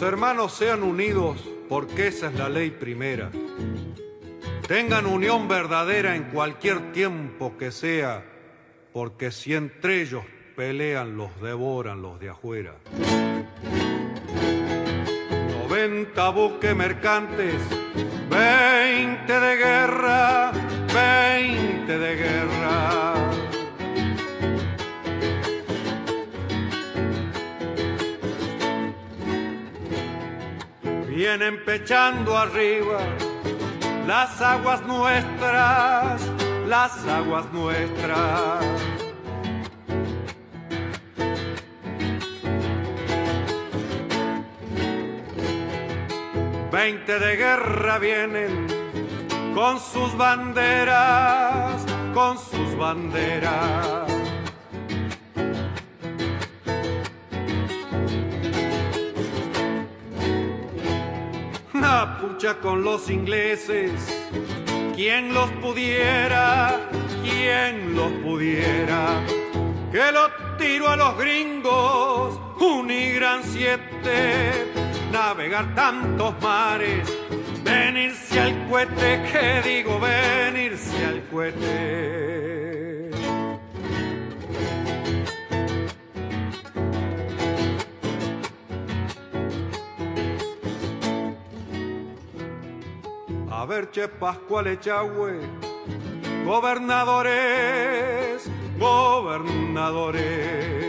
hermanos sean unidos, porque esa es la ley primera. Tengan unión verdadera en cualquier tiempo que sea, porque si entre ellos pelean, los devoran los de afuera. 90 buques mercantes, 20 de guerra, 20 de guerra. Vienen pechando arriba las aguas nuestras, las aguas nuestras. Veinte de guerra vienen con sus banderas, con sus banderas. Una pucha con los ingleses, ¿quién los pudiera? ¿Quién los pudiera? Que lo tiro a los gringos, Unigran 7, navegar tantos mares, venirse al cohete, que digo venirse al cohete. A ver, che Pascual Echagüe, gobernadores, gobernadores.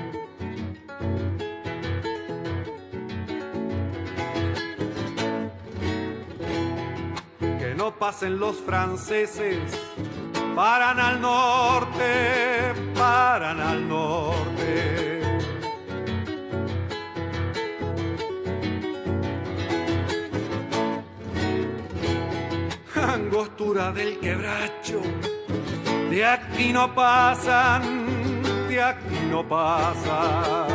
Que no pasen los franceses, paran al norte, paran al norte. Angostura del quebracho, de aquí no pasan, de aquí no pasan.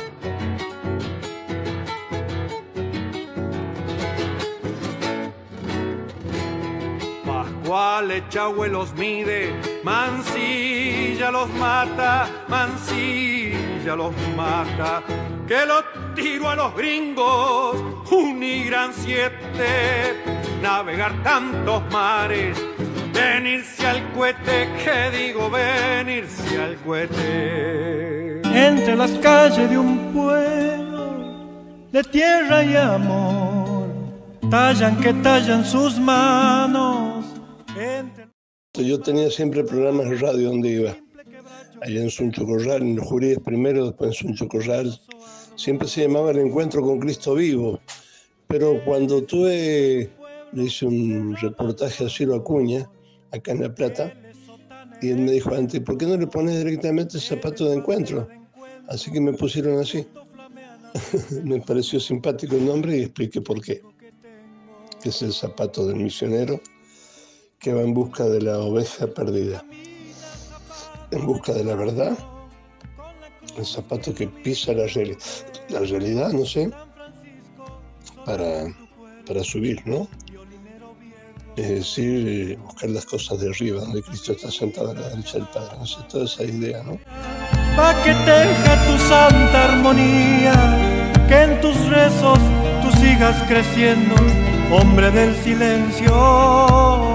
Pascual Echagüe los mide, Mansilla los mata, Mansilla los mata. Que lo tiro a los gringos, Unigran 7, navegar tantos mares, venirse al cohete, que digo venirse al cohete. Entre las calles de un pueblo de tierra y amor, tallan que tallan sus manos. Yo tenía siempre programas de radio donde iba. Allá en Suncho Corral, en los Juríes primero, después en Suncho Corral. Siempre se llamaba El Encuentro con Cristo Vivo. Pero cuando le hice un reportaje a Ciro Acuña, acá en La Plata, y él me dijo antes, ¿por qué no le pones directamente Zapato de Encuentro? Así que me pusieron así. Me pareció simpático el nombre y expliqué por qué. Que es el zapato del misionero que va en busca de la oveja perdida, en busca de la verdad, el zapato que pisa la realidad, no sé, para subir, ¿no? Es decir, buscar las cosas de arriba, donde Cristo está sentado a la derecha del Padre, no sé, toda esa idea, ¿no? Pa' que teja tu santa armonía, que en tus rezos tú sigas creciendo, hombre del silencio.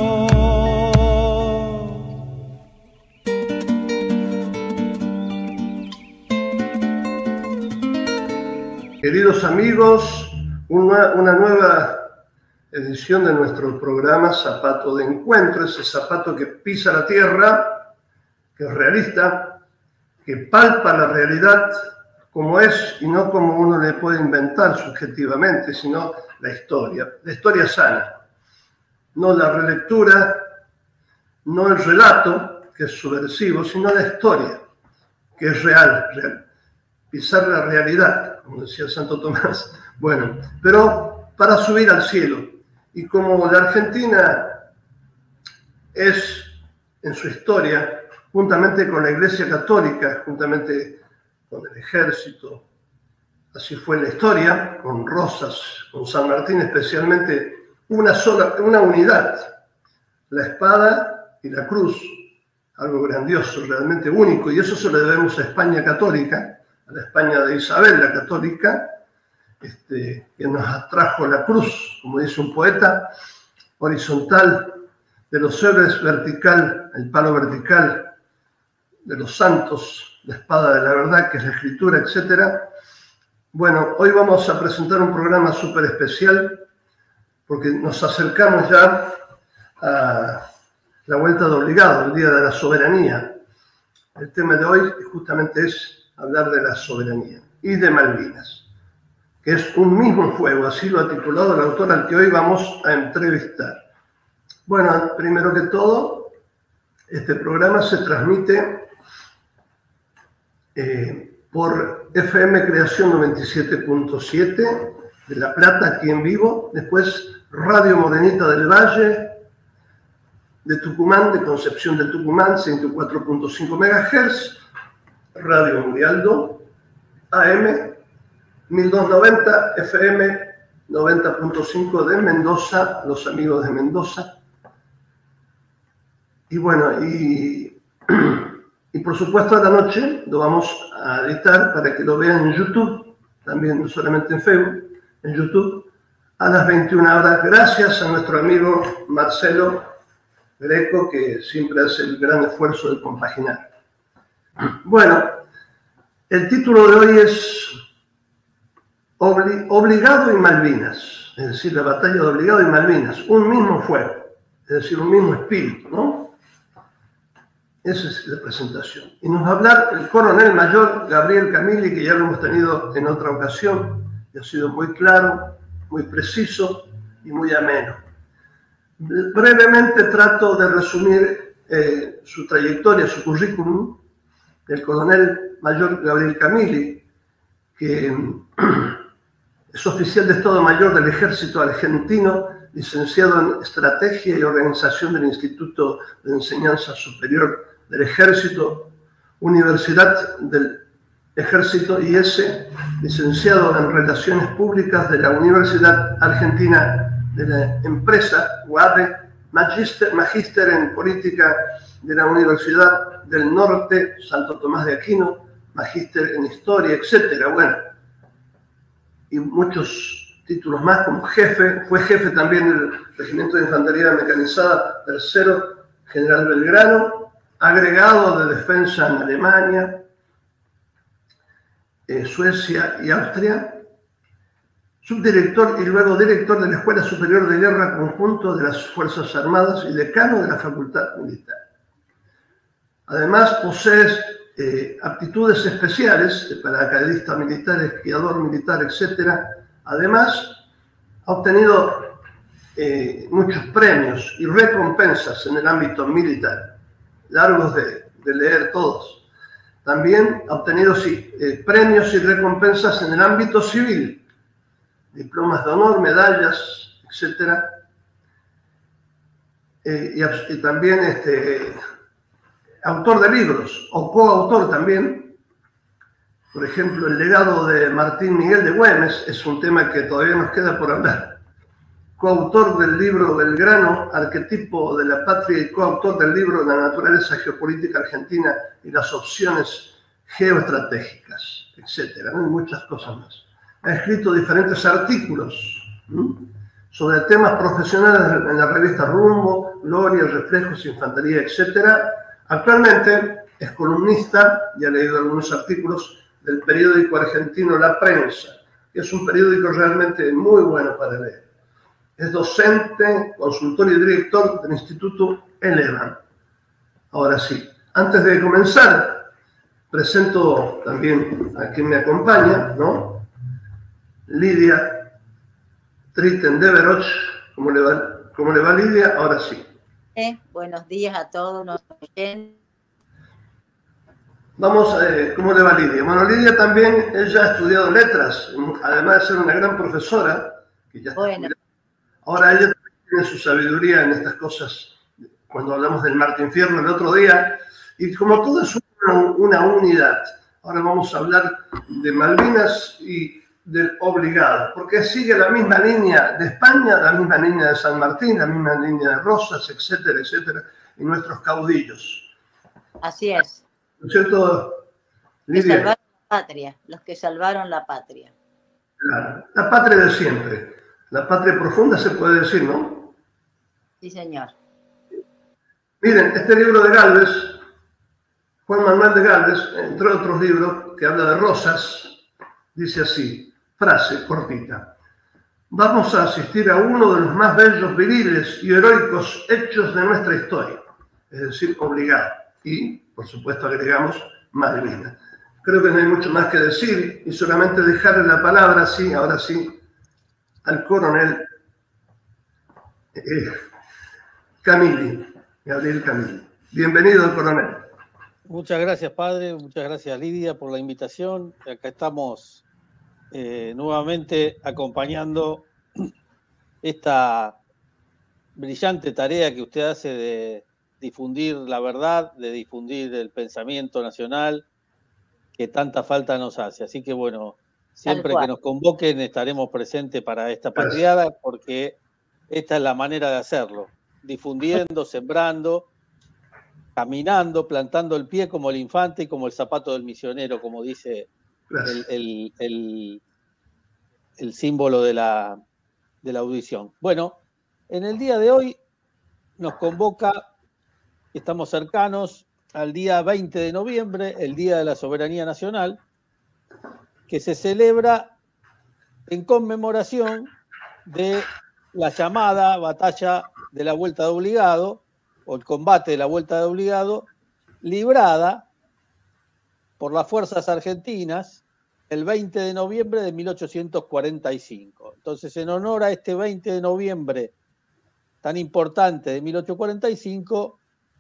Queridos amigos, una nueva edición de nuestro programa Zapato de Encuentro, ese zapato que pisa la tierra, que es realista, que palpa la realidad como es y no como uno le puede inventar subjetivamente, sino la historia sana. No la relectura, no el relato, que es subversivo, sino la historia, que es real. Pisar la realidad, como decía Santo Tomás. Bueno, pero para subir al cielo. Y como la Argentina es, en su historia, juntamente con la Iglesia Católica, juntamente con el ejército, así fue la historia, con Rosas, con San Martín especialmente, una unidad, la espada y la cruz, algo grandioso, realmente único, y eso se lo debemos a España católica, a la España de Isabel la católica, que nos atrajo la cruz, como dice un poeta, horizontal, de los héroes vertical, el palo vertical, de los santos, la espada de la verdad, que es la escritura, etc. Bueno, hoy vamos a presentar un programa súper especial porque nos acercamos ya a la vuelta de obligado, el Día de la Soberanía. El tema de hoy justamente es hablar de la soberanía y de Malvinas, que es un mismo fuego, así lo ha titulado el autor al que hoy vamos a entrevistar. Bueno, primero que todo, este programa se transmite por FM Creación 97.7 de La Plata, aquí en vivo, después Radio Morenita del Valle, de Tucumán, de Concepción del Tucumán, 104.5 MHz, Radio Murialdo, AM, 1290 FM, 90.5 de Mendoza, los amigos de Mendoza. Y bueno, y por supuesto a la noche lo vamos a editar para que lo vean en YouTube, también no solamente en Facebook, en YouTube, a las 21 horas, gracias a nuestro amigo Marcelo Greco, que siempre hace el gran esfuerzo de compaginar. Bueno, el título de hoy es Obligado y Malvinas, es decir, la batalla de Obligado y Malvinas, un mismo fuego, es decir, un mismo espíritu, ¿no? Esa es la presentación. Y nos va a hablar el coronel mayor Gabriel Camilli, que ya lo hemos tenido en otra ocasión, y ha sido muy claro, muy preciso y muy ameno. Brevemente trato de resumir su trayectoria, su currículum, del coronel mayor Gabriel Camilli, que es oficial de Estado Mayor del Ejército Argentino, licenciado en Estrategia y Organización del Instituto de Enseñanza Superior del Ejército, Universidad del Ejército IS, licenciado en Relaciones Públicas de la Universidad Argentina de la Empresa, UADE, magíster en Política de la Universidad del Norte, Santo Tomás de Aquino, magíster en Historia, etc. Bueno, y muchos títulos más como jefe, fue jefe también del Regimiento de Infantería Mecanizada III, General Belgrano, agregado de Defensa en Alemania, Suecia y Austria, subdirector y luego director de la Escuela Superior de Guerra Conjunto de las Fuerzas Armadas y decano de la Facultad Militar. Además, posee aptitudes especiales de paracaidista militar, esquiador militar, etc. Además, ha obtenido muchos premios y recompensas en el ámbito militar, largos de leer todos. También ha obtenido premios y recompensas en el ámbito civil, diplomas de honor, medallas, etc. Y también autor de libros, o coautor también. Por ejemplo, El legado de Martín Miguel de Güemes es un tema que todavía nos queda por hablar. Coautor del libro Belgrano, Arquetipo de la Patria, y coautor del libro La naturaleza geopolítica argentina y las opciones geoestratégicas, etc. ¿no? Y muchas cosas más. Ha escrito diferentes artículos sobre temas profesionales en la revista Rumbo, Gloria, Reflejos, Infantería, etc. Actualmente es columnista y ha leído algunos artículos del periódico argentino La Prensa, que es un periódico realmente muy bueno para leer. Es docente, consultor y director del Instituto Elevan. Ahora sí, antes de comenzar, presento también a quien me acompaña, ¿no? Lidia Tritten de Veroch. ¿Cómo le va Lidia? Ahora sí. Buenos días a todos. Vamos, ¿cómo le va Lidia? Bueno, Lidia también, ella ha estudiado letras, además de ser una gran profesora, que ya está jubilada. Ahora ella también tiene su sabiduría en estas cosas, cuando hablamos del Marte Infierno el otro día, y como todo es una unidad, ahora vamos a hablar de Malvinas y del obligado, porque sigue la misma línea de España, la misma línea de San Martín, la misma línea de Rosas, etcétera, etcétera, y nuestros caudillos. Así es. ¿No es cierto, Lidia? Que salvaron la patria, los que salvaron la patria. La patria de siempre. La patria profunda se puede decir, ¿no? Sí, señor. Miren, este libro de Gálvez, Juan Manuel de Gálvez, entre otros libros que habla de Rosas, dice así, frase cortita: vamos a asistir a uno de los más bellos, viriles y heroicos hechos de nuestra historia, es decir, obligado. Y, por supuesto, agregamos Malvinas. Creo que no hay mucho más que decir y solamente dejarle la palabra, sí, ahora sí, al coronel Camilli, Gabriel Camilli. Bienvenido, coronel. Muchas gracias, padre. Muchas gracias, Lidia, por la invitación. Acá estamos nuevamente acompañando esta brillante tarea que usted hace de difundir la verdad, de difundir el pensamiento nacional, que tanta falta nos hace. Así que, bueno, siempre que nos convoquen estaremos presentes para esta patriada, porque esta es la manera de hacerlo, difundiendo, sembrando, caminando, plantando el pie como el infante y como el zapato del misionero, como dice el símbolo de la audición. Bueno, en el día de hoy nos convoca, estamos cercanos al día 20 de noviembre, el Día de la Soberanía Nacional, que se celebra en conmemoración de la llamada batalla de la Vuelta de Obligado, o el combate de la Vuelta de Obligado, librada por las fuerzas argentinas el 20 de noviembre de 1845. Entonces, en honor a este 20 de noviembre tan importante de 1845,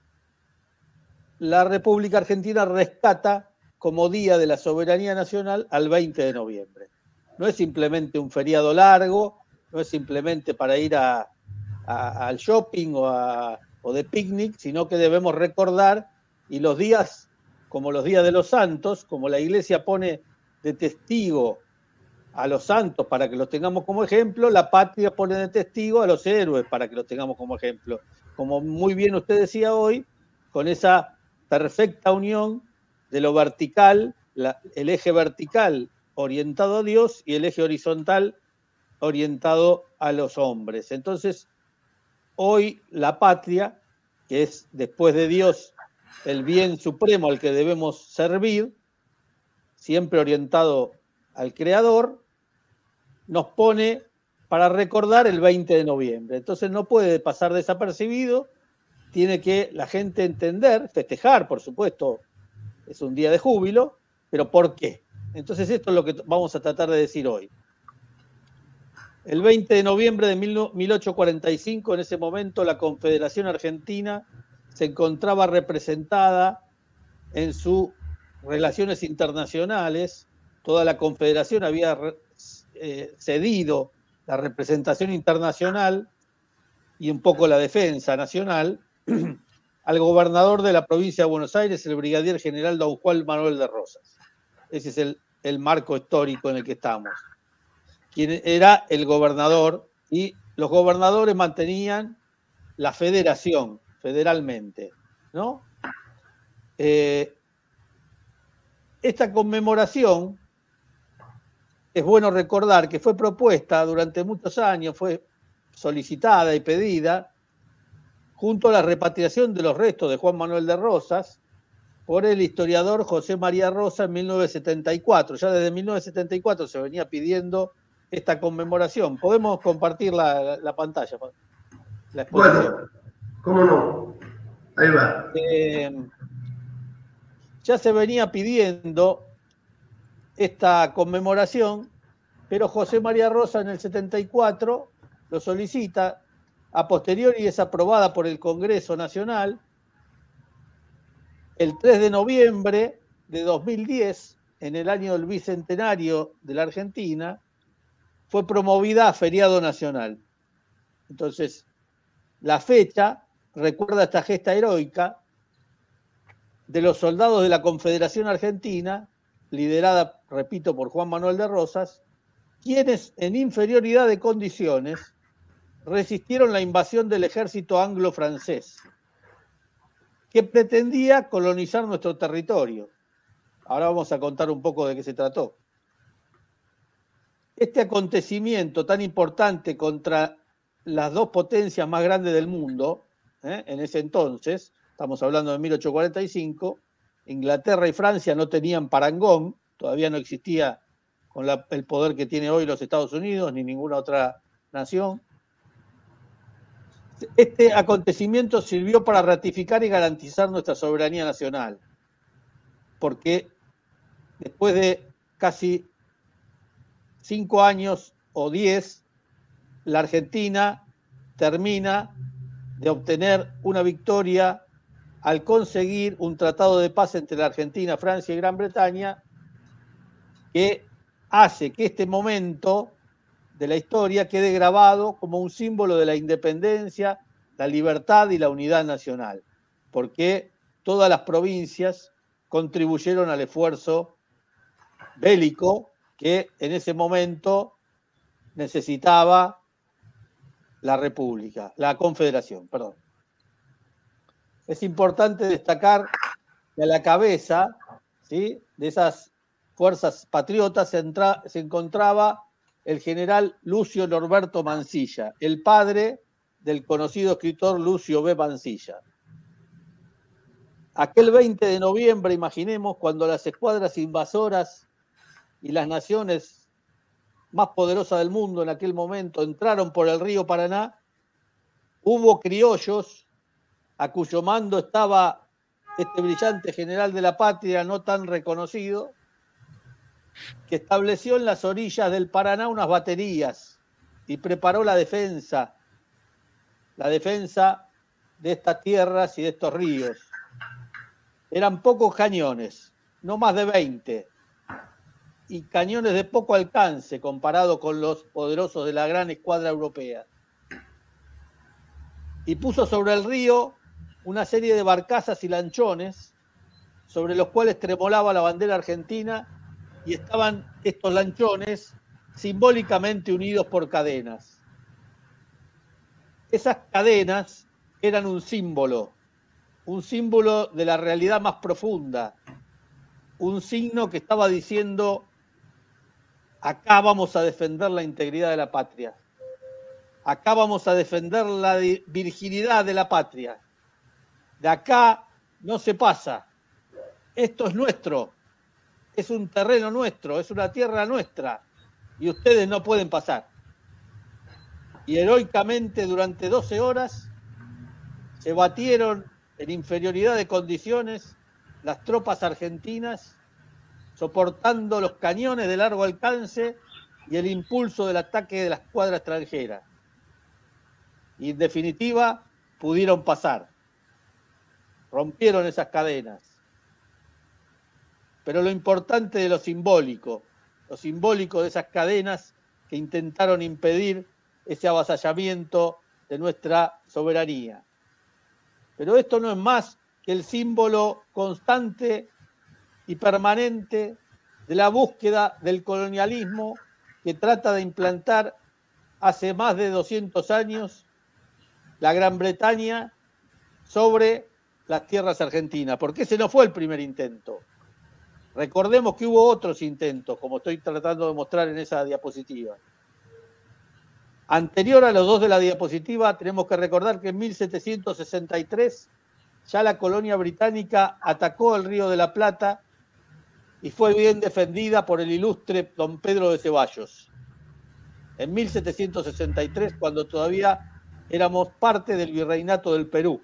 la República Argentina rescata como Día de la Soberanía Nacional al 20 de noviembre. No es simplemente un feriado largo, no es simplemente para ir al shopping o de picnic, sino que debemos recordar, y los días, como los días de los santos, como la Iglesia pone de testigo a los santos para que los tengamos como ejemplo, la patria pone de testigo a los héroes para que los tengamos como ejemplo. Como muy bien usted decía hoy, con esa perfecta unión de lo vertical, el eje vertical orientado a Dios y el eje horizontal orientado a los hombres. Entonces, hoy la patria, que es después de Dios el bien supremo al que debemos servir, siempre orientado al Creador, nos pone para recordar el 20 de noviembre. Entonces no puede pasar desapercibido, tiene que la gente entender, festejar, por supuesto, es un día de júbilo, pero ¿por qué? Entonces esto es lo que vamos a tratar de decir hoy. El 20 de noviembre de 1845, en ese momento, la Confederación Argentina se encontraba representada en sus relaciones internacionales. Toda la Confederación había cedido la representación internacional y un poco la defensa nacional al gobernador de la provincia de Buenos Aires, el brigadier general don Juan Manuel de Rosas. Ese es el marco histórico en el que estamos. Quien era el gobernador, y los gobernadores mantenían la federación, federalmente, ¿no? Esta conmemoración, es bueno recordar que fue propuesta durante muchos años, fue solicitada y pedida, junto a la repatriación de los restos de Juan Manuel de Rosas, por el historiador José María Rosa en 1974. Ya desde 1974 se venía pidiendo esta conmemoración. ¿Podemos compartir la pantalla? La exposición. Bueno, ¿cómo no? Ahí va. Ya se venía pidiendo esta conmemoración, pero José María Rosa en el 74 lo solicita, a posteriori es aprobada por el Congreso Nacional. El 3 de noviembre de 2010, en el año del bicentenario de la Argentina, fue promovida a feriado nacional. Entonces, la fecha recuerda esta gesta heroica de los soldados de la Confederación Argentina, liderada, repito, por Juan Manuel de Rosas, quienes en inferioridad de condiciones resistieron la invasión del ejército anglo-francés, que pretendía colonizar nuestro territorio. Ahora vamos a contar un poco de qué se trató. este acontecimiento tan importante contra las dos potencias más grandes del mundo, en ese entonces, estamos hablando de 1845, Inglaterra y Francia no tenían parangón, todavía no existía con el poder que tiene hoy los Estados Unidos ni ninguna otra nación. Este acontecimiento sirvió para ratificar y garantizar nuestra soberanía nacional, porque después de casi 5 años o 10, la Argentina termina de obtener una victoria al conseguir un tratado de paz entre la Argentina, Francia y Gran Bretaña, que hace que este momento de la historia quede grabado como un símbolo de la independencia, la libertad y la unidad nacional, porque todas las provincias contribuyeron al esfuerzo bélico que en ese momento necesitaba la República, la Confederación, perdón. Es importante destacar que a la cabeza, ¿sí?, de esas fuerzas patriotas se encontraba el general Lucio Norberto Mansilla, el padre del conocido escritor Lucio B. Mansilla. Aquel 20 de noviembre, imaginemos, cuando las escuadras invasoras y las naciones más poderosas del mundo en aquel momento entraron por el río Paraná, hubo criollos a cuyo mando estaba este brillante general de la patria no tan reconocido, que estableció en las orillas del Paraná unas baterías y preparó la defensa de estas tierras y de estos ríos. Eran pocos cañones, no más de 20, y cañones de poco alcance comparado con los poderosos de la gran escuadra europea. Y puso sobre el río una serie de barcazas y lanchones sobre los cuales tremolaba la bandera argentina, y estaban estos lanchones simbólicamente unidos por cadenas. Esas cadenas eran un símbolo de la realidad más profunda, un signo que estaba diciendo: acá vamos a defender la integridad de la patria, acá vamos a defender la virginidad de la patria, de acá no se pasa, esto es nuestro, es un terreno nuestro, es una tierra nuestra, y ustedes no pueden pasar. Y heroicamente durante 12 horas se batieron en inferioridad de condiciones las tropas argentinas, soportando los cañones de largo alcance y el impulso del ataque de la escuadra extranjera. Y en definitiva pudieron pasar, rompieron esas cadenas. Pero lo importante de lo simbólico de esas cadenas que intentaron impedir ese avasallamiento de nuestra soberanía. Pero esto no es más que el símbolo constante y permanente de la búsqueda del colonialismo que trata de implantar hace más de 200 años la Gran Bretaña sobre las tierras argentinas, porque ese no fue el primer intento. Recordemos que hubo otros intentos, como estoy tratando de mostrar en esa diapositiva. Anterior a los dos de la diapositiva, tenemos que recordar que en 1763 ya la colonia británica atacó el Río de la Plata y fue bien defendida por el ilustre don Pedro de Ceballos. En 1763, cuando todavía éramos parte del Virreinato del Perú.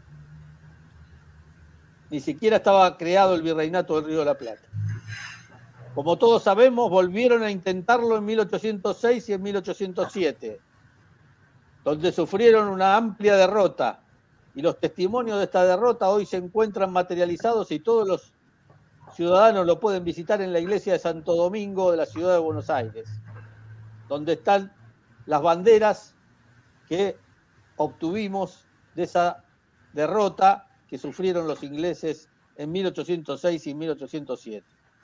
Ni siquiera estaba creado el Virreinato del Río de la Plata. Como todos sabemos, volvieron a intentarlo en 1806 y en 1807, donde sufrieron una amplia derrota, y los testimonios de esta derrota hoy se encuentran materializados y todos los ciudadanos lo pueden visitar en la iglesia de Santo Domingo de la ciudad de Buenos Aires, donde están las banderas que obtuvimos de esa derrota que sufrieron los ingleses en 1806 y 1807.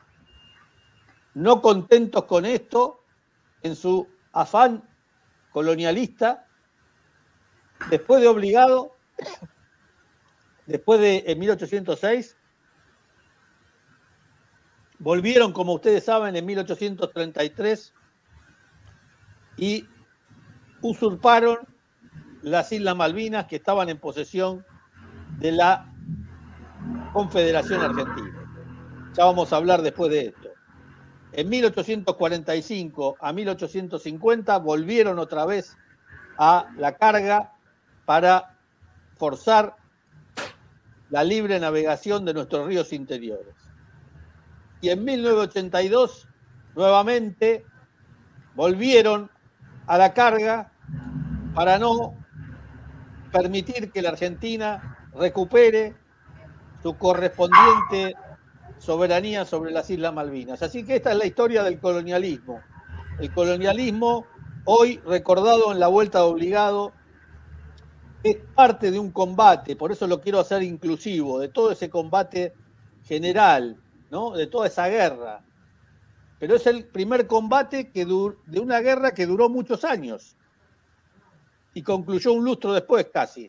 No contentos con esto, en su afán colonialista, después de 1806, volvieron, como ustedes saben, en 1833 y usurparon las Islas Malvinas, que estaban en posesión de la Confederación Argentina. Ya vamos a hablar después de esto. En 1845 a 1850 volvieron otra vez a la carga para forzar la libre navegación de nuestros ríos interiores. Y en 1982 nuevamente volvieron a la carga para no permitir que la Argentina recupere su correspondiente soberanía sobre las Islas Malvinas. Así que esta es la historia del colonialismo. El colonialismo, hoy recordado en la vuelta de obligado, es parte de un combate, por eso lo quiero hacer inclusivo, de todo ese combate general, ¿no? De toda esa guerra. Pero es el primer combate de una guerra que duró muchos años y concluyó un lustro después casi.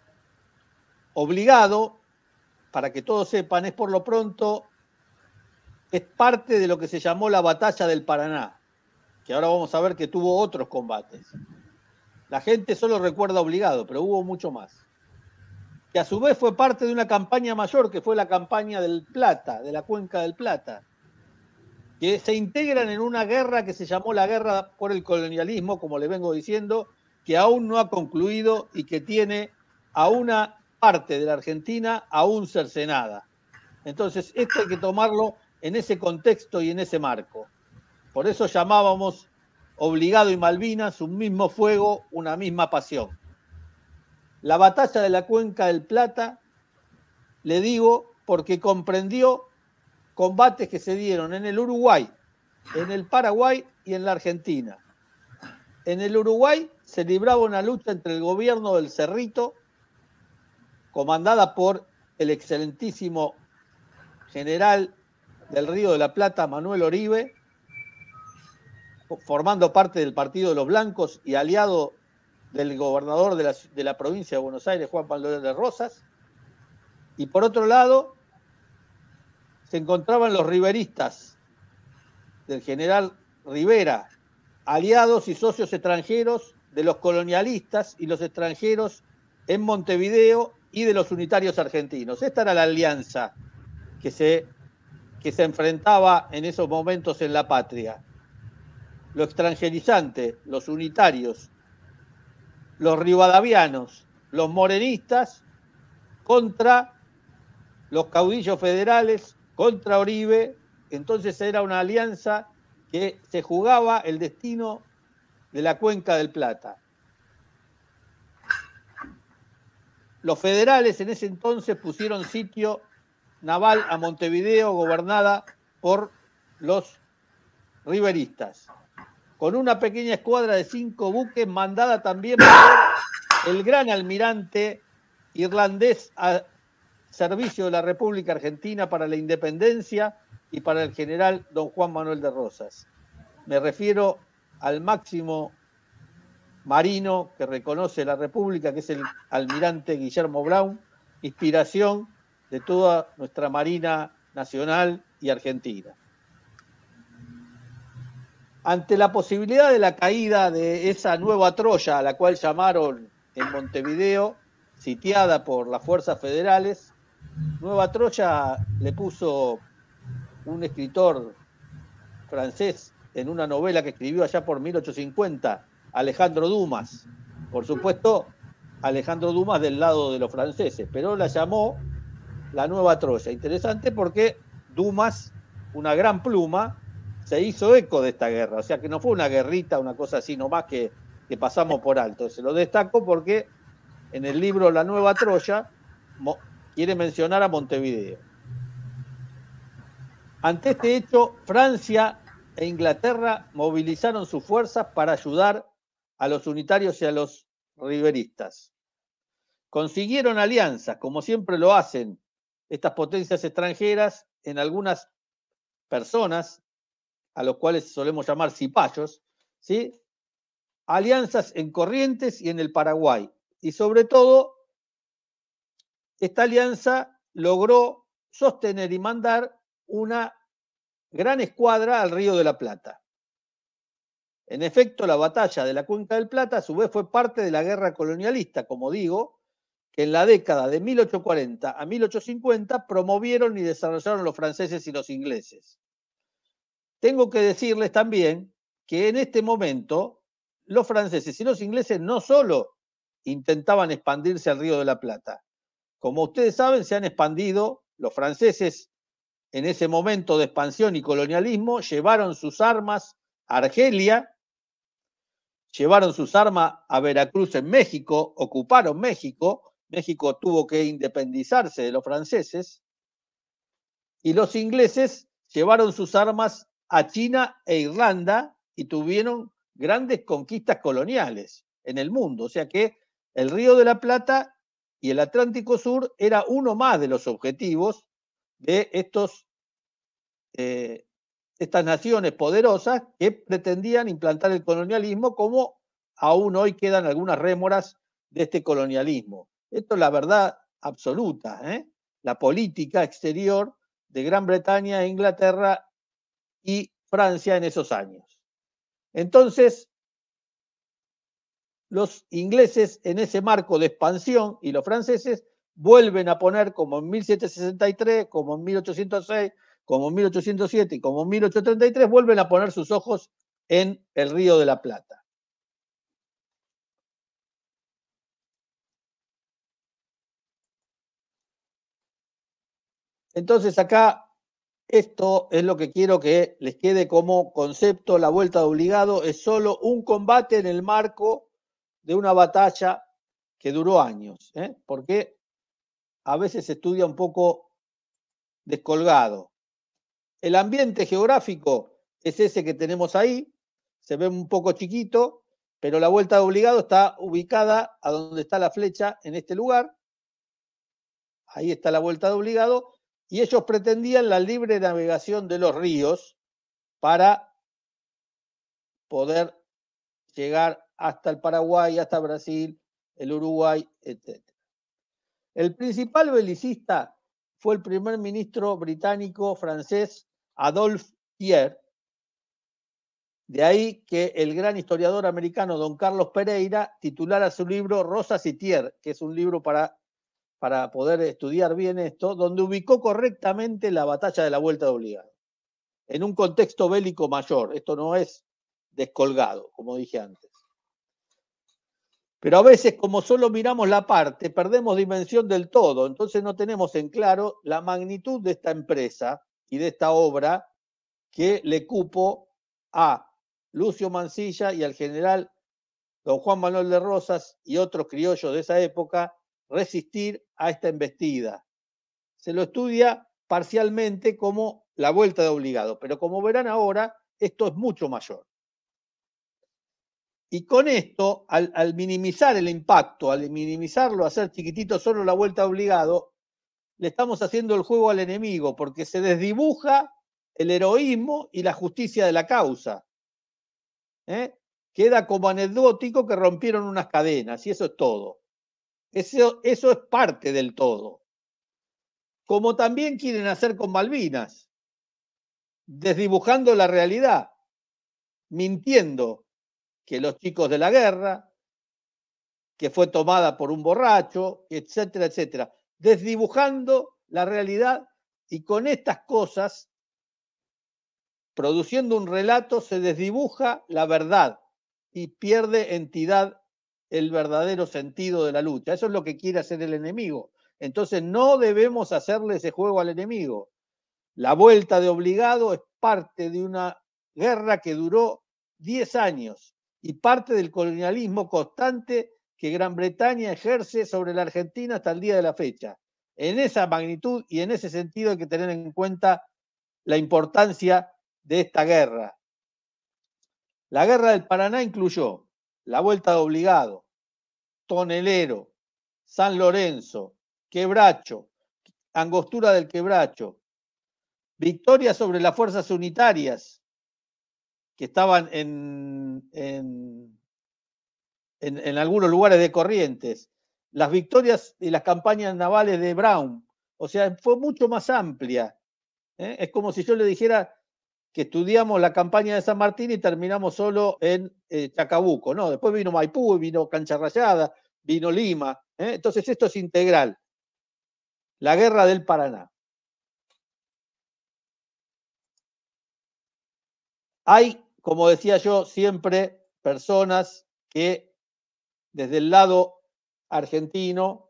Obligado, para que todos sepan, es por lo pronto, es parte de lo que se llamó la Batalla del Paraná, que ahora vamos a ver que tuvo otros combates. La gente solo recuerda Obligado, pero hubo mucho más. Que a su vez fue parte de una campaña mayor, que fue la campaña del Plata, de la Cuenca del Plata, que se integran en una guerra que se llamó la Guerra por el Colonialismo, como le vengo diciendo, que aún no ha concluido y que tiene a una parte de la Argentina aún cercenada. Entonces, esto hay que tomarlo en ese contexto y en ese marco. Por eso llamábamos Obligado y Malvinas un mismo fuego, una misma pasión. La batalla de la Cuenca del Plata, le digo, porque comprendió combates que se dieron en el Uruguay, en el Paraguay y en la Argentina. En el Uruguay se libraba una lucha entre el gobierno del Cerrito, comandada por el excelentísimo general del Río de la Plata, Manuel Oribe, formando parte del Partido de los Blancos y aliado del gobernador de la provincia de Buenos Aires, Juan Manuel de Rosas. Y por otro lado, se encontraban los riveristas del general Rivera, aliados y socios extranjeros de los colonialistas y los extranjeros en Montevideo y de los unitarios argentinos. Esta era la alianza que se enfrentaba en esos momentos en la patria. Lo extranjerizante, los unitarios, los rivadavianos, los morenistas, contra los caudillos federales, contra Oribe. Entonces era una alianza que se jugaba el destino de la Cuenca del Plata. Los federales en ese entonces pusieron sitio naval a Montevideo, gobernada por los riveristas, con una pequeña escuadra de 5 buques mandada también por el gran almirante irlandés a servicio de la República Argentina para la independencia y para el general don Juan Manuel de Rosas. Me refiero al máximo marino que reconoce la República, que es el almirante Guillermo Brown, inspiración de toda nuestra Marina Nacional y Argentina. Ante la posibilidad de la caída de esa nueva Troya, a la cual llamaron en Montevideo, sitiada por las fuerzas federales, Nueva Troya le puso un escritor francés en una novela que escribió allá por 1850, Alejandro Dumas. Por supuesto, Alejandro Dumas del lado de los franceses, pero la llamó la Nueva Troya. Interesante porque Dumas, una gran pluma, se hizo eco de esta guerra. O sea que no fue una guerrita, una cosa así nomás que pasamos por alto. Se lo destaco porque en el libro La Nueva Troya quiere mencionar a Montevideo. Ante este hecho, Francia e Inglaterra movilizaron sus fuerzas para ayudar a los unitarios y a los riveristas. Consiguieron alianzas, como siempre lo hacen estas potencias extranjeras, en algunas personas, a los cuales solemos llamar cipayos, ¿sí? Alianzas en Corrientes y en el Paraguay. Y sobre todo, esta alianza logró sostener y mandar una gran escuadra al Río de la Plata. En efecto, la batalla de la Cuenca del Plata a su vez fue parte de la guerra colonialista, como digo, que en la década de 1840 a 1850 promovieron y desarrollaron los franceses y los ingleses. Tengo que decirles también que en este momento los franceses y los ingleses no solo intentaban expandirse al Río de la Plata. Como ustedes saben, se han expandido, los franceses en ese momento de expansión y colonialismo llevaron sus armas a Argelia, llevaron sus armas a Veracruz en México, ocuparon México, México tuvo que independizarse de los franceses, y los ingleses llevaron sus armas a China e Irlanda y tuvieron grandes conquistas coloniales en el mundo. O sea que el Río de la Plata y el Atlántico Sur era uno más de los objetivos de estas naciones poderosas que pretendían implantar el colonialismo, como aún hoy quedan algunas rémoras de este colonialismo. Esto es la verdad absoluta, la política exterior de Gran Bretaña, Inglaterra y Francia en esos años. Entonces, los ingleses en ese marco de expansión y los franceses vuelven a poner, como en 1763, como en 1806, como en 1807 y como en 1833, vuelven a poner sus ojos en el Río de la Plata. Entonces acá, esto es lo que quiero que les quede como concepto. La vuelta de obligado es solo un combate en el marco de una batalla que duró años, porque a veces se estudia un poco descolgado. El ambiente geográfico es ese que tenemos ahí, se ve un poco chiquito, pero la vuelta de obligado está ubicada a donde está la flecha, en este lugar. Ahí está la vuelta de obligado, y ellos pretendían la libre navegación de los ríos para poder llegar hasta el Paraguay, hasta Brasil, el Uruguay, etc. El principal belicista fue el primer ministro británico francés Adolphe Thiers. De ahí que el gran historiador americano don Carlos Pereira titulara su libro Rosas y Thiers, que es un libro para poder estudiar bien esto, donde ubicó correctamente la batalla de la vuelta de obligado, en un contexto bélico mayor. Esto no es descolgado, como dije antes. Pero a veces, como solo miramos la parte, perdemos dimensión del todo, entonces no tenemos en claro la magnitud de esta empresa y de esta obra que le cupo a Lucio Mansilla y al general don Juan Manuel de Rosas y otros criollos de esa época resistir a esta embestida. Se lo estudia parcialmente como la vuelta de obligado, pero como verán ahora, esto es mucho mayor. Y con esto, al minimizar el impacto, al minimizarlo, hacer chiquitito solo la vuelta de obligado, le estamos haciendo el juego al enemigo, porque se desdibuja el heroísmo y la justicia de la causa. Queda como anecdótico que rompieron unas cadenas, y eso es todo. Eso es parte del todo. Como también quieren hacer con Malvinas, desdibujando la realidad, mintiendo que los chicos de la guerra, que fue tomada por un borracho, etcétera, etcétera. Desdibujando la realidad, y con estas cosas, produciendo un relato, se desdibuja la verdad y pierde entidad el verdadero sentido de la lucha. Eso es lo que quiere hacer el enemigo. Entonces no debemos hacerle ese juego al enemigo. La vuelta de obligado es parte de una guerra que duró 10 años y parte del colonialismo constante que Gran Bretaña ejerce sobre la Argentina hasta el día de la fecha. En esa magnitud y en ese sentido hay que tener en cuenta la importancia de esta guerra. La guerra del Paraná incluyó la vuelta de obligado, Tonelero, San Lorenzo, Quebracho, Angostura del Quebracho, victoria sobre las fuerzas unitarias que estaban en algunos lugares de Corrientes, las victorias y las campañas navales de Brown. O sea, fue mucho más amplia. Es como si yo le dijera que estudiamos la campaña de San Martín y terminamos solo en Chacabuco, ¿no? Después vino Maipú, vino Cancha Rayada, vino Lima. Entonces esto es integral. La guerra del Paraná. Hay, como decía yo, siempre personas que desde el lado argentino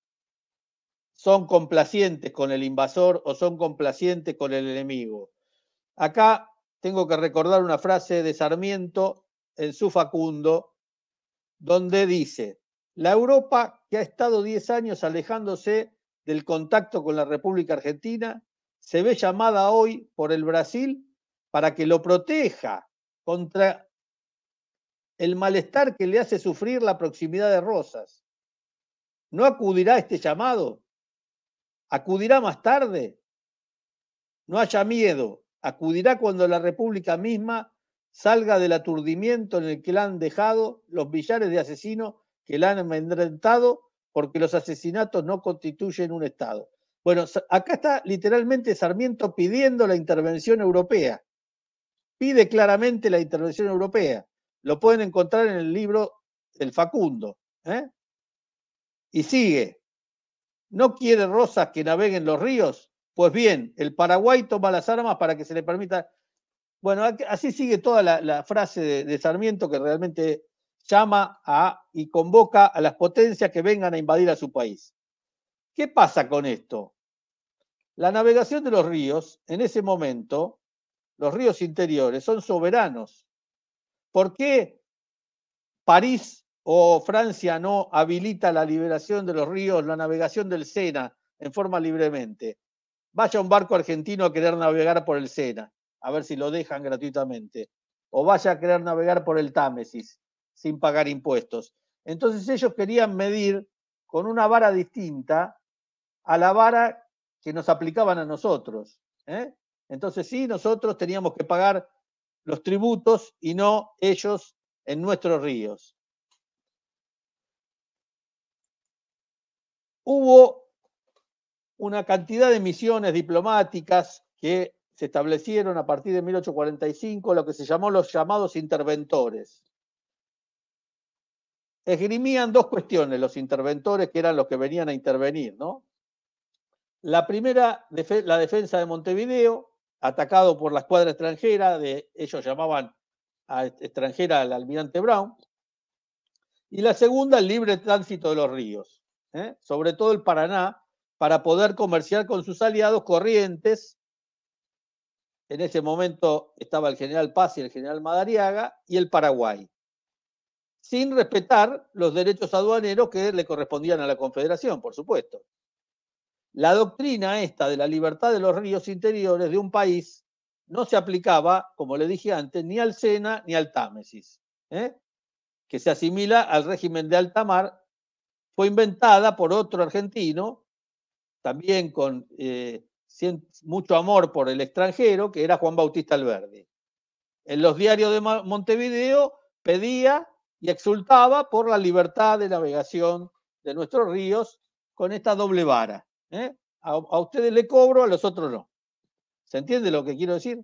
son complacientes con el invasor o son complacientes con el enemigo. Acá tengo que recordar una frase de Sarmiento en su Facundo, donde dice: la Europa que ha estado 10 años alejándose del contacto con la República Argentina se ve llamada hoy por el Brasil para que lo proteja contra el malestar que le hace sufrir la proximidad de Rosas. ¿No acudirá a este llamado? ¿Acudirá más tarde? No haya miedo, acudirá cuando la República misma salga del aturdimiento en el que la han dejado los millares de asesinos que la han amedrentado, porque los asesinatos no constituyen un Estado. Bueno, acá está literalmente Sarmiento pidiendo la intervención europea. Pide claramente la intervención europea. Lo pueden encontrar en el libro del Facundo. Y sigue. ¿No quiere Rosas que naveguen los ríos? Pues bien, el Paraguay toma las armas para que se le permita. Bueno, así sigue toda la frase de Sarmiento, que realmente llama y convoca a las potencias que vengan a invadir a su país. ¿Qué pasa con esto? La navegación de los ríos, en ese momento, los ríos interiores son soberanos. ¿Por qué París o Francia no habilita la liberación de los ríos, la navegación del Sena en forma libremente? Vaya un barco argentino a querer navegar por el Sena, a ver si lo dejan gratuitamente. O vaya a querer navegar por el Támesis, sin pagar impuestos. Entonces ellos querían medir con una vara distinta a la vara que nos aplicaban a nosotros. Entonces sí, nosotros teníamos que pagar los tributos y no ellos en nuestros ríos. Hubo una cantidad de misiones diplomáticas que se establecieron a partir de 1845, lo que se llamó los llamados interventores. Esgrimían dos cuestiones los interventores, que eran los que venían a intervenir, ¿no? La primera, la defensa de Montevideo, atacado por la escuadra extranjera, ellos llamaban a extranjera al almirante Brown. Y la segunda, el libre tránsito de los ríos, sobre todo el Paraná, para poder comerciar con sus aliados Corrientes. En ese momento estaba el general Paz y el general Madariaga, y el Paraguay, sin respetar los derechos aduaneros que le correspondían a la Confederación, por supuesto. La doctrina esta de la libertad de los ríos interiores de un país no se aplicaba, como le dije antes, ni al Sena ni al Támesis, que se asimila al régimen de alta mar. Fue inventada por otro argentino, también con mucho amor por el extranjero, que era Juan Bautista Alberdi. En los diarios de Montevideo pedía y exultaba por la libertad de navegación de nuestros ríos con esta doble vara. A ustedes le cobro, a los otros no. ¿Se entiende lo que quiero decir?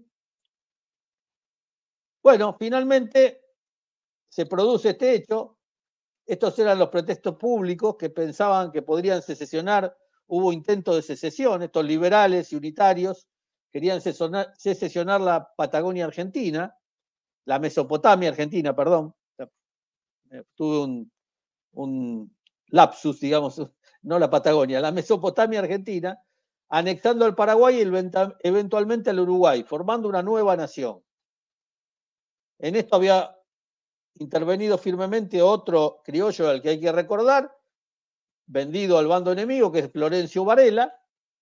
Bueno, finalmente se produce este hecho. Estos eran los pretextos públicos que pensaban que podrían secesionar. Hubo intentos de secesión, estos liberales y unitarios querían secesionar la Patagonia Argentina, la Mesopotamia Argentina, perdón. Tuve un lapsus, digamos, no la Patagonia, la Mesopotamia Argentina, anexando al Paraguay y eventualmente al Uruguay, formando una nueva nación. En esto había intervenido firmemente otro criollo al que hay que recordar, vendido al bando enemigo, que es Florencio Varela,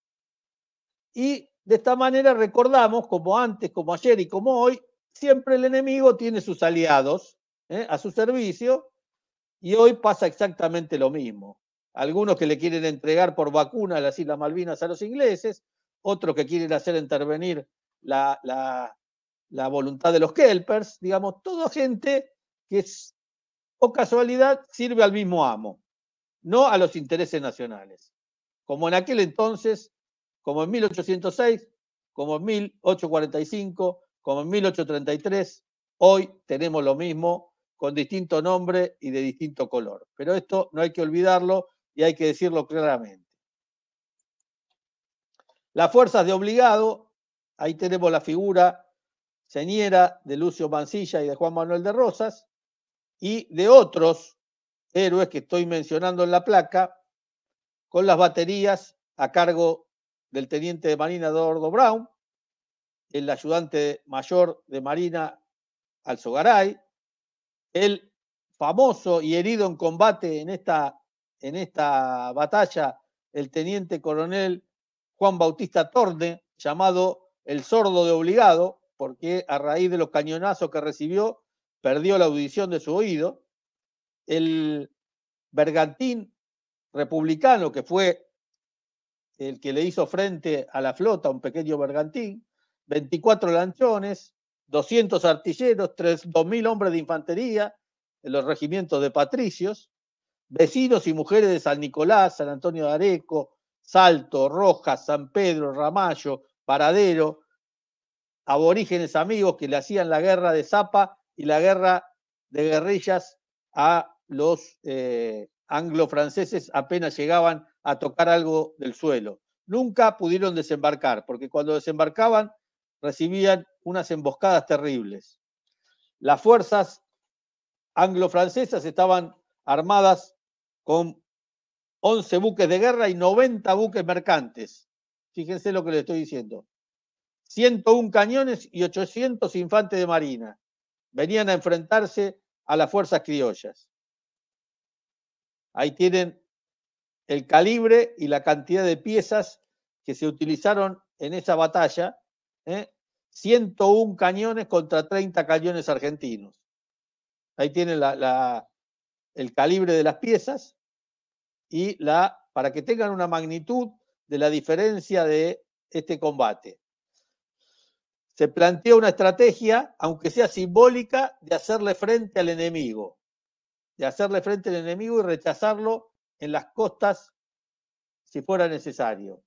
y de esta manera recordamos, como antes, como ayer y como hoy, siempre el enemigo tiene sus aliados a su servicio, y hoy pasa exactamente lo mismo. Algunos que le quieren entregar por vacuna las Islas Malvinas a los ingleses, otros que quieren hacer intervenir la voluntad de los kelpers, digamos, toda gente que por casualidad sirve al mismo amo, no a los intereses nacionales. Como en aquel entonces, como en 1806, como en 1845, como en 1833, hoy tenemos lo mismo, con distinto nombre y de distinto color. Pero esto no hay que olvidarlo y hay que decirlo claramente. Las fuerzas de obligado, ahí tenemos la figura señera de Lucio Mansilla y de Juan Manuel de Rosas, y de otros héroes que estoy mencionando en la placa, con las baterías a cargo del teniente de Marina Eduardo Brown, el ayudante mayor de Marina Alzogaray, el famoso y herido en combate en esta batalla, el teniente coronel Juan Bautista Torne, llamado el sordo de obligado, porque a raíz de los cañonazos que recibió, perdió la audición de su oído. El bergantín republicano, que fue el que le hizo frente a la flota, un pequeño bergantín, 24 lanchones, 200 artilleros, 2.000 hombres de infantería en los regimientos de patricios, vecinos y mujeres de San Nicolás, San Antonio de Areco, Salto, Rojas, San Pedro, Ramallo, Paradero, aborígenes amigos que le hacían la guerra de Zapa y la guerra de guerrillas a los anglo-franceses apenas llegaban a tocar algo del suelo. Nunca pudieron desembarcar, porque cuando desembarcaban recibían unas emboscadas terribles. Las fuerzas anglo-francesas estaban armadas con 11 buques de guerra y 90 buques mercantes. Fíjense lo que les estoy diciendo. 101 cañones y 800 infantes de marina. Venían a enfrentarse a las fuerzas criollas. Ahí tienen el calibre y la cantidad de piezas que se utilizaron en esa batalla. 101 cañones contra 30 cañones argentinos. Ahí tienen el calibre de las piezas y para que tengan una magnitud de la diferencia de este combate. Se plantea una estrategia, aunque sea simbólica, de hacerle frente al enemigo. De hacerle frente al enemigo y rechazarlo en las costas si fuera necesario.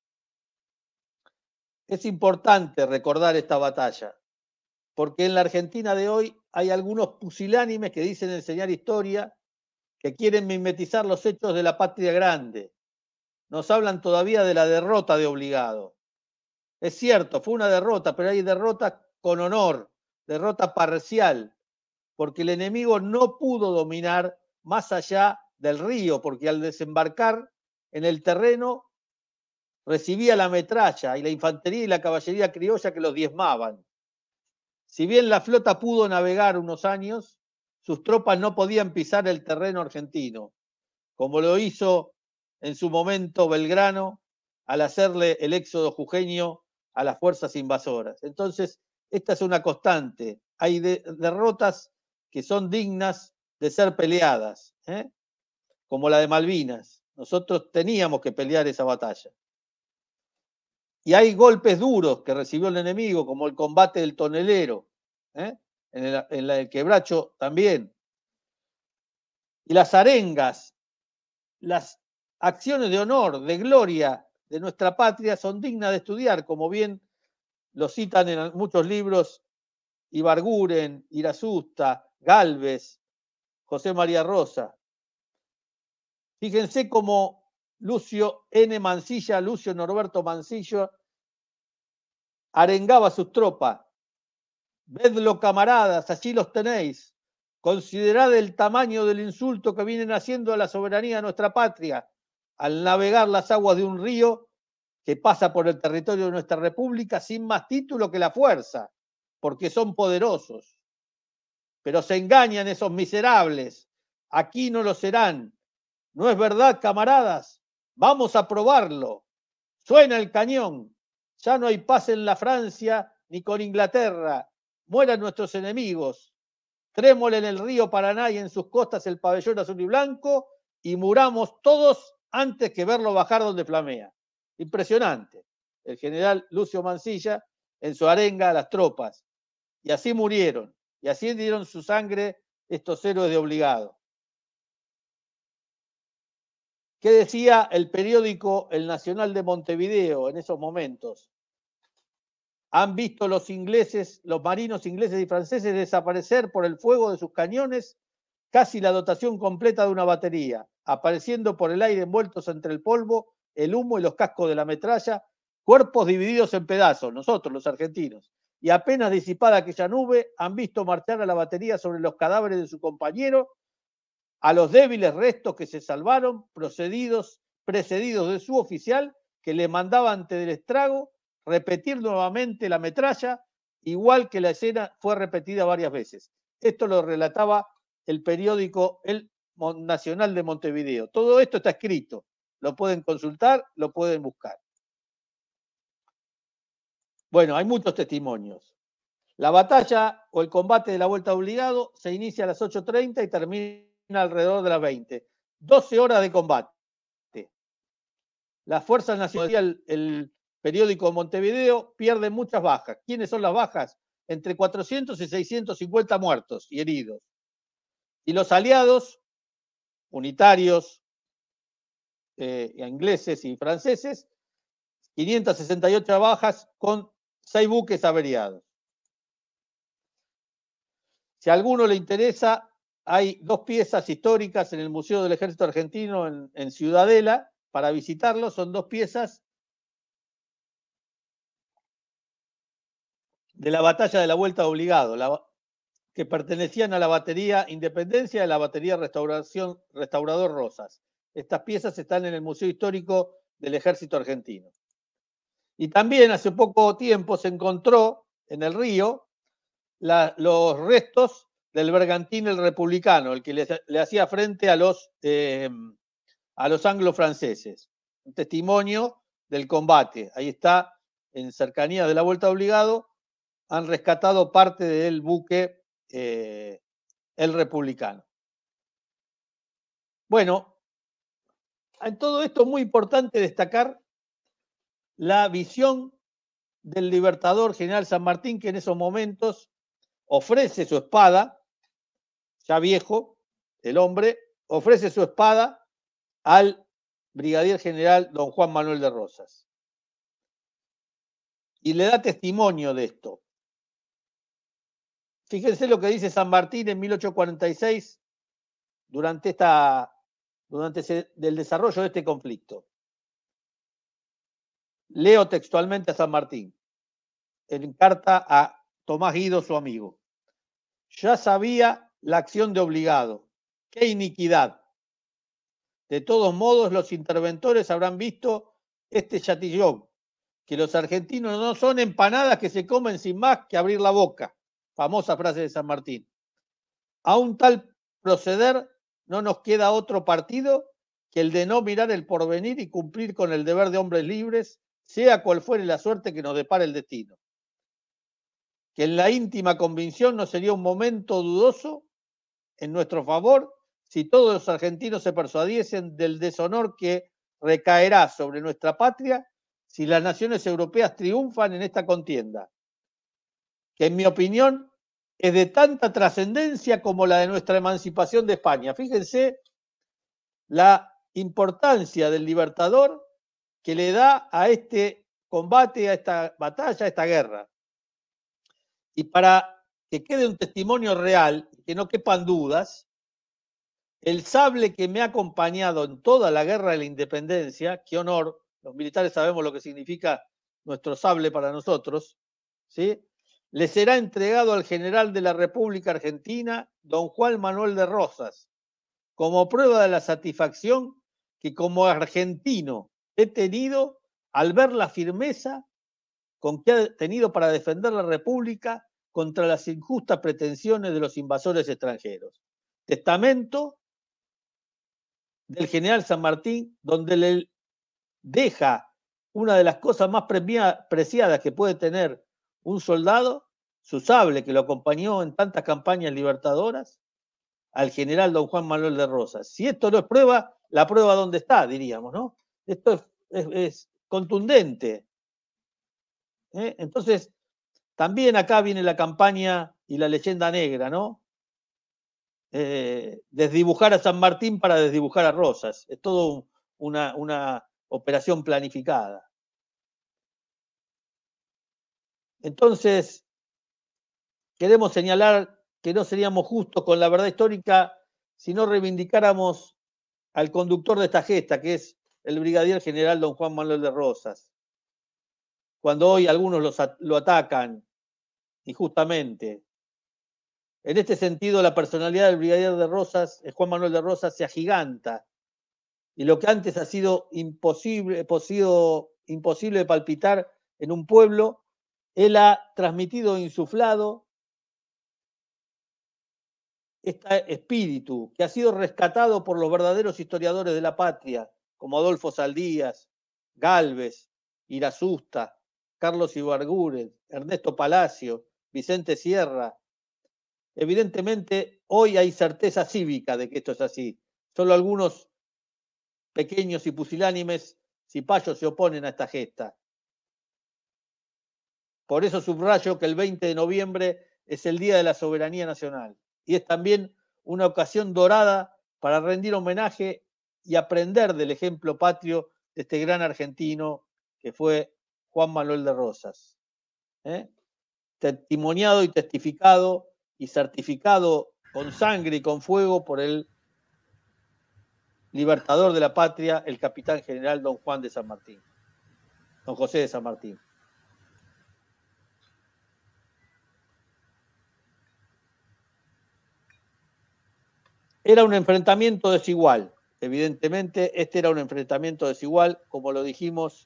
Es importante recordar esta batalla, porque en la Argentina de hoy hay algunos pusilánimes que dicen enseñar historia, que quieren mimetizar los hechos de la patria grande. Nos hablan todavía de la derrota de obligado. Es cierto, fue una derrota, pero hay derrota con honor, derrota parcial, porque el enemigo no pudo dominar más allá del río, porque al desembarcar en el terreno recibía la metralla y la infantería y la caballería criolla que los diezmaban. Si bien la flota pudo navegar unos años, sus tropas no podían pisar el terreno argentino, como lo hizo en su momento Belgrano al hacerle el éxodo jujeño a las fuerzas invasoras. Entonces, esta es una constante. Hay derrotas que son dignas de ser peleadas, como la de Malvinas. Nosotros teníamos que pelear esa batalla. Y hay golpes duros que recibió el enemigo, como el combate del Tonelero, en el Quebracho también. Y las arengas, las acciones de honor, de gloria de nuestra patria son dignas de estudiar, como bien lo citan en muchos libros Ibarguren, Irasusta, Gálvez, José María Rosa. Fíjense cómo Lucio N. Mansilla, Lucio Norberto Mansilla, arengaba a sus tropas. Vedlo, camaradas, allí los tenéis. Considerad el tamaño del insulto que vienen haciendo a la soberanía de nuestra patria al navegar las aguas de un río que pasa por el territorio de nuestra república sin más título que la fuerza, porque son poderosos. Pero se engañan esos miserables. Aquí no lo serán. ¿No es verdad, camaradas? Vamos a probarlo. Suena el cañón. Ya no hay paz en la Francia ni con Inglaterra. Mueran nuestros enemigos. Trémole en el río Paraná y en sus costas el pabellón azul y blanco y muramos todos antes que verlo bajar donde flamea. Impresionante. El general Lucio Mansilla en su arenga a las tropas. Y así murieron. Y así dieron su sangre estos héroes de obligado. ¿Qué decía el periódico El Nacional de Montevideo en esos momentos? han visto los marinos ingleses y franceses desaparecer por el fuego de sus cañones casi la dotación completa de una batería, apareciendo por el aire envueltos entre el polvo, el humo y los cascos de la metralla, cuerpos divididos en pedazos, nosotros los argentinos, y apenas disipada aquella nube, han visto marchar a la batería sobre los cadáveres de su compañero, a los débiles restos que se salvaron, precedidos de su oficial, que le mandaba ante del estrago repetir nuevamente la metralla, igual que la escena fue repetida varias veces. Esto lo relataba el periódico El Nacional de Montevideo. Todo esto está escrito, lo pueden consultar, lo pueden buscar. Bueno, hay muchos testimonios. La batalla o el combate de la vuelta obligado se inicia a las 8:30 y termina alrededor de las 20. 12 horas de combate. Las fuerzas nacionales, el periódico de Montevideo, pierden muchas bajas. ¿Quiénes son las bajas? Entre 400 y 650 muertos y heridos. Y los aliados, unitarios, ingleses y franceses, 568 bajas con 6 buques averiados. Si a alguno le interesa, hay 2 piezas históricas en el Museo del Ejército Argentino en Ciudadela para visitarlo. Son 2 piezas de la batalla de la Vuelta Obligado, que pertenecían a la batería Independencia y a la batería Restaurador Rosas. Estas piezas están en el Museo Histórico del Ejército Argentino. Y también hace poco tiempo se encontró en el río los restos del bergantín El Republicano, el que le hacía frente a los anglo-franceses. Un testimonio del combate. Ahí está, en cercanía de la Vuelta Obligado, han rescatado parte del buque El Republicano. Bueno, en todo esto es muy importante destacar la visión del libertador general San Martín, que en esos momentos ofrece su espada, ya viejo, el hombre, ofrece su espada al brigadier general don Juan Manuel de Rosas. Y le da testimonio de esto. Fíjense lo que dice San Martín en 1846 durante del desarrollo de este conflicto. Leo textualmente a San Martín, en carta a Tomás Guido, su amigo. Ya sabía la acción de Obligado. ¡Qué iniquidad! De todos modos, los interventores habrán visto este chatillón, que los argentinos no son empanadas que se comen sin más que abrir la boca. Famosa frase de San Martín. A un tal proceder no nos queda otro partido que el de no mirar el porvenir y cumplir con el deber de hombres libres, sea cual fuere la suerte que nos depara el destino. Que en la íntima convicción no sería un momento dudoso en nuestro favor si todos los argentinos se persuadiesen del deshonor que recaerá sobre nuestra patria si las naciones europeas triunfan en esta contienda, que en mi opinión es de tanta trascendencia como la de nuestra emancipación de España. Fíjense la importancia del libertador que le da a este combate, a esta batalla, a esta guerra. Y para que quede un testimonio real, que no quepan dudas, el sable que me ha acompañado en toda la guerra de la independencia, qué honor, los militares sabemos lo que significa nuestro sable para nosotros, ¿sí? Le será entregado al general de la República Argentina, don Juan Manuel de Rosas, como prueba de la satisfacción que como argentino he tenido al ver la firmeza con que ha tenido para defender la República contra las injustas pretensiones de los invasores extranjeros. Testamento del general San Martín, donde le deja una de las cosas más preciadas que puede tener un soldado, su sable que lo acompañó en tantas campañas libertadoras, al general don Juan Manuel de Rosas. Si esto no es prueba, la prueba dónde está, diríamos, ¿no? Esto es contundente. Entonces, también acá viene la campaña y la leyenda negra, ¿no? Desdibujar a San Martín para desdibujar a Rosas. Es todo una operación planificada. Entonces, queremos señalar que no seríamos justos con la verdad histórica si no reivindicáramos al conductor de esta gesta, que es el brigadier general don Juan Manuel de Rosas. Cuando hoy algunos lo atacan injustamente. En este sentido, la personalidad del brigadier de Rosas, Juan Manuel de Rosas, se agiganta. Y lo que antes ha sido imposible de palpitar en un pueblo, él ha transmitido e insuflado este espíritu que ha sido rescatado por los verdaderos historiadores de la patria, como Adolfo Saldías, Gálvez, Irasusta, Carlos Ibargüen, Ernesto Palacio, Vicente Sierra. Evidentemente, hoy hay certeza cívica de que esto es así. Solo algunos pequeños y pusilánimes cipayos se oponen a esta gesta. Por eso subrayo que el 20 de noviembre es el Día de la Soberanía Nacional y es también una ocasión dorada para rendir homenaje y aprender del ejemplo patrio de este gran argentino que fue Juan Manuel de Rosas. Testimoniado y testificado y certificado con sangre y con fuego por el libertador de la patria, el capitán general don Juan de San Martín, don José de San Martín. Era un enfrentamiento desigual, evidentemente, este era un enfrentamiento desigual, como lo dijimos,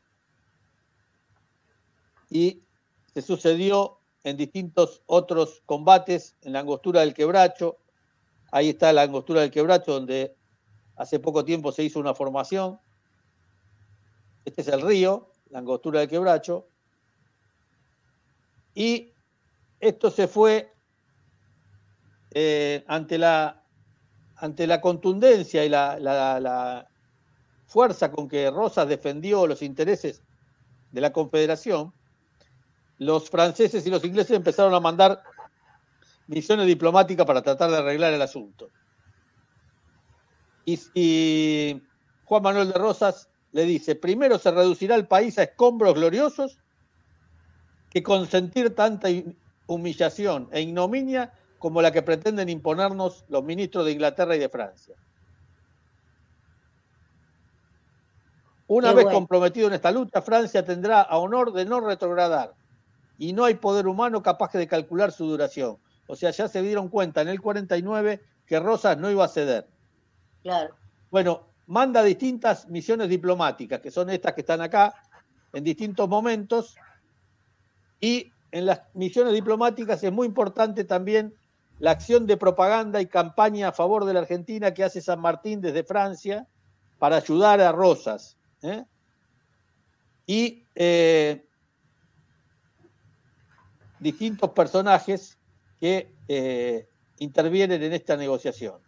y se sucedió en distintos otros combates, en la Angostura del Quebracho. Ahí está la Angostura del Quebracho, donde hace poco tiempo se hizo una formación. Este es el río, la Angostura del Quebracho. Y esto se fue ante la contundencia y la fuerza con que Rosas defendió los intereses de la Confederación. Los franceses y los ingleses empezaron a mandar misiones diplomáticas para tratar de arreglar el asunto. Y Juan Manuel de Rosas le dice: primero se reducirá el país a escombros gloriosos que consentir tanta humillación e ignominia como la que pretenden imponernos los ministros de Inglaterra y de Francia. Una vez comprometido en esta lucha, Francia tendrá a honor de no retrogradar y no hay poder humano capaz de calcular su duración. O sea, ya se dieron cuenta en el 49 que Rosas no iba a ceder. Claro. Bueno, manda distintas misiones diplomáticas, que son estas que están acá, en distintos momentos, y en las misiones diplomáticas es muy importante también la acción de propaganda y campaña a favor de la Argentina que hace San Martín desde Francia para ayudar a Rosas. Y distintos personajes que intervienen en esta negociación.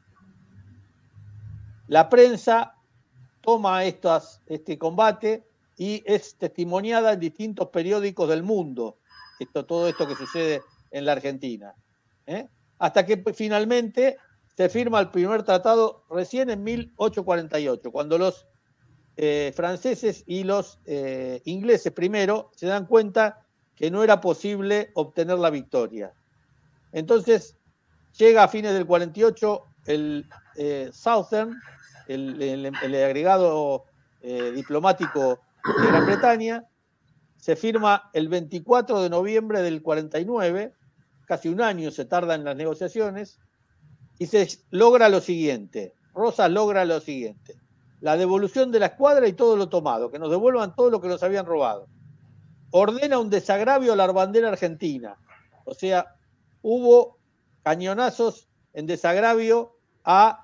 La prensa toma este combate y es testimoniada en distintos periódicos del mundo, todo esto que sucede en la Argentina. Hasta que finalmente se firma el primer tratado recién en 1848, cuando los franceses y los ingleses primero se dan cuenta que no era posible obtener la victoria. Entonces llega a fines del 48 el Southern, el agregado diplomático de Gran Bretaña, se firma el 24 de noviembre del 49, casi un año se tarda en las negociaciones, y se logra lo siguiente, Rosas logra lo siguiente: la devolución de la escuadra y todo lo tomado, que nos devuelvan todo lo que nos habían robado. Ordena un desagravio a la bandera argentina, o sea, hubo cañonazos en desagravio a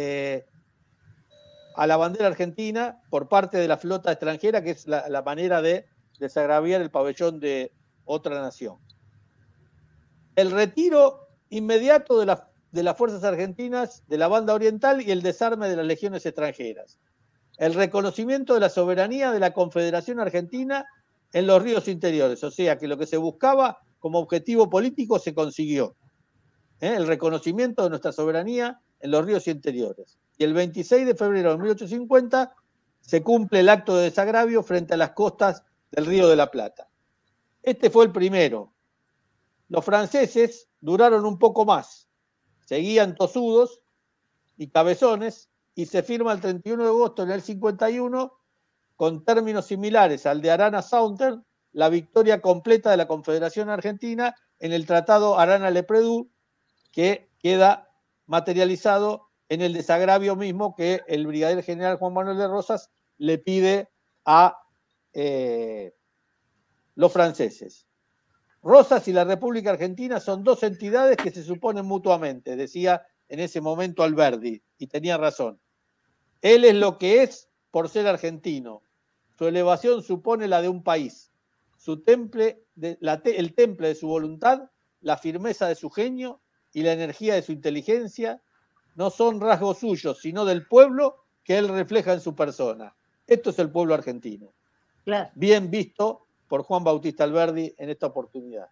la bandera argentina por parte de la flota extranjera, que es la manera de desagraviar el pabellón de otra nación. El retiro inmediato de las fuerzas argentinas de la banda oriental y el desarme de las legiones extranjeras. El reconocimiento de la soberanía de la Confederación Argentina en los ríos interiores, o sea que lo que se buscaba como objetivo político se consiguió. El reconocimiento de nuestra soberanía en los ríos interiores. Y el 26 de febrero de 1850 se cumple el acto de desagravio frente a las costas del Río de la Plata. Este fue el primero. Los franceses duraron un poco más, seguían tosudos y cabezones, y se firma el 31 de agosto del 51, con términos similares al de Arana-Saunter, la victoria completa de la Confederación Argentina en el Tratado Arana-Lepredú, que queda materializado en el desagravio mismo que el brigadier general Juan Manuel de Rosas le pide a los franceses. Rosas y la República Argentina son dos entidades que se suponen mutuamente, decía en ese momento Alberdi, y tenía razón. Él es lo que es por ser argentino. Su elevación supone la de un país. El temple de su voluntad, la firmeza de su genio y la energía de su inteligencia no son rasgos suyos, sino del pueblo que él refleja en su persona. Esto es el pueblo argentino. Claro. Bien visto por Juan Bautista Alberdi en esta oportunidad.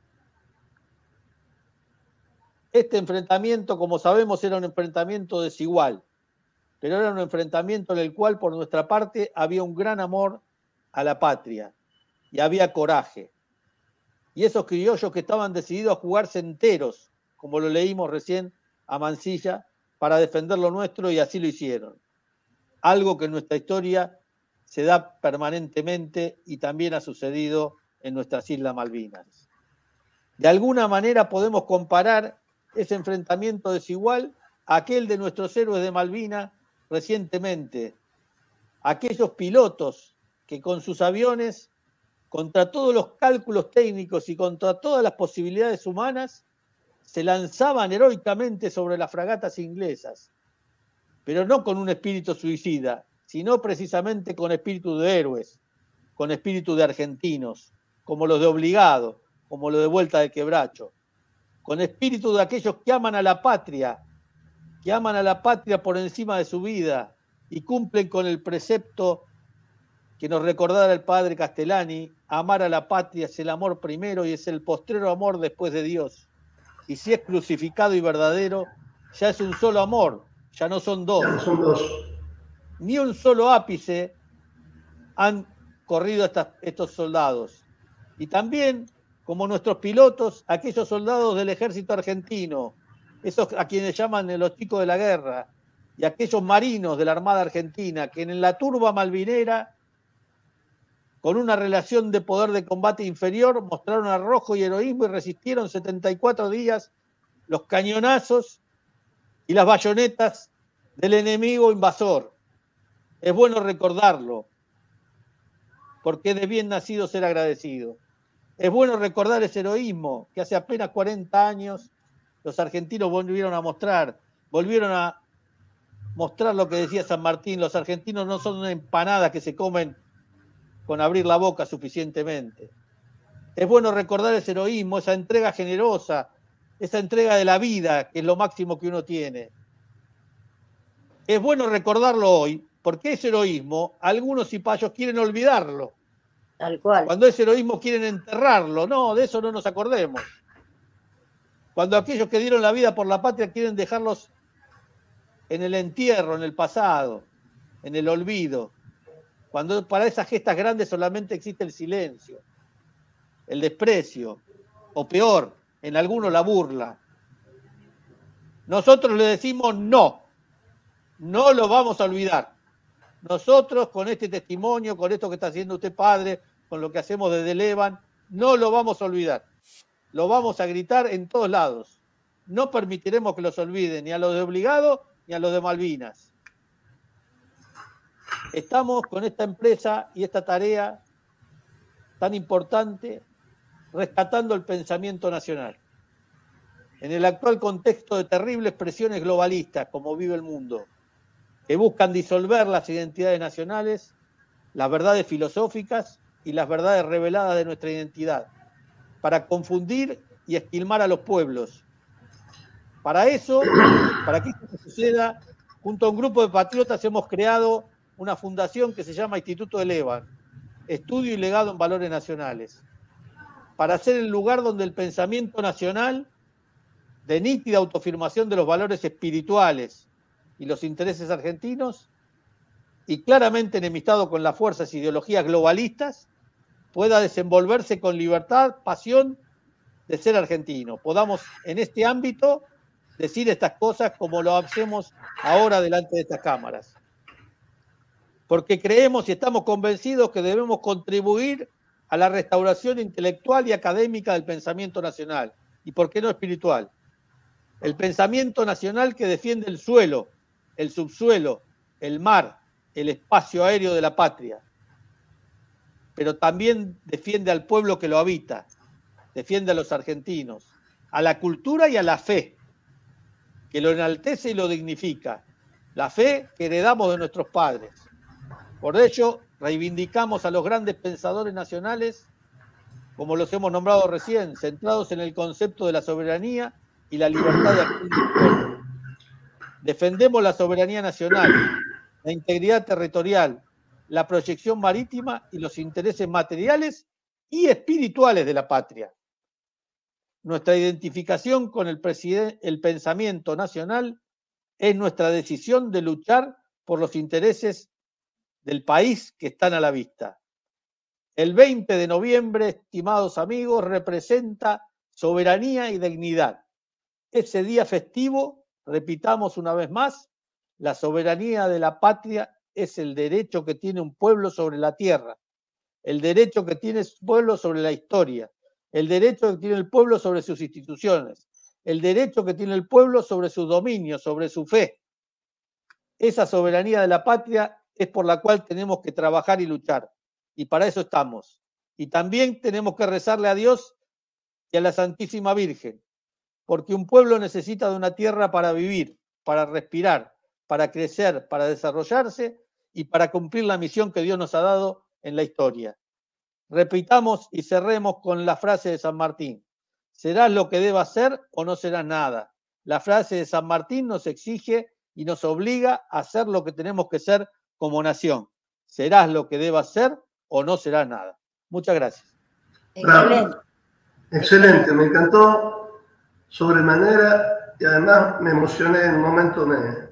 Este enfrentamiento, como sabemos, era un enfrentamiento desigual, pero era un enfrentamiento en el cual, por nuestra parte, había un gran amor a la patria y había coraje. Y esos criollos que estaban decididos a jugarse enteros, como lo leímos recién a Mansilla, para defender lo nuestro, y así lo hicieron. Algo que en nuestra historia se da permanentemente y también ha sucedido en nuestras Islas Malvinas. De alguna manera podemos comparar ese enfrentamiento desigual a aquel de nuestros héroes de Malvinas recientemente, aquellos pilotos que con sus aviones, contra todos los cálculos técnicos y contra todas las posibilidades humanas, se lanzaban heroicamente sobre las fragatas inglesas, pero no con un espíritu suicida, sino precisamente con espíritu de héroes, con espíritu de argentinos, como los de Obligado, como los de Vuelta de Quebracho, con espíritu de aquellos que aman a la patria por encima de su vida y cumplen con el precepto que nos recordara el padre Castellani: amar a la patria es el amor primero y es el postrero amor después de Dios. Y si es crucificado y verdadero, ya es un solo amor, ya no son dos. Ya no son dos. Ni un solo ápice han corrido estos soldados. Y también, como nuestros pilotos, aquellos soldados del ejército argentino, esos a quienes llaman los chicos de la guerra, y aquellos marinos de la Armada Argentina, que en la turba malvinera, con una relación de poder de combate inferior, mostraron arrojo y heroísmo y resistieron 74 días los cañonazos y las bayonetas del enemigo invasor. Es bueno recordarlo, porque es de bien nacido ser agradecido. Es bueno recordar ese heroísmo que hace apenas 40 años los argentinos volvieron a mostrar lo que decía San Martín: los argentinos no son una empanada que se comen con abrir la boca suficientemente. Es bueno recordar ese heroísmo, esa entrega generosa, esa entrega de la vida, que es lo máximo que uno tiene. Es bueno recordarlo hoy, porque ese heroísmo, algunos cipayos quieren olvidarlo. Tal cual. Cuando ese heroísmo quieren enterrarlo, no, de eso no nos acordemos. Cuando aquellos que dieron la vida por la patria quieren dejarlos en el entierro, en el pasado, en el olvido. Cuando para esas gestas grandes solamente existe el silencio, el desprecio, o peor, en algunos la burla. Nosotros le decimos no lo vamos a olvidar. Nosotros, con este testimonio, con esto que está haciendo usted, padre, con lo que hacemos desde Levan, no lo vamos a olvidar. Lo vamos a gritar en todos lados. No permitiremos que los olviden, ni a los de Obligado, ni a los de Malvinas. Estamos con esta empresa y esta tarea tan importante, rescatando el pensamiento nacional. En el actual contexto de terribles presiones globalistas, como vive el mundo, que buscan disolver las identidades nacionales, las verdades filosóficas y las verdades reveladas de nuestra identidad, para confundir y esquilmar a los pueblos. Para que esto suceda, junto a un grupo de patriotas hemos creado una fundación que se llama Instituto de Levan, Estudio y Legado en Valores Nacionales, para ser el lugar donde el pensamiento nacional, de nítida autoafirmación de los valores espirituales y los intereses argentinos, y claramente enemistado con las fuerzas e ideologías globalistas, pueda desenvolverse con libertad, pasión de ser argentino, podamos en este ámbito decir estas cosas como lo hacemos ahora delante de estas cámaras. Porque creemos y estamos convencidos que debemos contribuir a la restauración intelectual y académica del pensamiento nacional, y por qué no espiritual. El pensamiento nacional que defiende el suelo, el subsuelo, el mar, el espacio aéreo de la patria, pero también defiende al pueblo que lo habita, defiende a los argentinos, a la cultura y a la fe, que lo enaltece y lo dignifica, la fe que heredamos de nuestros padres. Por ello, reivindicamos a los grandes pensadores nacionales, como los hemos nombrado recién, centrados en el concepto de la soberanía y la libertad de acción del pueblo. Defendemos la soberanía nacional, la integridad territorial, la proyección marítima y los intereses materiales y espirituales de la patria. Nuestra identificación con el pensamiento nacional es nuestra decisión de luchar por los intereses del país que están a la vista. El 20 de noviembre, estimados amigos, representa soberanía y dignidad. Ese día festivo, repitamos una vez más, la soberanía de la patria es el derecho que tiene un pueblo sobre la tierra, el derecho que tiene un pueblo sobre la historia, el derecho que tiene el pueblo sobre sus instituciones, el derecho que tiene el pueblo sobre su dominio, sobre su fe. Esa soberanía de la patria es por la cual tenemos que trabajar y luchar, y para eso estamos. Y también tenemos que rezarle a Dios y a la Santísima Virgen, porque un pueblo necesita de una tierra para vivir, para respirar, para crecer, para desarrollarse y para cumplir la misión que Dios nos ha dado en la historia. Repitamos y cerremos con la frase de San Martín: serás lo que debas ser o no serás nada. La frase de San Martín nos exige y nos obliga a ser lo que tenemos que ser como nación. Serás lo que debas ser o no serás nada. Muchas gracias. Excelente. Excelente, me encantó sobremanera y además me emocioné en un momento, me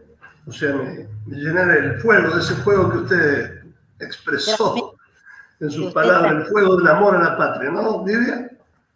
llené del fuego, de ese fuego que usted expresó en sus palabras, el fuego del amor a la patria, ¿no, Lidia?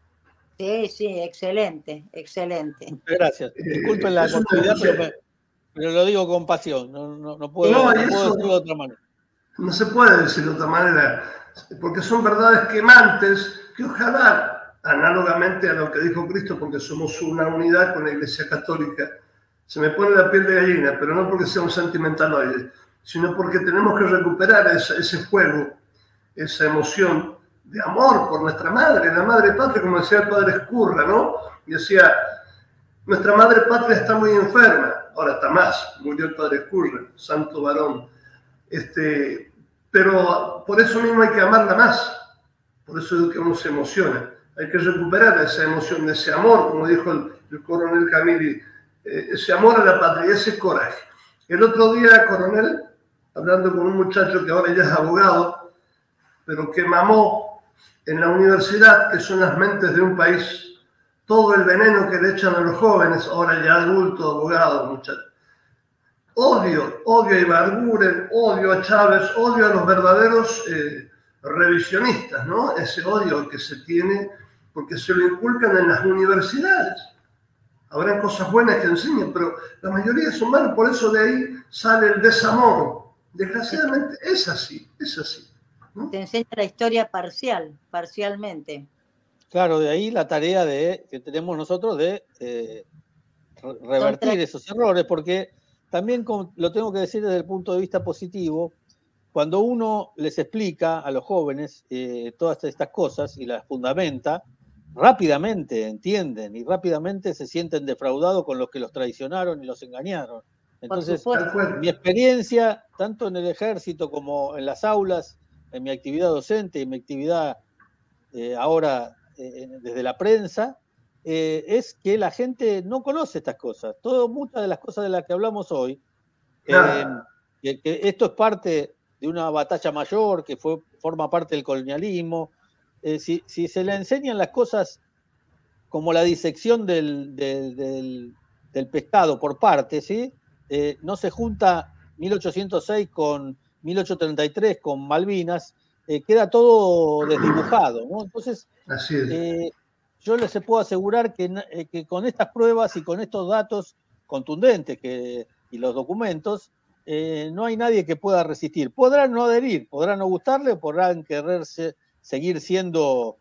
Sí, excelente, excelente. Muchas gracias. Disculpen la cortidad, pero lo digo con pasión, no puedo decirlo de otra manera. No se puede decir de otra manera, porque son verdades quemantes que ojalá, análogamente a lo que dijo Cristo, porque somos una unidad con la Iglesia Católica, se me pone la piel de gallina, pero no porque sea un sentimentaloide, sino porque tenemos que recuperar ese fuego, esa emoción de amor por nuestra madre, la madre patria, como decía el padre Escurra, ¿no? Y decía, nuestra madre patria está muy enferma, ahora está más, murió el padre Escurra, santo varón, pero por eso mismo hay que amarla más, por eso es que uno se emociona, hay que recuperar esa emoción, ese amor, como dijo el coronel Camilli, ese amor a la patria, ese coraje. El otro día, coronel, hablando con un muchacho que ahora ya es abogado, pero que mamó en la universidad, que son las mentes de un país, todo el veneno que le echan a los jóvenes, ahora ya adultos, abogados, muchachos. Odio a Ibarguren, odio a Chávez, odio a los verdaderos revisionistas, ¿no? Ese odio que se tiene porque se lo inculcan en las universidades. Habrán cosas buenas que enseñan, pero la mayoría son malas, por eso de ahí sale el desamor. Desgraciadamente es así, ¿no? Te enseña la historia parcialmente. Claro, de ahí la tarea que tenemos nosotros de revertir esos errores, porque también lo tengo que decir desde el punto de vista positivo, cuando uno les explica a los jóvenes todas estas cosas y las fundamenta, rápidamente entienden y rápidamente se sienten defraudados con los que los traicionaron y los engañaron. Entonces, mi experiencia, tanto en el ejército como en las aulas, en mi actividad docente y en mi actividad ahora desde la prensa, es que la gente no conoce estas cosas. Muchas de las cosas de las que hablamos hoy, que esto es parte de una batalla mayor, que forma parte del colonialismo. Si se le enseñan las cosas como la disección del pescado por partes, ¿sí? No se junta 1806 con 1833 con Malvinas, queda todo desdibujado, ¿no? Entonces, yo les puedo asegurar que con estas pruebas y con estos datos contundentes y los documentos, no hay nadie que pueda resistir. Podrán no adherir, podrán no gustarle, podrán quererse seguir siendo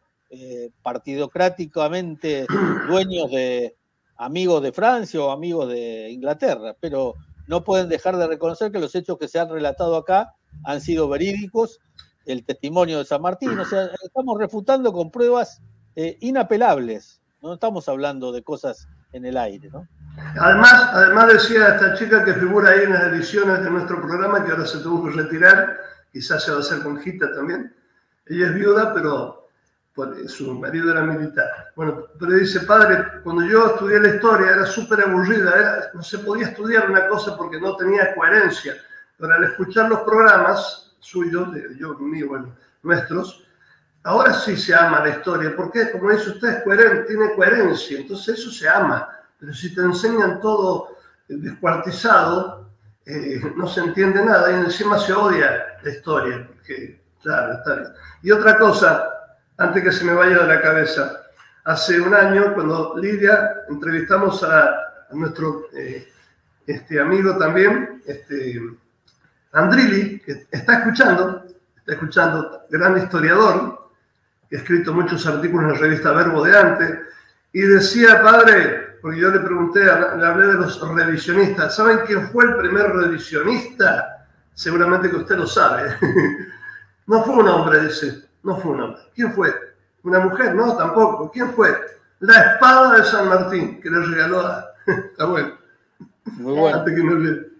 partidocráticamente dueños de amigos de Francia o amigos de Inglaterra, pero no pueden dejar de reconocer que los hechos que se han relatado acá han sido verídicos, el testimonio de San Martín, o sea, estamos refutando con pruebas inapelables, no estamos hablando de cosas en el aire, ¿no? Además decía esta chica que figura ahí en las ediciones de nuestro programa, que ahora se tuvo que retirar, quizás se va a hacer con Gita también. Ella es viuda, pero su marido era militar. Bueno, pero dice, padre, cuando yo estudié la historia era súper aburrida, no se podía estudiar una cosa porque no tenía coherencia. Pero al escuchar los programas suyos, nuestros, ahora sí se ama la historia, porque como dice usted, tiene coherencia, entonces eso se ama. Pero si te enseñan todo descuartizado, no se entiende nada y encima se odia la historia, porque, claro, está bien. Y otra cosa, antes que se me vaya de la cabeza, hace un año, cuando Lidia entrevistamos a nuestro amigo también, Andrilli, que está escuchando, gran historiador, que ha escrito muchos artículos en la revista Verbo de antes, y decía, padre, porque yo le pregunté, le hablé de los revisionistas, ¿saben quién fue el primer revisionista? Seguramente que usted lo sabe. No fue un hombre, dice, no fue un hombre. ¿Quién fue? ¿Una mujer? No, tampoco. ¿Quién fue? La espada de San Martín, que le regaló a abuelo. Muy bueno. Antes que me olvide.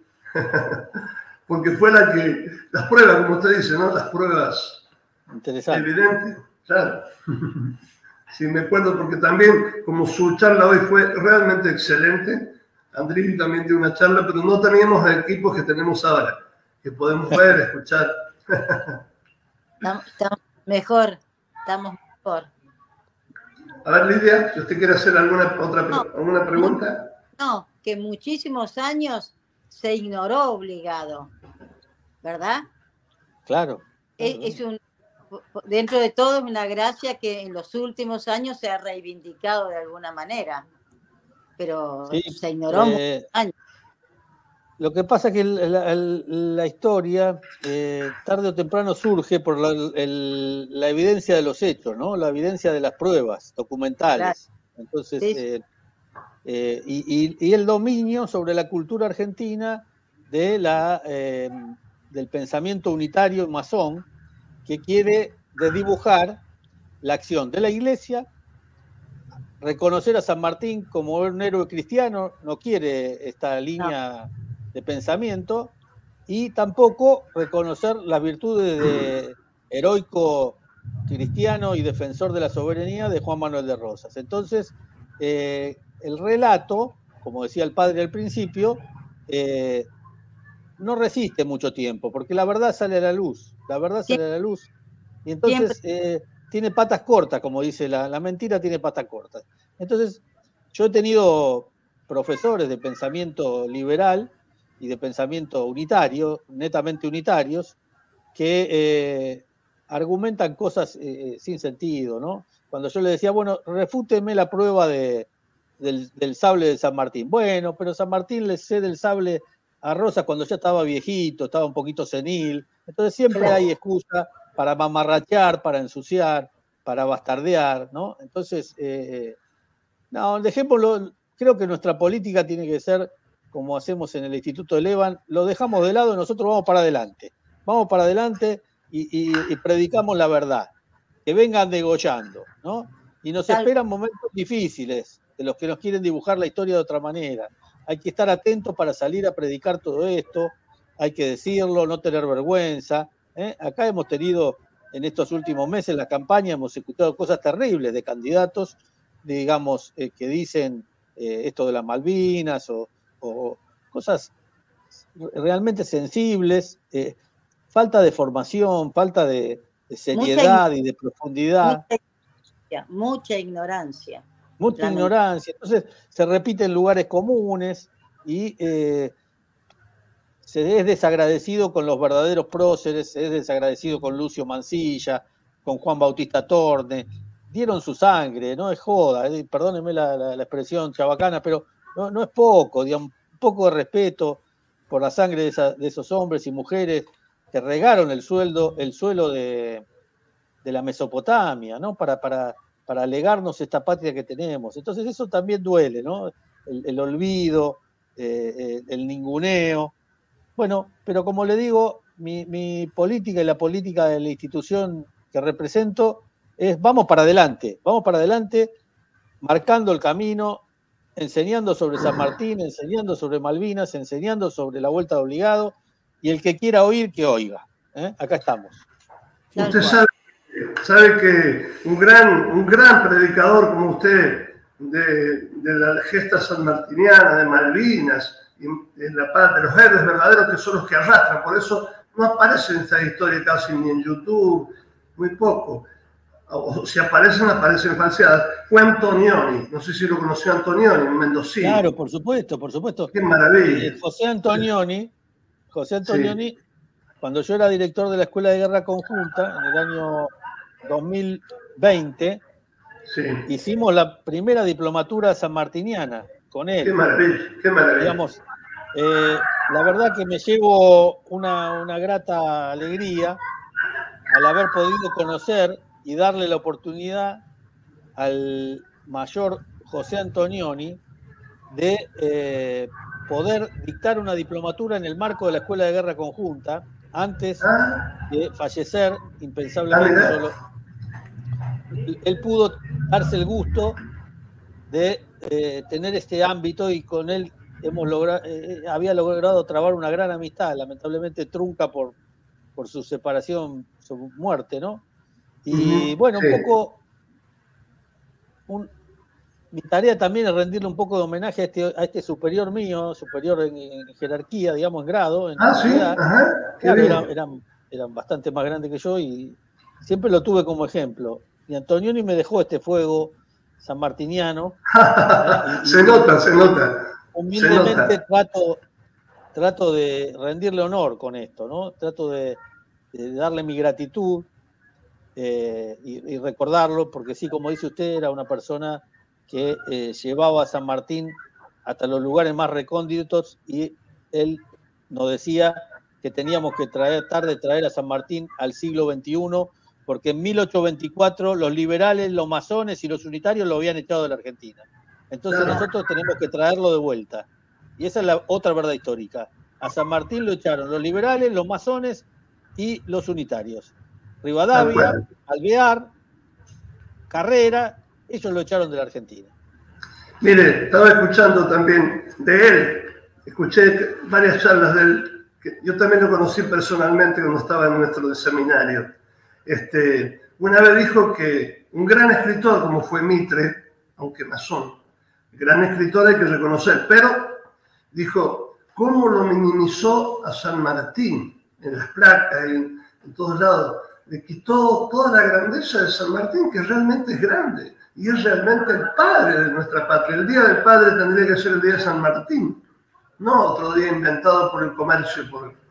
Porque fue las pruebas, como usted dice, ¿no? Las pruebas evidentes, claro. Sí, me acuerdo porque también, como su charla hoy fue realmente excelente, Andrilli también dio una charla, pero no teníamos el equipo que tenemos ahora, que podemos ver, escuchar. Estamos mejor. A ver, Lidia, si usted quiere hacer alguna pregunta. No, que muchísimos años se ignoró obligado, ¿verdad? Claro. Dentro de todo es una gracia que en los últimos años se ha reivindicado de alguna manera, pero sí, se ignoró muchos años. Lo que pasa es que la historia tarde o temprano surge por la evidencia de los hechos, ¿no? La evidencia de las pruebas documentales. Claro. Entonces, sí. Y el dominio sobre la cultura argentina del pensamiento unitario masón, que quiere desdibujar la acción de la Iglesia, reconocer a San Martín como un héroe cristiano, no quiere esta línea de pensamiento, y tampoco reconocer las virtudes de heroico cristiano y defensor de la soberanía de Juan Manuel de Rosas. Entonces, el relato, como decía el padre al principio, no resiste mucho tiempo, porque la verdad sale a la luz, y entonces tiene patas cortas, como dice la mentira, tiene patas cortas. Entonces, yo he tenido profesores de pensamiento liberal y de pensamiento unitario, netamente unitarios, que argumentan cosas sin sentido, ¿no? Cuando yo le decía, bueno, refúteme la prueba del sable de San Martín. Bueno, pero San Martín le cede el sable a Rosas cuando ya estaba viejito, estaba un poquito senil. Entonces siempre hay excusa para mamarrachear, para ensuciar, para bastardear, ¿no? Entonces, no, dejémoslo. Creo que nuestra política tiene que ser como hacemos en el Instituto de Levan, lo dejamos de lado y nosotros vamos para adelante. Vamos para adelante y predicamos la verdad. Que vengan degollando, ¿no? Y nos esperan momentos difíciles, de los que nos quieren dibujar la historia de otra manera. Hay que estar atentos para salir a predicar todo esto, hay que decirlo, no tener vergüenza. Acá hemos tenido, en estos últimos meses, la campaña, hemos escuchado cosas terribles de candidatos, digamos, que dicen esto de las Malvinas o cosas realmente sensibles, falta de formación, falta de seriedad y de profundidad. Mucha ignorancia. Mucha ignorancia. Entonces se repiten lugares comunes y se es desagradecido con los verdaderos próceres, se es desagradecido con Lucio Mansilla, con Juan Bautista Torne, dieron su sangre, no es joda, perdónenme la expresión chabacana, pero no es poco, digamos, un poco de respeto por la sangre de esos hombres y mujeres que regaron el suelo de la Mesopotamia, ¿no? Para legarnos esta patria que tenemos. Entonces eso también duele, ¿no? El olvido, el ninguneo. Bueno, pero como le digo, mi política y la política de la institución que represento es vamos para adelante, marcando el camino, enseñando sobre San Martín, enseñando sobre Malvinas, enseñando sobre la Vuelta de Obligado, y el que quiera oír, que oiga. Acá estamos. Usted sabe que un gran predicador como usted de la gesta sanmartiniana, de Malvinas, y de la paz, de los héroes verdaderos que son los que arrastran, por eso no aparece en esta historia casi ni en YouTube, muy poco. O si aparecen falseadas. Fue Antonioni, no sé si lo conoció Antonioni, un mendocino. Claro, por supuesto. Qué maravilla. José Antonioni, sí. Cuando yo era director de la Escuela de Guerra Conjunta, en el año 2020, sí, hicimos la primera diplomatura sanmartiniana con él. Qué maravilla. Digamos, la verdad que me llevo una grata alegría al haber podido conocer y darle la oportunidad al mayor José Antonioni de poder dictar una diplomatura en el marco de la Escuela de Guerra Conjunta antes de fallecer impensablemente. Él pudo darse el gusto de tener este ámbito y con él había logrado trabar una gran amistad, lamentablemente trunca por su separación, su muerte, ¿no? Y bueno, un poco mi tarea también es rendirle un poco de homenaje a este superior mío, superior en jerarquía, digamos, en grado. ¿Sí? Ajá. Claro, eran bastante más grandes que yo y siempre lo tuve como ejemplo. Y Antonioni me dejó este fuego sanmartiniano. Se nota. Humildemente trato de rendirle honor con esto, ¿no? Trato de darle mi gratitud y recordarlo, porque sí, como dice usted, era una persona que llevaba a San Martín hasta los lugares más recónditos y él nos decía que teníamos que tratar de traer a San Martín al siglo XXI, porque en 1824 los liberales, los masones y los unitarios lo habían echado de la Argentina. Entonces nosotros tenemos que traerlo de vuelta. Y esa es la otra verdad histórica. A San Martín lo echaron los liberales, los masones y los unitarios. Rivadavia, Alvear, Carrera, ellos lo echaron de la Argentina. Mire, estaba escuchando también de él, escuché varias charlas de él, que yo también lo conocí personalmente cuando estaba en nuestro seminario. Una vez dijo que un gran escritor como fue Mitre, aunque masón, gran escritor hay que reconocer, pero dijo, ¿cómo lo minimizó a San Martín en las placas, en todos lados? Le quitó toda la grandeza de San Martín, que realmente es grande, y es realmente el padre de nuestra patria. El Día del Padre tendría que ser el Día de San Martín, no otro día inventado por el comercio.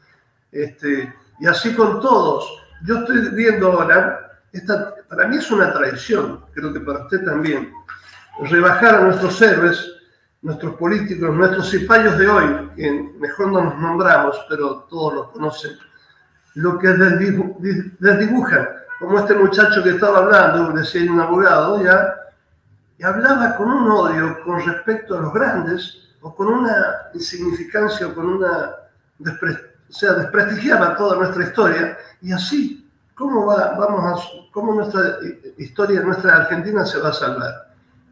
Y así con todos. Yo estoy viendo ahora, para mí es una traición, creo que para usted también, rebajar a nuestros héroes, nuestros políticos, nuestros cipayos de hoy, que mejor no nos nombramos, pero todos los conocen, lo que desdibujan, como este muchacho que estaba hablando, decía un abogado, y hablaba con un odio con respecto a los grandes, o con una insignificancia, o con una desprestigiaba toda nuestra historia, y así, ¿cómo nuestra historia, nuestra Argentina se va a salvar?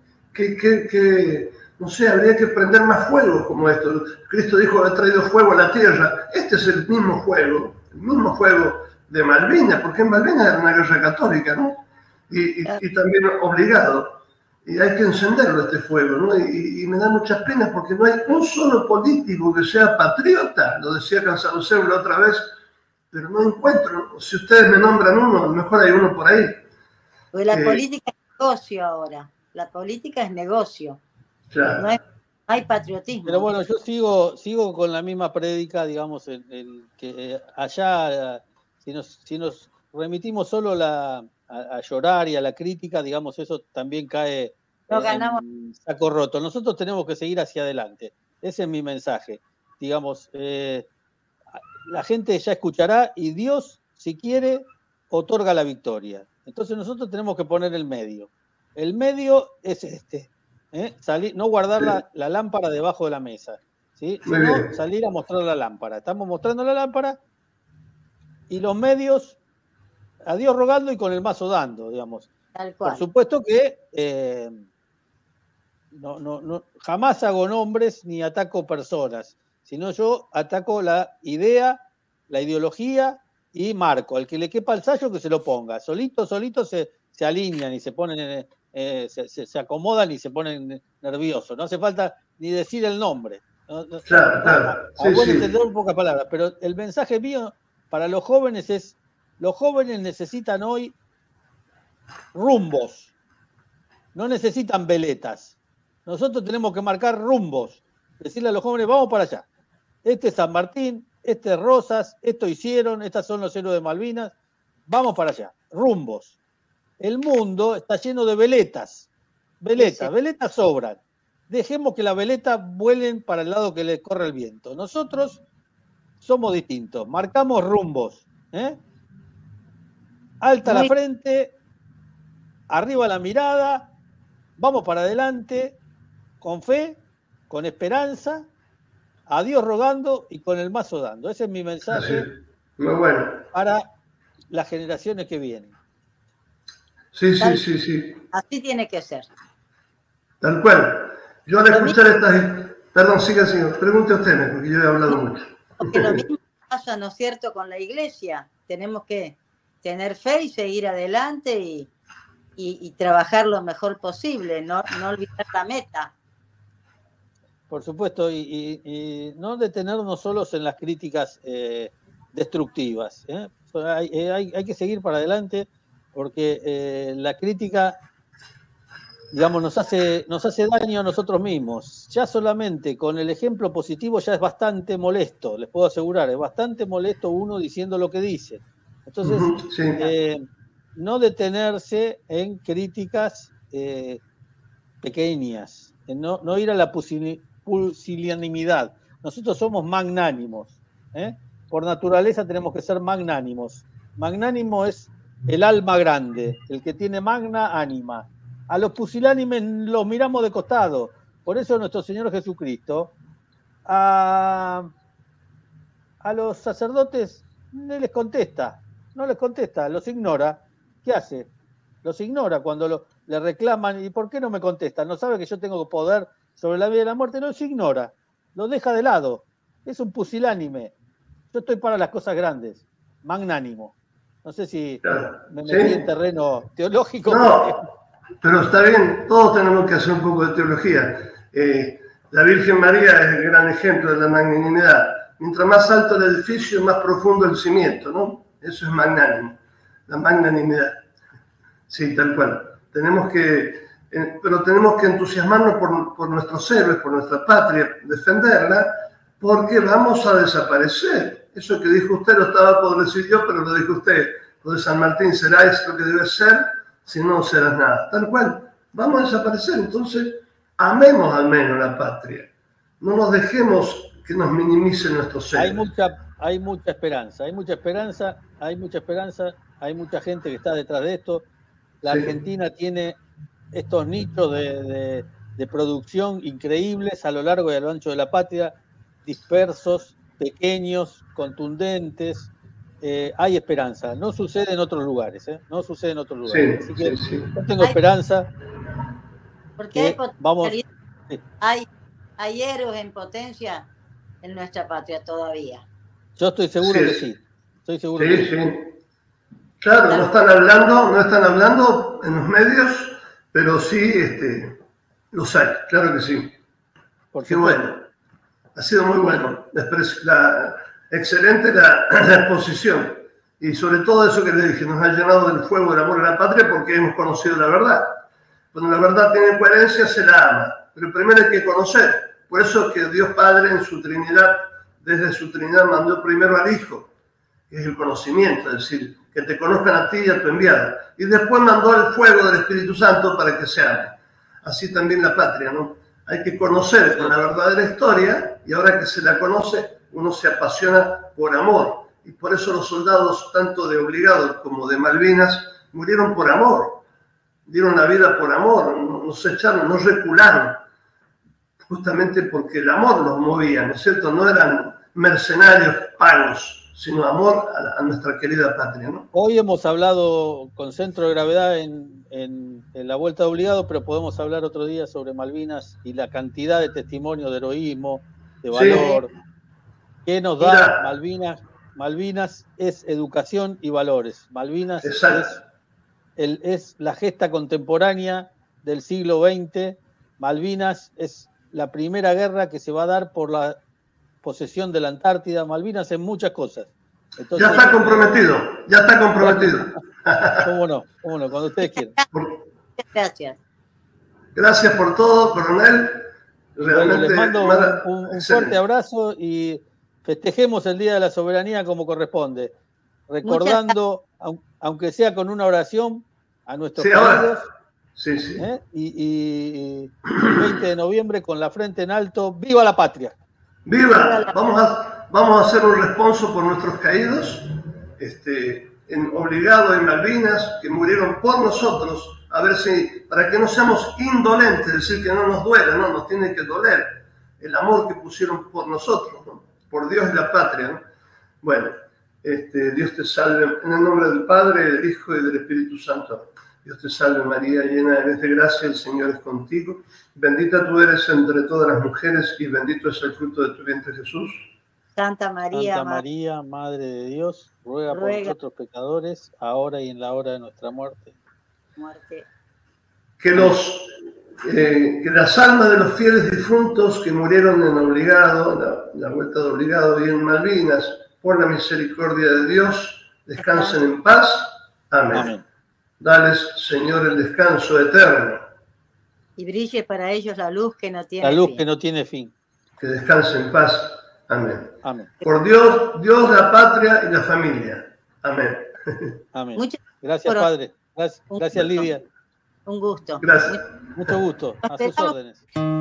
No sé, habría que prender más fuego como esto. Cristo dijo, he traído fuego a la tierra. Este es el mismo fuego de Malvinas, porque en Malvinas era una guerra católica, ¿no? Y también obligado. Y hay que encenderlo este fuego, ¿no? Y me da muchas penas porque no hay un solo político que sea patriota, lo decía Cansaluceo la otra vez, pero no encuentro. Si ustedes me nombran uno, a lo mejor hay uno por ahí. Pues la política es negocio ahora. La política es negocio. Claro. No hay patriotismo. Pero bueno, yo sigo con la misma prédica, digamos, que allá, si nos remitimos solo a llorar y a la crítica, digamos, eso también cae en saco roto. Nosotros tenemos que seguir hacia adelante. Ese es mi mensaje. Digamos, la gente ya escuchará y Dios, si quiere, otorga la victoria. Entonces nosotros tenemos que poner el medio. El medio es este. No guardar la lámpara debajo de la mesa, ¿sí? Sino salir a mostrar la lámpara. Estamos mostrando la lámpara y los medios, a Dios rogando y con el mazo dando, digamos. Tal cual. Por supuesto que jamás hago nombres ni ataco personas, sino yo ataco la idea, la ideología y marco. Al que le quepa el sayo que se lo ponga. Solito se alinean y se ponen, se acomodan y se ponen nerviosos. No hace falta ni decir el nombre. Claro. Bueno, entender en pocas palabras, pero el mensaje mío para los jóvenes es: los jóvenes necesitan hoy rumbos, no necesitan veletas. Nosotros tenemos que marcar rumbos, decirle a los jóvenes: vamos para allá. Este es San Martín, este es Rosas, esto hicieron, estas son los héroes de Malvinas, vamos para allá, rumbos. El mundo está lleno de veletas, veletas sobran. Dejemos que las veletas vuelen para el lado que le corre el viento. Nosotros somos distintos, marcamos rumbos. Alta la frente, arriba la mirada, vamos para adelante, con fe, con esperanza, a Dios rogando y con el mazo dando. Ese es mi mensaje. Muy bueno. Para las generaciones que vienen. Sí. Así tiene que ser. Tal cual. Yo al escuchar estas... Perdón, siga, señor. Pregunte usted, porque yo he hablado mucho. Porque lo mismo pasa, ¿no es cierto?, con la iglesia. Tenemos que tener fe y seguir adelante y trabajar lo mejor posible, no olvidar la meta. Por supuesto, y no detenernos solos en las críticas destructivas. Hay que seguir para adelante, porque la crítica, digamos, nos hace daño a nosotros mismos. Ya solamente con el ejemplo positivo ya es bastante molesto, les puedo asegurar, es bastante molesto uno diciendo lo que dice. Entonces, no detenerse en críticas pequeñas, no ir a la pusilanimidad. Nosotros somos magnánimos. Por naturaleza tenemos que ser magnánimos. Magnánimo es el alma grande, el que tiene magna ánima. A los pusilánimes los miramos de costado. Por eso nuestro Señor Jesucristo a los sacerdotes no les contesta, los ignora. ¿Qué hace? Los ignora cuando le reclaman. ¿Y por qué no me contestan? ¿No sabe que yo tengo poder sobre la vida y la muerte? No, los ignora, los deja de lado. Es un pusilánime. Yo estoy para las cosas grandes, magnánimo. No sé si me metí en terreno teológico. No, pero está bien, todos tenemos que hacer un poco de teología. La Virgen María es el gran ejemplo de la magnanimidad. Mientras más alto el edificio, más profundo el cimiento, ¿no? Eso es magnánimo, la magnanimidad. Sí, tal cual. Pero tenemos que entusiasmarnos por nuestros héroes, por nuestra patria, defenderla, porque vamos a desaparecer. Eso que dijo usted lo estaba por decir yo, pero lo dijo usted. Lo de San Martín será eso lo que debe ser, si no serás nada. Tal cual, vamos a desaparecer. Entonces, amemos al menos la patria. No nos dejemos que nos minimicen nuestros seres. Hay mucha esperanza, hay mucha gente que está detrás de esto. La Argentina tiene estos nichos de producción increíbles a lo largo y a lo ancho de la patria, dispersos, pequeños, contundentes. Hay esperanza. No sucede en otros lugares, No sucede en otros lugares. Así que yo tengo esperanza. Porque hay héroes en potencia en nuestra patria todavía. Yo estoy seguro que sí. Estoy seguro que sí. Claro, no están hablando en los medios, pero sí los hay, claro que sí. Qué bueno. Ha sido muy bueno. Excelente la exposición. Y sobre todo eso que le dije, nos ha llenado del fuego del amor a la patria porque hemos conocido la verdad. Cuando la verdad tiene coherencia, se la ama. Pero primero hay que conocer. Por eso es que Dios Padre en su Trinidad, desde su Trinidad, mandó primero al Hijo, que es el conocimiento, es decir, que te conozcan a ti y a tu enviado. Y después mandó el fuego del Espíritu Santo para que se ame. Así también la patria, ¿no? Hay que conocer con la verdadera historia, y ahora que se la conoce, uno se apasiona por amor. Y por eso los soldados, tanto de Obligado como de Malvinas, murieron por amor. Dieron la vida por amor, no se echaron, no recularon. Justamente porque el amor los movía, ¿no es cierto? No eran mercenarios pagos, sino amor a nuestra querida patria, ¿no? Hoy hemos hablado con centro de gravedad en la Vuelta de Obligado, pero podemos hablar otro día sobre Malvinas y la cantidad de testimonios de heroísmo, de valor. Sí. ¿Qué nos da Malvinas? Malvinas es educación y valores. Malvinas es la gesta contemporánea del siglo XX. Malvinas es la primera guerra que se va a dar por la posesión de la Antártida. Malvinas en muchas cosas. Entonces, ya está comprometido, ya está comprometido. ¿Cómo no? Cuando ustedes quieran. Gracias. Gracias por todo, coronel. Realmente, les mando un fuerte abrazo y festejemos el Día de la Soberanía como corresponde, recordando, aunque sea con una oración, a nuestros caídos. Sí, sí. Y el 20 de noviembre con la frente en alto, ¡viva la patria! ¡Viva! Vamos a hacer un responso por nuestros caídos, en Obligado, en Malvinas, que murieron por nosotros, a ver si, para que no seamos indolentes, es decir, que no nos duela, no, nos tiene que doler el amor que pusieron por nosotros, ¿no? Por Dios y la patria, ¿no? Bueno, Dios te salve, en el nombre del Padre, del Hijo y del Espíritu Santo. Dios te salve María, llena eres de gracia, el Señor es contigo. Bendita tú eres entre todas las mujeres y bendito es el fruto de tu vientre Jesús. Santa María, Madre de Dios, ruega por nosotros pecadores, ahora y en la hora de nuestra muerte. Que las almas de los fieles difuntos que murieron en Obligado, la Vuelta de Obligado y en Malvinas, por la misericordia de Dios, descansen en paz. Amén. Amén. Dales, Señor, el descanso eterno. Y brille para ellos la luz que no tiene fin. La luz fin. que no tiene fin. Que descanse en paz. Amén. Amén. Por Dios, la patria y la familia. Amén. Amén. Gracias, Padre. Gracias, Lidia. Un gusto. Gracias. Mucho gusto. A sus órdenes.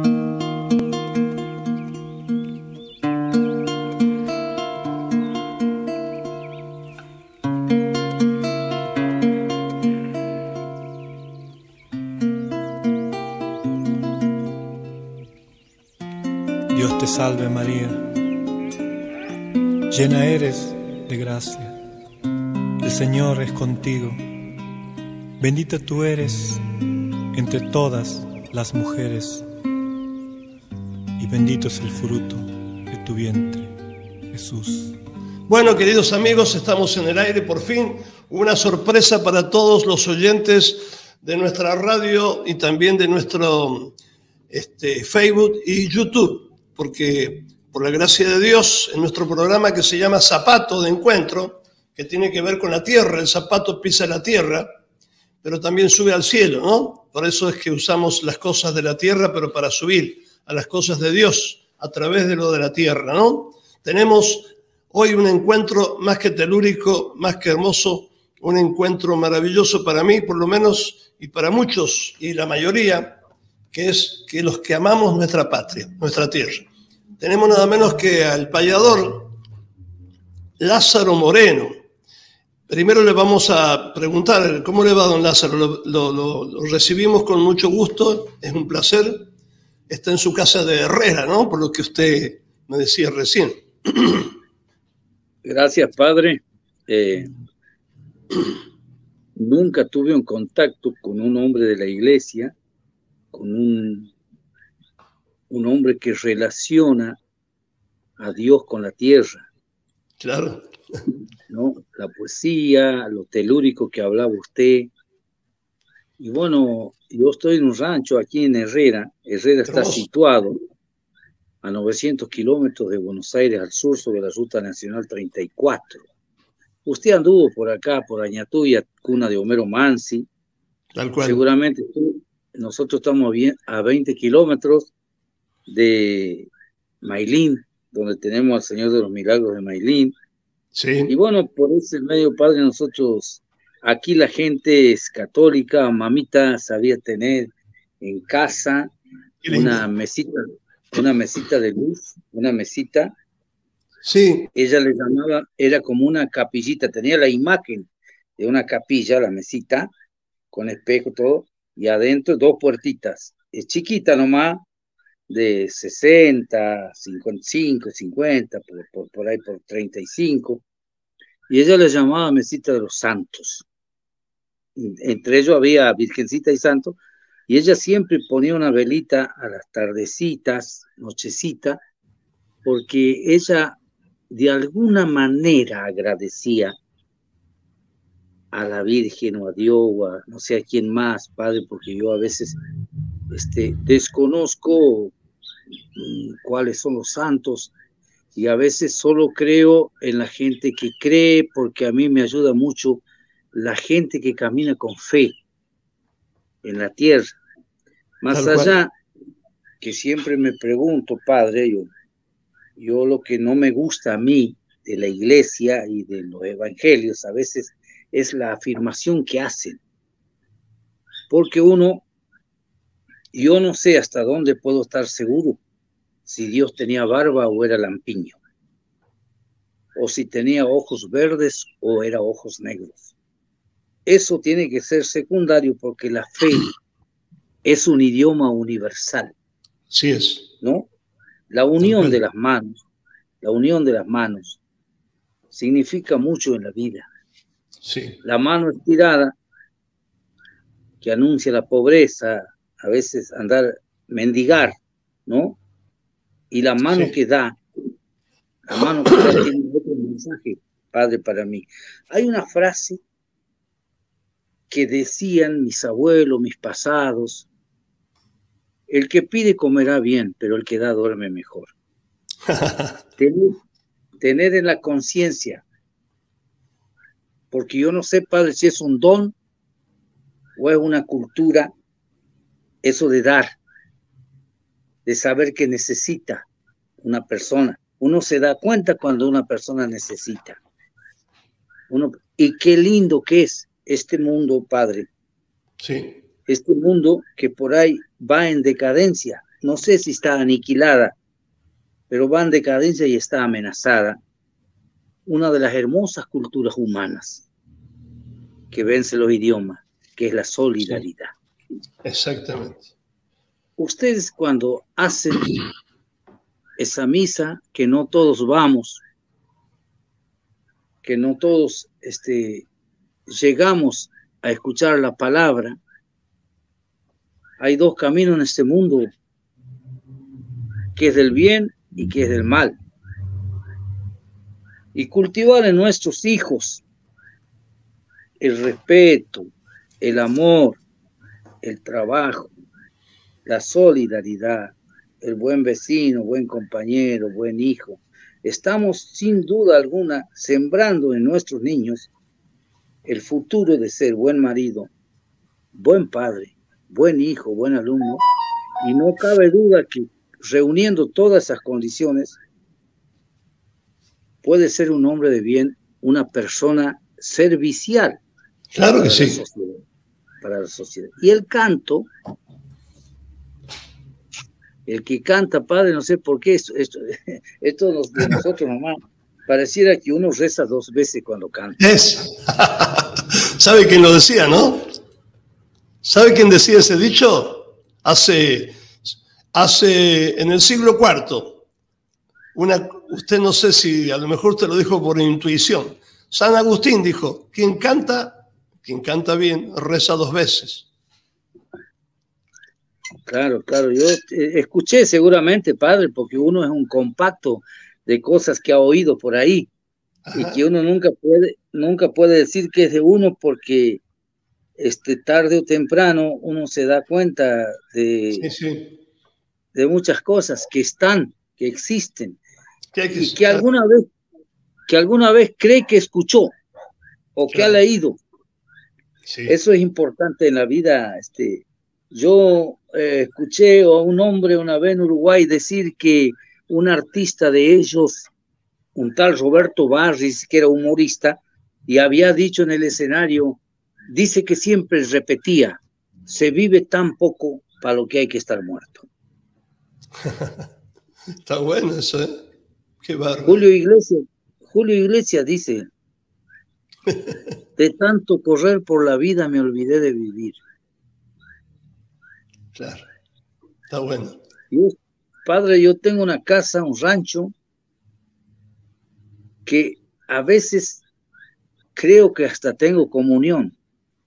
Dios te salve María, llena eres de gracia, el Señor es contigo, bendita tú eres entre todas las mujeres, y bendito es el fruto de tu vientre, Jesús. Bueno, queridos amigos, estamos en el aire por fin, una sorpresa para todos los oyentes de nuestra radio y también de nuestro Facebook y YouTube. Porque por la gracia de Dios, en nuestro programa que se llama Zapato de Encuentro, que tiene que ver con la tierra, el zapato pisa la tierra, pero también sube al cielo, ¿no? Por eso es que usamos las cosas de la tierra, pero para subir a las cosas de Dios a través de lo de la tierra, ¿no? Tenemos hoy un encuentro más que telúrico, más que hermoso, un encuentro maravilloso para mí, por lo menos, y para muchos, y la mayoría, que es que los que amamos nuestra patria, nuestra tierra. Tenemos nada menos que al payador Lázaro Moreno. Primero le vamos a preguntar, ¿cómo le va, don Lázaro? Lo recibimos con mucho gusto, es un placer. Está en su casa de Herrera, ¿no? Por lo que usted me decía recién. Gracias, padre. Nunca tuve un contacto con un hombre de la iglesia, con un hombre que relaciona a Dios con la tierra. Claro. ¿No? La poesía, lo telúrico que hablaba usted. Y bueno, yo estoy en un rancho aquí en Herrera. Herrera está situado a 900 kilómetros de Buenos Aires al sur sobre la Ruta Nacional 34. Usted anduvo por acá, por Añatuya, cuna de Homero Mansi. Tal cual. Seguramente nosotros estamos bien a 20 kilómetros de Mailín, donde tenemos al Señor de los Milagros de Mailín. Sí. Y bueno, por ese medio, padre, nosotros, aquí la gente es católica, mamita sabía tener en casa una mesita de luz, una mesita. Sí. Ella le llamaba, era como una capillita, tenía la imagen de una capilla, la mesita, con espejo, todo, y adentro 2 puertitas. Es chiquita nomás, de 60, 55, 50, por ahí por 35. Y ella le llamaba mesita de los santos. Entre ellos había virgencita y santo, y ella siempre ponía una velita a las tardecitas, nochecita, porque ella de alguna manera agradecía a la Virgen o a Dios o a no sé a quién más, padre, porque yo a veces desconozco cuáles son los santos y a veces solo creo en la gente que cree, porque a mí me ayuda mucho la gente que camina con fe en la tierra. Más allá, que siempre me pregunto, padre, yo lo que no me gusta a mí de la iglesia y de los evangelios a veces es la afirmación que hacen. Porque yo no sé hasta dónde puedo estar seguro si Dios tenía barba o era lampiño, o si tenía ojos verdes o era ojos negros. Eso tiene que ser secundario porque la fe es un idioma universal. Sí es. ¿No? La unión de las manos significa mucho en la vida. Sí. La mano estirada que anuncia la pobreza, a veces mendigar, ¿no? Y la mano que da, tiene otro mensaje, padre, para mí. Hay una frase que decían mis abuelos, mis pasados: el que pide comerá bien, pero el que da duerme mejor. Tener en la conciencia, porque yo no sé, padre, si es un don o es una cultura, eso de dar, de saber que necesita una persona. Uno se da cuenta cuando una persona necesita. Y qué lindo que es este mundo, padre. Sí. Este mundo que por ahí va en decadencia. No sé si está aniquilada, pero va en decadencia y está amenazada. Una de las hermosas culturas humanas que vence los idiomas, que es la solidaridad. Sí. Exactamente. Ustedes cuando hacen esa misa, que no todos vamos, que no todos llegamos a escuchar la palabra, hay 2 caminos en este mundo, que es del bien y que es del mal. Y cultivar en nuestros hijos el respeto, el amor, el trabajo, la solidaridad, el buen vecino, buen compañero, buen hijo. Estamos sin duda alguna sembrando en nuestros niños el futuro de ser buen marido, buen padre, buen hijo, buen alumno, y no cabe duda que reuniendo todas esas condiciones puede ser un hombre de bien, una persona servicial. Claro que sí. Para la sociedad. Y el canto, el que canta, padre, no sé por qué, esto de nosotros nomás, pareciera que uno reza 2 veces cuando canta. ¿Sabe quién lo decía, no? ¿Sabe quién decía ese dicho? Hace en el siglo IV, usted no sé si a lo mejor usted lo dijo por intuición. San Agustín dijo: quien canta bien, reza 2 veces. Claro, yo escuché seguramente, padre, porque uno es un compacto de cosas que ha oído por ahí. Ajá. Y que uno nunca puede decir que es de uno, porque tarde o temprano uno se da cuenta de muchas cosas que existen, y que alguna vez cree que escuchó o que ha leído. Sí. Eso es importante en la vida. Yo escuché a un hombre una vez en Uruguay decir que un artista de ellos un tal Roberto Barris, que era humorista, y había dicho en el escenario, dice que siempre repetía, se vive tan poco para lo que hay que estar muerto. Está bueno eso, ¿eh? Qué bárbaro. Julio Iglesias dice, de tanto correr por la vida me olvidé de vivir. Claro, está bueno. Padre, yo tengo una casa, un rancho, que a veces creo que hasta tengo comunión.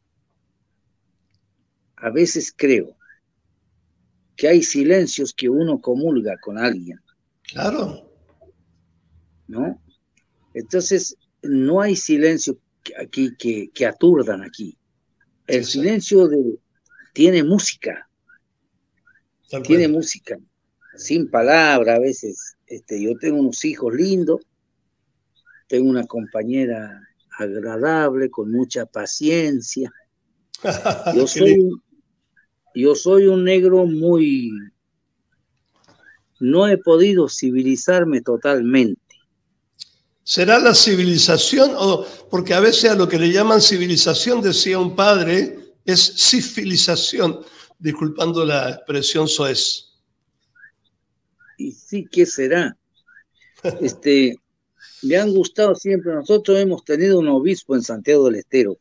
A veces creo que hay silencios que uno comulga con alguien. Claro. ¿No? Entonces, no hay silencio aquí que aturdan aquí. El silencio tiene música. Tiene música. Sin palabra a veces. Yo tengo unos hijos lindos, tengo una compañera agradable, con mucha paciencia. Yo soy un negro muy... No he podido civilizarme totalmente. ¿Será la civilización? Porque a veces a lo que le llaman civilización, decía un padre, es civilización, disculpando la expresión soez. Y sí, ¿qué será? Me han gustado siempre. Nosotros hemos tenido un obispo en Santiago del Estero.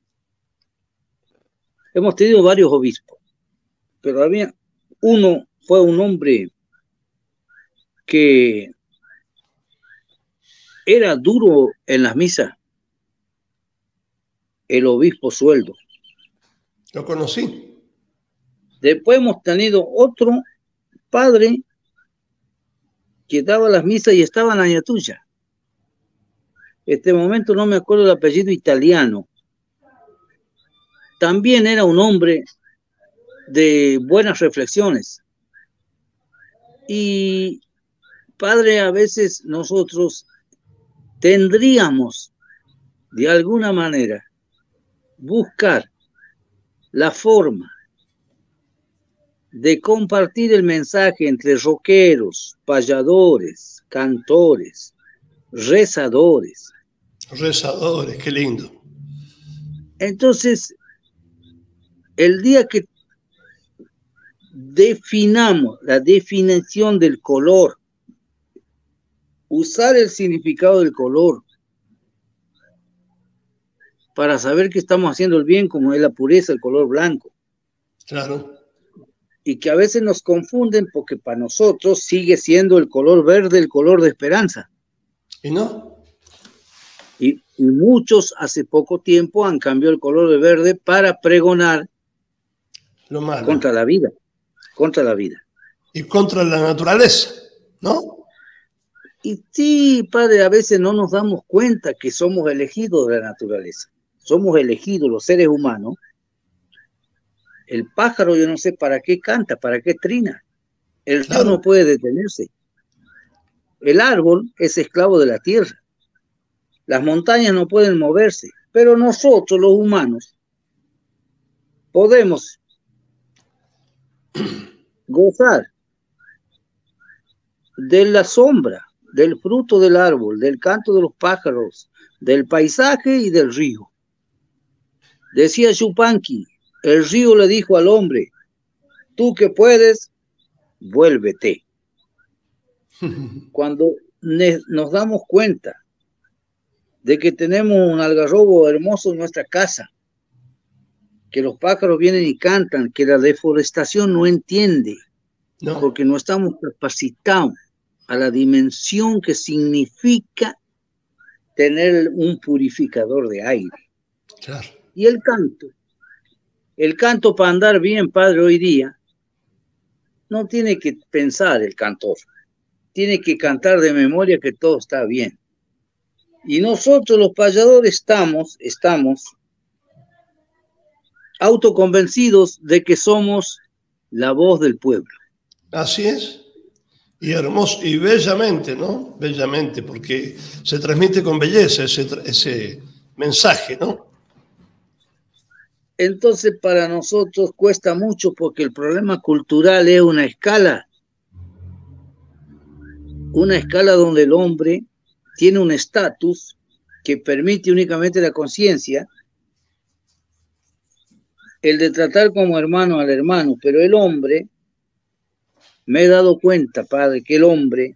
Hemos tenido varios obispos, pero fue un hombre que era duro en las misas, el obispo Sueldo. Lo conocí. Después hemos tenido otro padre que daba las misas y estaba en Ayatuya. Este momento no me acuerdo el apellido italiano. También era un hombre de buenas reflexiones. Y padre, a veces nosotros tendríamos de alguna manera buscar la forma de compartir el mensaje entre rockeros, payadores, cantores, rezadores. Rezadores, qué lindo. Entonces, el día que definamos la definición del color, usar el significado del color para saber que estamos haciendo el bien, como es la pureza, el color blanco. Claro. Y que a veces nos confunden porque para nosotros sigue siendo el color verde el color de esperanza. ¿Y no? Y muchos hace poco tiempo han cambiado el color de verde para pregonar lo malo. Contra la vida. Contra la vida. Y contra la naturaleza, ¿no? Y sí, padre, a veces no nos damos cuenta que somos elegidos de la naturaleza. Somos elegidos los seres humanos. El pájaro, yo no sé para qué canta, para qué trina. El río no puede detenerse. El árbol es esclavo de la tierra. Las montañas no pueden moverse. Pero nosotros, los humanos, podemos gozar de la sombra, del fruto del árbol, del canto de los pájaros, del paisaje y del río. Decía Yupanqui, el río le dijo al hombre, tú que puedes, vuélvete. Cuando nos damos cuenta de que tenemos un algarrobo hermoso en nuestra casa, que los pájaros vienen y cantan, que la deforestación no entiende, porque no estamos capacitados a la dimensión que significa tener un purificador de aire. Claro. Y el canto para andar bien, padre, hoy día, no tiene que pensar el cantor, tiene que cantar de memoria que todo está bien. Y nosotros los payadores estamos autoconvencidos de que somos la voz del pueblo. Así es. Y hermoso, y bellamente, ¿no? Bellamente, porque se transmite con belleza ese mensaje, ¿no? Entonces para nosotros cuesta mucho porque el problema cultural es una escala donde el hombre tiene un estatus que permite únicamente la conciencia, el de tratar como hermano al hermano, pero el hombre, me he dado cuenta, Padre, que el hombre,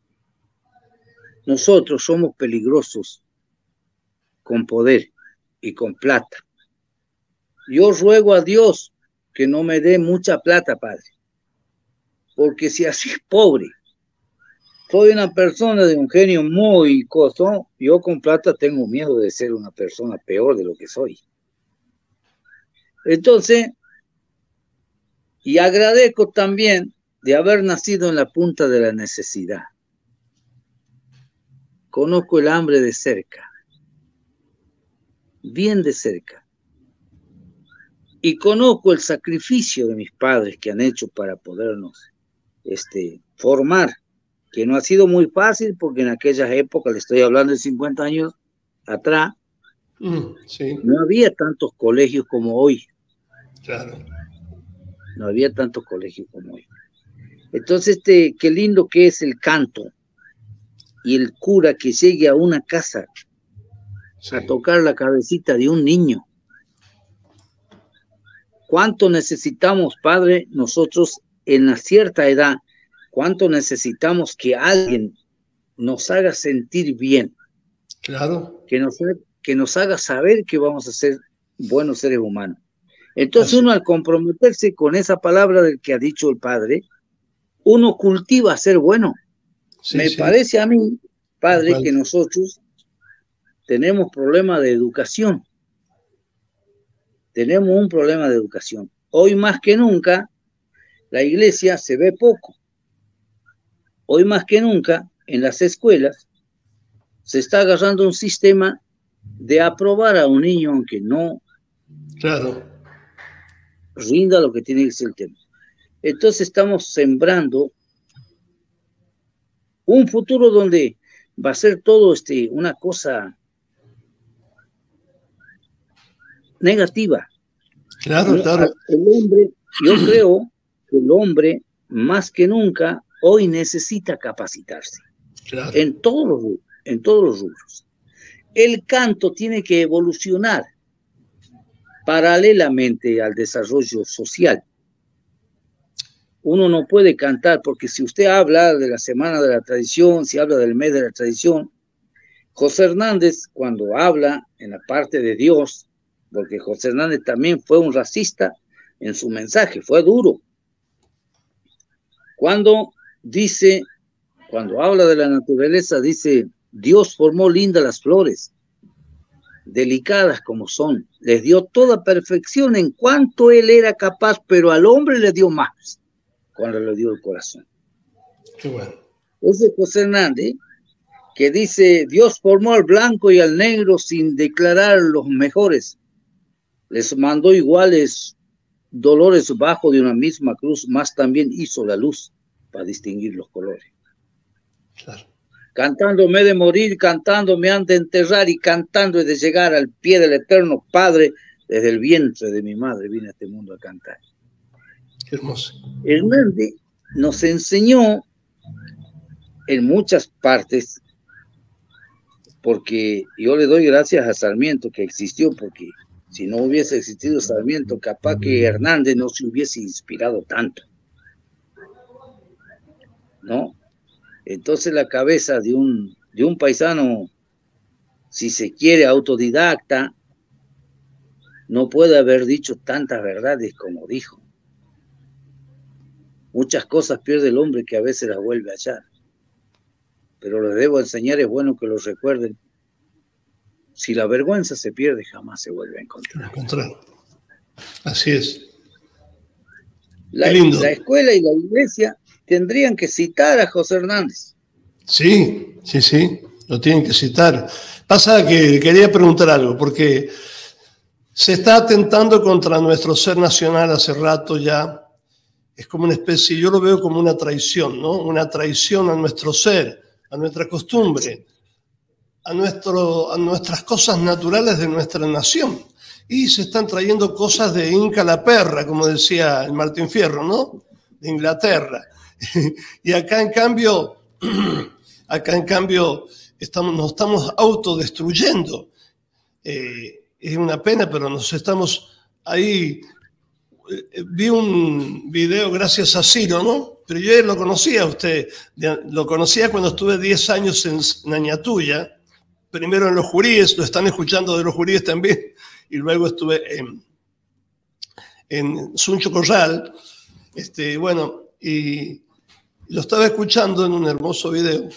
nosotros somos peligrosos con poder y con plata. Yo ruego a Dios que no me dé mucha plata, Padre, porque si así es pobre, soy una persona de un genio muy costoso, yo con plata tengo miedo de ser una persona peor de lo que soy. Entonces, y agradezco también de haber nacido en la punta de la necesidad. Conozco el hambre de cerca, bien de cerca. Y conozco el sacrificio de mis padres que han hecho para podernos formar, que no ha sido muy fácil porque en aquellas épocas, le estoy hablando de 50 años atrás, sí. No había tantos colegios como hoy. Claro. No había tantos colegios como hoy. Entonces, qué lindo que es el canto y el cura que llegue a una casa a tocar la cabecita de un niño. ¿Cuánto necesitamos, Padre, nosotros en una cierta edad, cuánto necesitamos que alguien nos haga sentir bien? Claro. Que nos haga saber que vamos a ser buenos seres humanos. Entonces uno al comprometerse con esa palabra del que ha dicho el Padre, uno cultiva a ser bueno. Me parece a mí, Padre, que nosotros tenemos problemas de educación. Tenemos un problema de educación. Hoy más que nunca, la iglesia se ve poco. Hoy más que nunca, en las escuelas, se está agarrando un sistema de aprobar a un niño aunque no rinda lo que tiene que ser el tema. Entonces estamos sembrando un futuro donde va a ser todo una cosa negativa. Claro, claro. El hombre, yo creo que el hombre más que nunca hoy necesita capacitarse. Claro. En todos los rubros. El canto tiene que evolucionar paralelamente al desarrollo social. Uno no puede cantar, porque si usted habla de la Semana de la Tradición, si habla del mes de la tradición, José Hernández, cuando habla en la parte de Dios, porque José Hernández también fue un racista en su mensaje, fue duro. Cuando habla de la naturaleza, dice, Dios formó lindas las flores, delicadas como son, les dio toda perfección en cuanto él era capaz, pero al hombre le dio más, cuando le dio el corazón. Qué bueno. Ese José Hernández, que dice, Dios formó al blanco y al negro sin declarar los mejores, les mandó iguales dolores bajo de una misma cruz, más también hizo la luz para distinguir los colores. Claro. Cantando me he de morir, cantando me han de enterrar y cantando he de llegar al pie del eterno Padre. Desde el vientre de mi madre vine a este mundo a cantar. Qué hermoso. Hernández nos enseñó en muchas partes, porque yo le doy gracias a Sarmiento que existió, porque si no hubiese existido Sarmiento, capaz que Hernández no se hubiese inspirado tanto, ¿no? Entonces la cabeza de un paisano, si se quiere autodidacta, no puede haber dicho tantas verdades como dijo. Muchas cosas pierde el hombre que a veces las vuelve a hallar. Pero les debo enseñar, es bueno que los recuerden. Si la vergüenza se pierde, jamás se vuelve a encontrar. Así es. La escuela y la iglesia tendrían que citar a José Hernández. Sí, lo tienen que citar. Pasa que quería preguntar algo, porque se está atentando contra nuestro ser nacional hace rato ya. Es como una especie, yo lo veo como una traición, ¿no? Una traición a nuestro ser, a nuestra costumbre, a nuestras cosas naturales de nuestra nación. Y se están trayendo cosas de Inca la perra, como decía el Martín Fierro, ¿no? De Inglaterra. Y acá en cambio nos estamos autodestruyendo. Es una pena, pero nos estamos ahí. Vi un video gracias a Ciro, ¿no? Pero yo lo conocía a usted. Lo conocía cuando estuve 10 años en Nañatuya. Primero en los Juríes, lo están escuchando de los Juríes también. Y luego estuve en Suncho Corral. Bueno, y lo estaba escuchando en un hermoso video.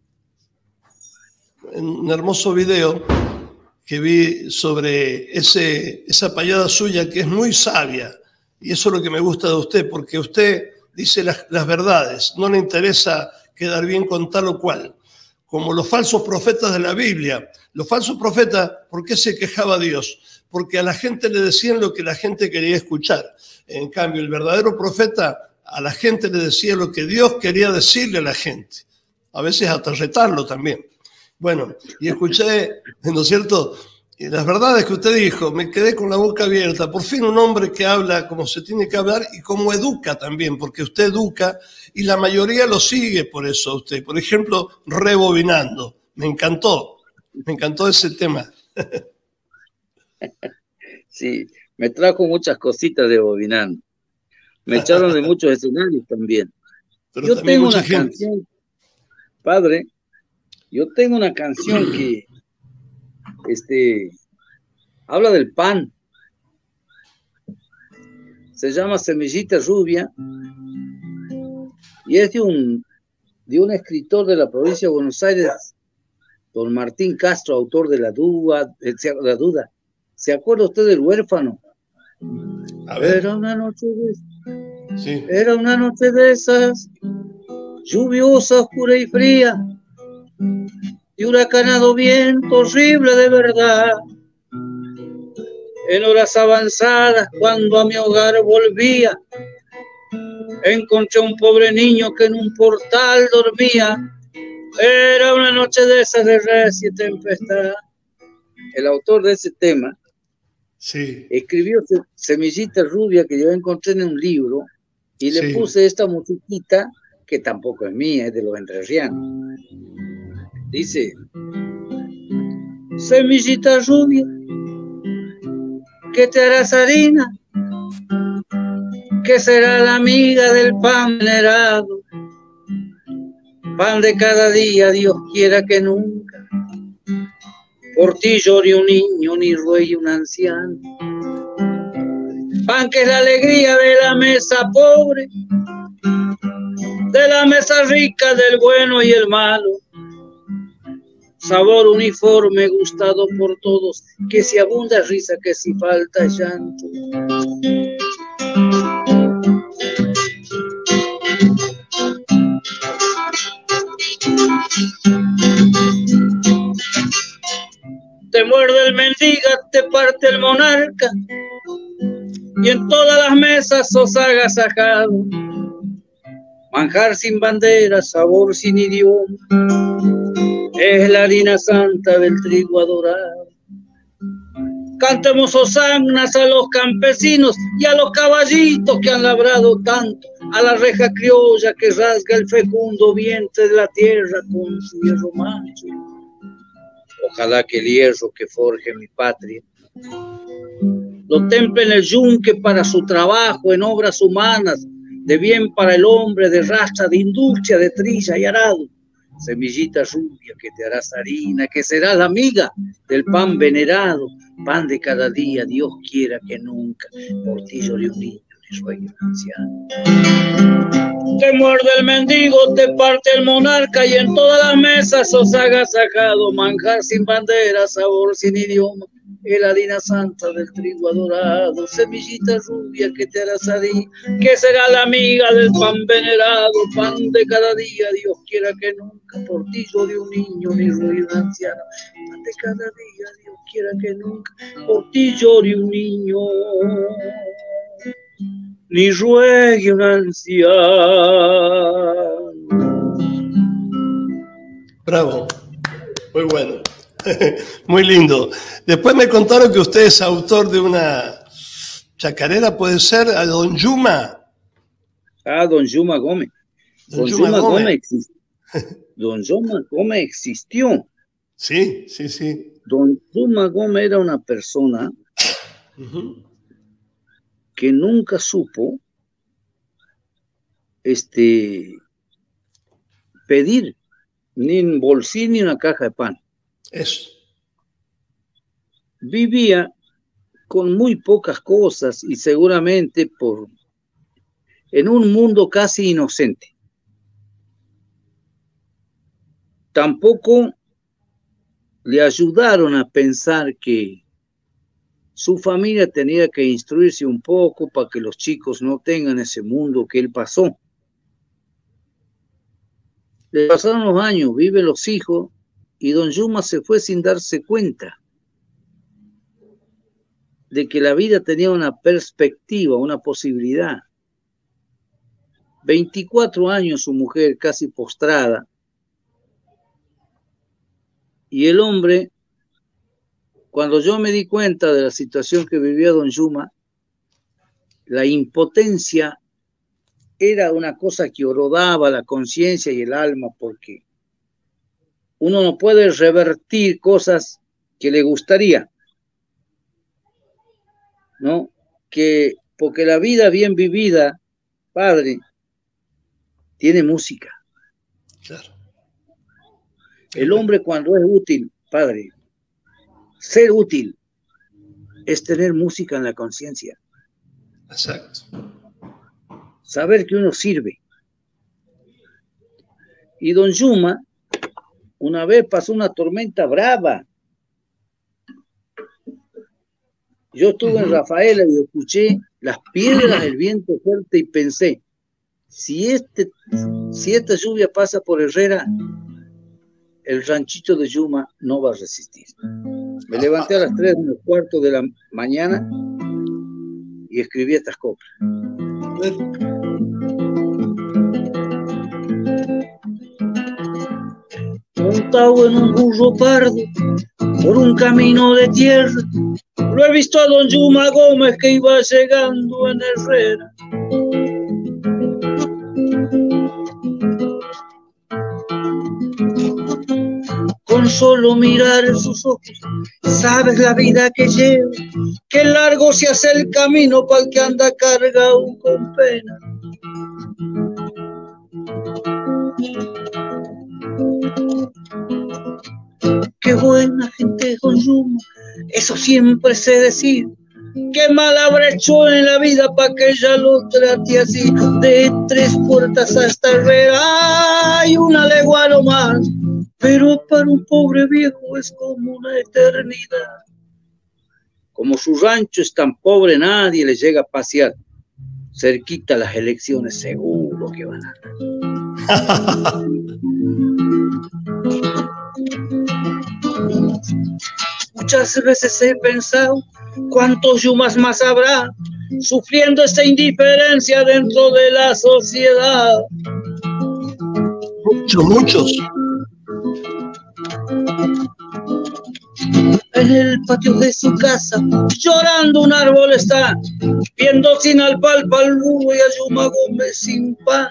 En un hermoso video que vi sobre esa payada suya que es muy sabia. Y eso es lo que me gusta de usted, porque usted dice las verdades, no le interesa quedar bien con tal o cual. Como los falsos profetas de la Biblia. Los falsos profetas, ¿por qué se quejaba Dios? Porque a la gente le decían lo que la gente quería escuchar. En cambio, el verdadero profeta a la gente le decía lo que Dios quería decirle a la gente. A veces hasta retarlo también. Bueno, y escuché, ¿no es cierto?, las verdades que usted dijo, me quedé con la boca abierta. Por fin un hombre que habla como se tiene que hablar y como educa también, porque usted educa y la mayoría lo sigue por eso a usted. Por ejemplo, rebobinando. Me encantó ese tema. Sí, me trajo muchas cositas de bobinando. Me echaron de muchos escenarios también. Pero yo también tengo mucha una gente. Canción, padre, yo tengo una canción que habla del pan. Se llama Semillita Rubia y es de un escritor de la provincia de Buenos Aires, don Martín Castro, autor de La Duda. ¿Se acuerda usted del Huérfano? A ver. Era una noche de esas, lluviosa, oscura y fría, y huracanado viento horrible de verdad. En horas avanzadas, cuando a mi hogar volvía, encontré un pobre niño que en un portal dormía. Era una noche de esas de recia y tempestad. El autor de ese tema escribió Semillita Rubia, que yo encontré en un libro, y le puse esta musiquita, que tampoco es mía, es de los entrerrianos. Dice: semillita rubia, que te harás harina, que será la amiga del pan venerado, pan de cada día, Dios quiera que nunca, por ti llore un niño ni ruegue un anciano, pan que es la alegría de la mesa pobre, de la mesa rica del bueno y el malo, sabor uniforme gustado por todos, que si abunda risa, que si falta llanto. Te muerde el mendiga, te parte el monarca, y en todas las mesas sos agasajado. Manjar sin bandera, sabor sin idioma, es la harina santa del trigo adorado. Cantemos hosanas a los campesinos y a los caballitos que han labrado tanto, a la reja criolla que rasga el fecundo vientre de la tierra con su hierro macho. Ojalá que el hierro que forje mi patria lo temple en el yunque para su trabajo en obras humanas, de bien para el hombre, de rastra, de industria, de trilla y arado. Semillita rubia, que te harás harina, que serás la amiga del pan venerado, pan de cada día, Dios quiera que nunca, por ti llore un niño ni ruegue un anciano. Te muerde el mendigo, te parte el monarca, y en todas las mesas sos agasajado, manjar sin bandera, sabor sin idioma, es la harina santa del trigo adorado. Semillita rubia, que te harás harina, que será la amiga del pan venerado, pan de cada día, Dios quiera que nunca, por ti llore un niño ni ruegue un anciano, pan de cada día, Dios quiera que nunca, por ti llore un niño ni ruegue un anciano. Bravo, muy bueno. Muy lindo. Después me contaron que usted es autor de una chacarera, ¿puede ser? A Don Yuma. Don Yuma Gómez. Don Yuma Gómez existe. Don Yuma Gómez existió. Sí, sí, sí. Don Yuma Gómez era una persona que nunca supo pedir ni un bolsillo ni una caja de pan. Eso. Vivía con muy pocas cosas y seguramente en un mundo casi inocente. Tampoco le ayudaron a pensar que su familia tenía que instruirse un poco para que los chicos no tengan ese mundo que él pasó. Le pasaron los años, viven los hijos, y don Yuma se fue sin darse cuenta de que la vida tenía una perspectiva, una posibilidad. 24 años su mujer casi postrada, y el hombre, cuando yo me di cuenta de la situación que vivía don Yuma, la impotencia era una cosa que horadaba la conciencia y el alma, porque uno no puede revertir cosas que le gustaría, ¿no? Porque la vida bien vivida, padre, tiene música. Claro. El hombre cuando es útil, padre, ser útil es tener música en la conciencia. Exacto. Saber que uno sirve. Y don Yuma una vez pasó una tormenta brava. Yo estuve en Rafaela y escuché las piedras, el viento fuerte y pensé, si esta lluvia pasa por Herrera, el ranchito de Yuma no va a resistir. Me levanté a las 3:15 de la mañana y escribí estas coplas. Montado en un burro pardo por un camino de tierra, lo he visto a don Yuma Gómez que iba llegando en Herrera. Con solo mirar sus ojos, sabes la vida que lleva, que largo se hace el camino para el que anda cargado con pena. Qué buena gente es don Yuma, eso siempre sé decir. Qué mal habrá hecho en la vida para que ella lo trate así. De 3 puertas hasta Herrera hay una legua no más, pero para un pobre viejo es como una eternidad. Como su rancho es tan pobre, nadie le llega a pasear. Cerquita las elecciones seguro que van a dar. Muchas veces he pensado cuántos Yumas más habrá sufriendo esta indiferencia dentro de la sociedad. Muchos. En el patio de su casa, llorando un árbol está, viendo sin alfalfa al burro y a Yuma Gómez sin pan.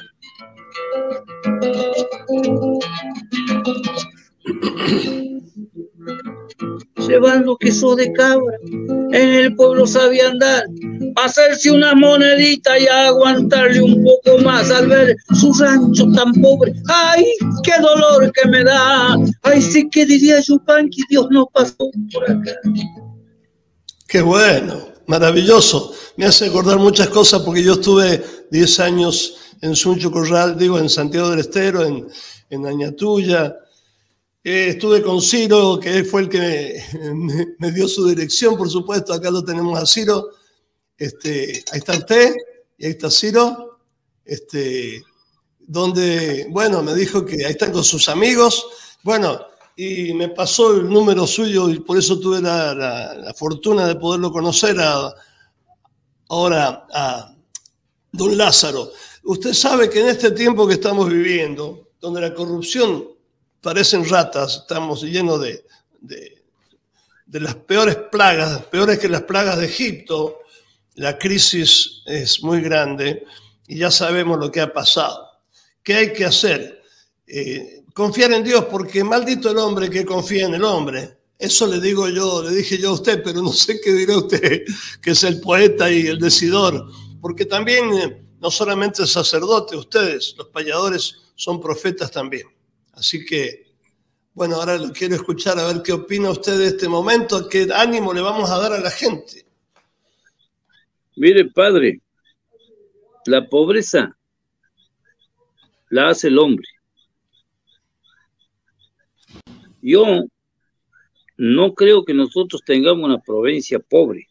Llevando queso de cabra, en el pueblo sabía andar, para hacerse una monedita y aguantarle un poco más al ver su rancho tan pobre. ¡Ay, qué dolor que me da! ¡Ay, sí que diría Yupan que Dios no pasó por acá! ¡Qué bueno! Maravilloso. Me hace acordar muchas cosas porque yo estuve 10 años en Suncho Corral, en Santiago del Estero, en Añatuya. Estuve con Ciro, que fue el que me dio su dirección, por supuesto. Acá lo tenemos a Ciro. Ahí está usted y ahí está Ciro. Donde, me dijo que ahí están con sus amigos. Y me pasó el número suyo y por eso tuve la fortuna de poderlo conocer ahora a don Lázaro. Usted sabe que en este tiempo que estamos viviendo, donde la corrupción parecen ratas, estamos llenos de las peores plagas, peores que las plagas de Egipto. La crisis es muy grande y ya sabemos lo que ha pasado. ¿Qué hay que hacer? confiar en Dios, porque maldito el hombre que confía en el hombre. Eso le digo yo, le dije yo a usted, pero no sé qué dirá usted, que es el poeta y el decidor, porque también no solamente el sacerdote, ustedes, los payadores, son profetas también. Así que, bueno, ahora lo quiero escuchar, a ver qué opina usted de este momento, qué ánimo le vamos a dar a la gente. Mire, padre, la pobreza la hace el hombre. Yo no creo que nosotros tengamos una provincia pobre.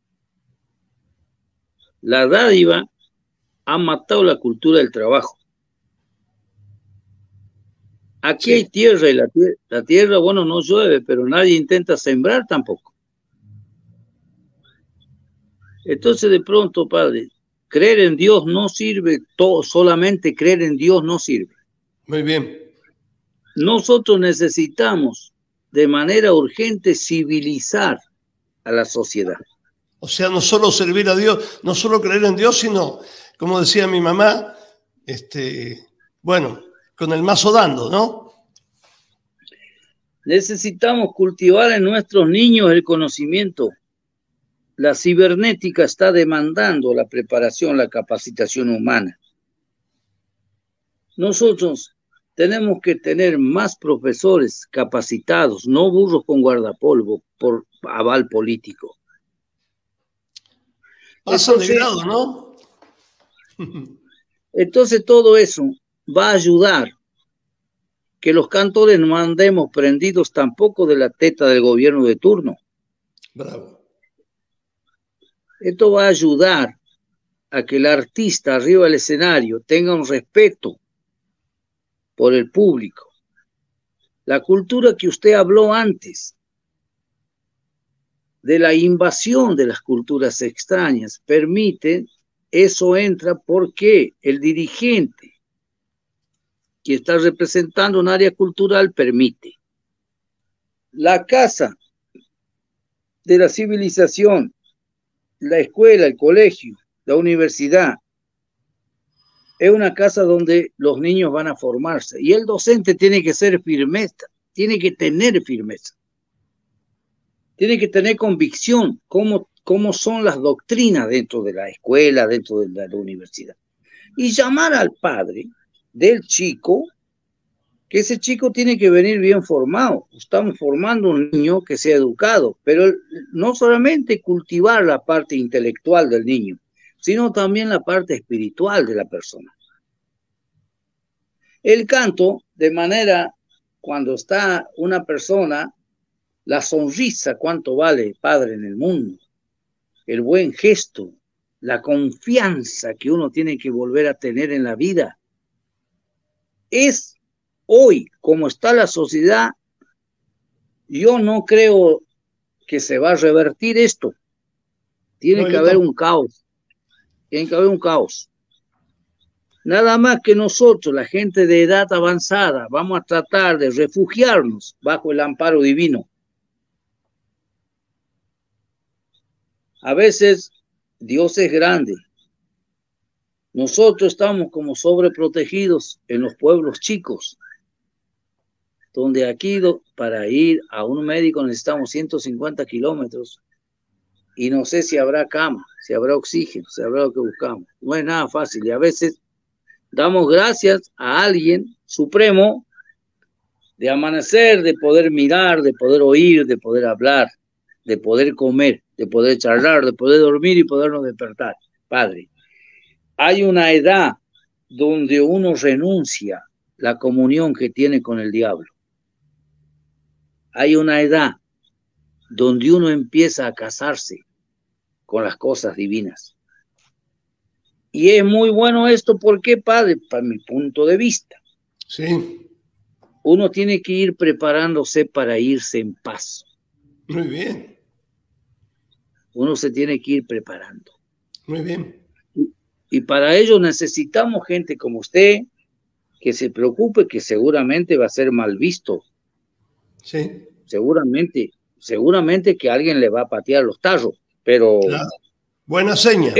La dádiva ha matado la cultura del trabajo. Aquí sí hay tierra y la tierra, bueno, no llueve, pero nadie intenta sembrar tampoco. Entonces, de pronto, padre, creer en Dios no sirve, solamente creer en Dios no sirve. Muy bien. Nosotros necesitamos de manera urgente civilizar a la sociedad. O sea, no solo servir a Dios, no solo creer en Dios, sino, como decía mi mamá, bueno, con el mazo dando, ¿no? Necesitamos cultivar en nuestros niños el conocimiento. La cibernética está demandando la preparación, la capacitación humana. Nosotros tenemos que tener más profesores capacitados, no burros con guardapolvo por aval político. Pasan de grado, ¿no? Entonces todo eso va a ayudar que los cantores no andemos prendidos tampoco de la teta del gobierno de turno. Bravo. Esto va a ayudar a que el artista arriba del escenario tenga un respeto por el público. La cultura que usted habló antes, de la invasión de las culturas extrañas, permite, eso entra porque el dirigente que está representando un área cultural permite. La casa de la civilización, la escuela, el colegio, la universidad, es una casa donde los niños van a formarse y el docente tiene que ser firmeza, tiene que tener firmeza, tiene que tener convicción, cómo son las doctrinas dentro de la escuela, dentro de la universidad. Y llamar al padre del chico, que ese chico tiene que venir bien formado. Estamos formando un niño que sea educado, pero no solamente cultivar la parte intelectual del niño, sino también la parte espiritual de la persona. El canto, de manera, cuando está una persona, la sonrisa, cuánto vale, padre, en el mundo, el buen gesto, la confianza que uno tiene que volver a tener en la vida, es hoy, como está la sociedad, yo no creo que se va a revertir esto. Tiene que haber un caos. Tiene que haber un caos. Nada más que nosotros, la gente de edad avanzada, vamos a tratar de refugiarnos bajo el amparo divino. A veces Dios es grande. Nosotros estamos como sobreprotegidos en los pueblos chicos, donde aquí para ir a un médico necesitamos 150 kilómetros y no sé si habrá cama, si habrá oxígeno, si habrá lo que buscamos. No es nada fácil y a veces damos gracias a alguien supremo de amanecer, de poder mirar, de poder oír, de poder hablar, de poder comer, de poder charlar, de poder dormir y podernos despertar. Padre, hay una edad donde uno renuncia la comunión que tiene con el diablo. Hay una edad donde uno empieza a casarse con las cosas divinas. Y es muy bueno esto, ¿por qué, padre? Para mi punto de vista. Sí. Uno tiene que ir preparándose para irse en paz. Muy bien. Uno se tiene que ir preparando. Muy bien. Y para ello necesitamos gente como usted, que se preocupe, que seguramente va a ser mal visto. Sí. Seguramente que alguien le va a patear los tarros, pero... Claro. Buena seña.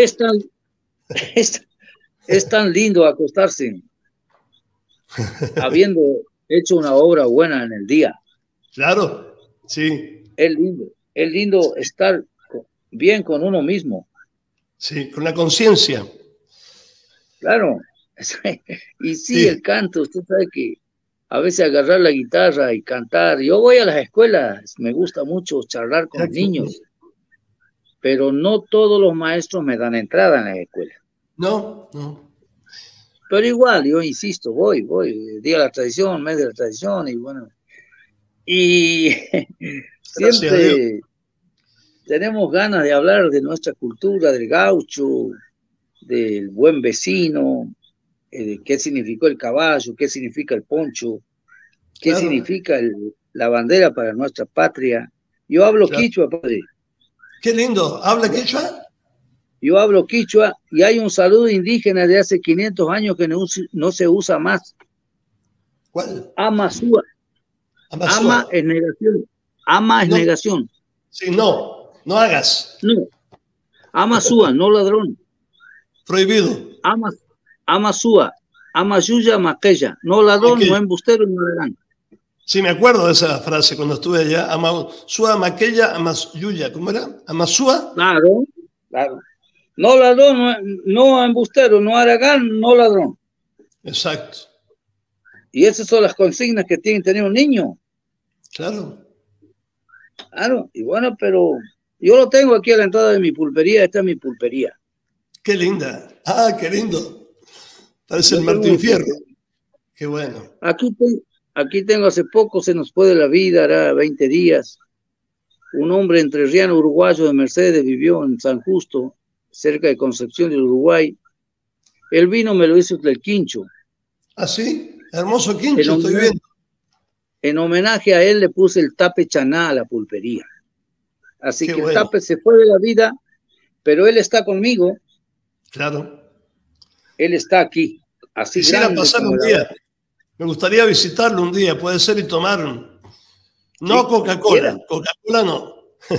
Es tan lindo acostarse hecho una obra buena en el día. Claro, sí. Es lindo estar bien con uno mismo. Sí, con la conciencia. Claro. Y sí, el canto, usted sabe que a veces agarrar la guitarra y cantar. Yo voy a las escuelas, me gusta mucho charlar con los niños, pero no todos los maestros me dan entrada en la escuela. No, no. Pero igual, yo insisto, voy, día de la tradición, mes de la tradición, y bueno. Y siempre tenemos ganas de hablar de nuestra cultura, del gaucho, del buen vecino, qué significó el caballo, qué significa el poncho, qué significa la bandera para nuestra patria. Yo hablo quichua, padre. Qué lindo. ¿Habla quichua? Yo hablo quichua y hay un saludo indígena de hace 500 años que no se usa más. ¿Cuál? Amasúa. Ama es negación. Ama es negación. Sí, no hagas. No. Amasúa, no ladrón. Prohibido. Amasúa, amayuya, maquella. No ladrón, no embustero, no ladrón. Sí, me acuerdo de esa frase cuando estuve allá. Amasúa, maquella, amayuya. ¿Cómo era? Amasúa. Claro. No ladrón, no embustero, no aragán, no ladrón. Exacto. Y esas son las consignas que tiene que tener un niño. Claro, y bueno, pero yo lo tengo aquí a la entrada de mi pulpería, esta es mi pulpería. Qué linda, qué lindo. Parece el Martín Fierro. Qué bueno. Aquí tengo, hace poco se nos fue de la vida, hará 20 días. Un hombre entrerriano uruguayo de Mercedes vivió en San Justo, cerca de Concepción del Uruguay. El vino me lo hizo del quincho. ¿Ah, sí? Hermoso quincho, estoy viendo. En homenaje a él le puse el tape chaná a la pulpería. Así que el tape se fue de la vida, pero él está conmigo. Claro. Él está aquí. Así quisiera pasar un día. Me gustaría visitarlo un día, puede ser, y tomar. No Coca-Cola. Coca-Cola no.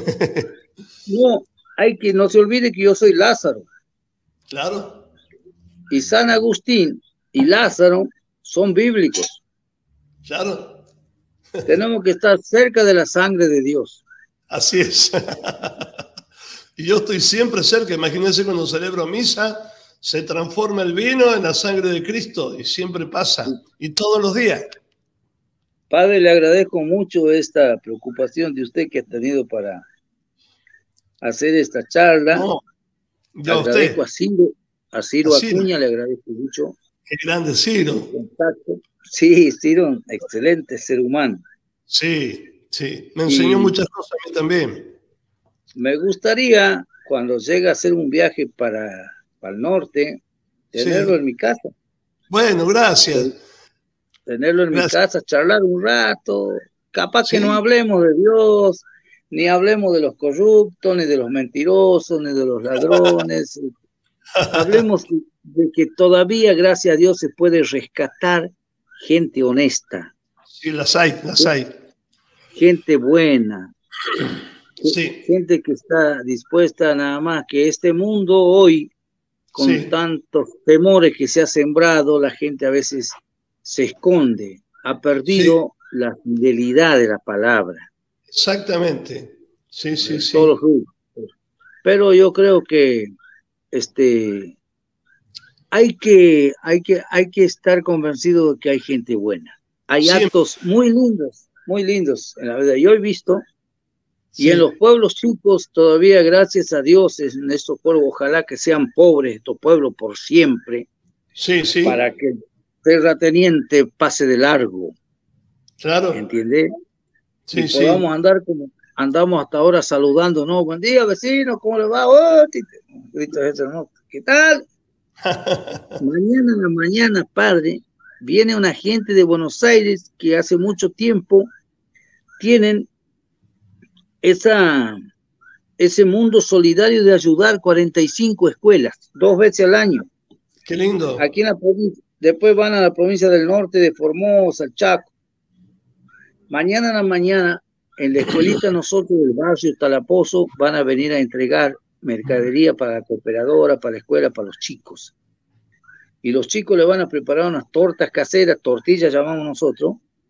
No, no se olvide que yo soy Lázaro. Claro. Y San Agustín y Lázaro son bíblicos. Claro. Tenemos que estar cerca de la sangre de Dios. Así es. Y yo estoy siempre cerca. Imagínense cuando celebro misa, se transforma el vino en la sangre de Cristo y siempre pasa. Y todos los días. Padre, le agradezco mucho esta preocupación de usted que ha tenido para hacer esta charla. No, yo agradezco a Ciro Acuña, le agradezco mucho. Qué grande Ciro. Sí, Ciro, un excelente ser humano. Sí, me enseñó muchas cosas a mí también. Me gustaría, cuando llegue a hacer un viaje para el norte, tenerlo en mi casa. Bueno, gracias. Tenerlo en mi casa, charlar un rato. Capaz que no hablemos de Dios, ni hablemos de los corruptos, ni de los mentirosos, ni de los ladrones. Hablemos de que todavía, gracias a Dios, se puede rescatar gente honesta. Sí, las hay. Gente buena. Sí. Gente que está dispuesta nada más que este mundo hoy, con tantos temores que se ha sembrado, la gente a veces se esconde, ha perdido la fidelidad de la palabra. Exactamente. Sí. Pero yo creo que hay que estar convencido de que hay gente buena. Hay actos muy lindos en la vida. Yo he visto, y en los pueblos chicos todavía, gracias a Dios, en estos pueblos, ojalá que sean pobres estos pueblos por siempre, para que el terrateniente pase de largo. Claro. ¿Entiendes? Y podamos andar como andamos hasta ahora saludando, ¿no? Buen día, vecino, ¿cómo le va? Oh, ¿qué tal? Mañana en la mañana, padre, viene una gente de Buenos Aires que hace mucho tiempo tienen ese mundo solidario de ayudar 45 escuelas, 2 veces al año. Qué lindo. Aquí en la provincia, después van a la provincia del norte de Formosa, Chaco. Mañana en la mañana, en la escuelita nosotros del barrio Talapozo van a venir a entregar mercadería para la cooperadora, para la escuela, para los chicos. Y los chicos le van a preparar unas tortas caseras, tortillas llamamos nosotros,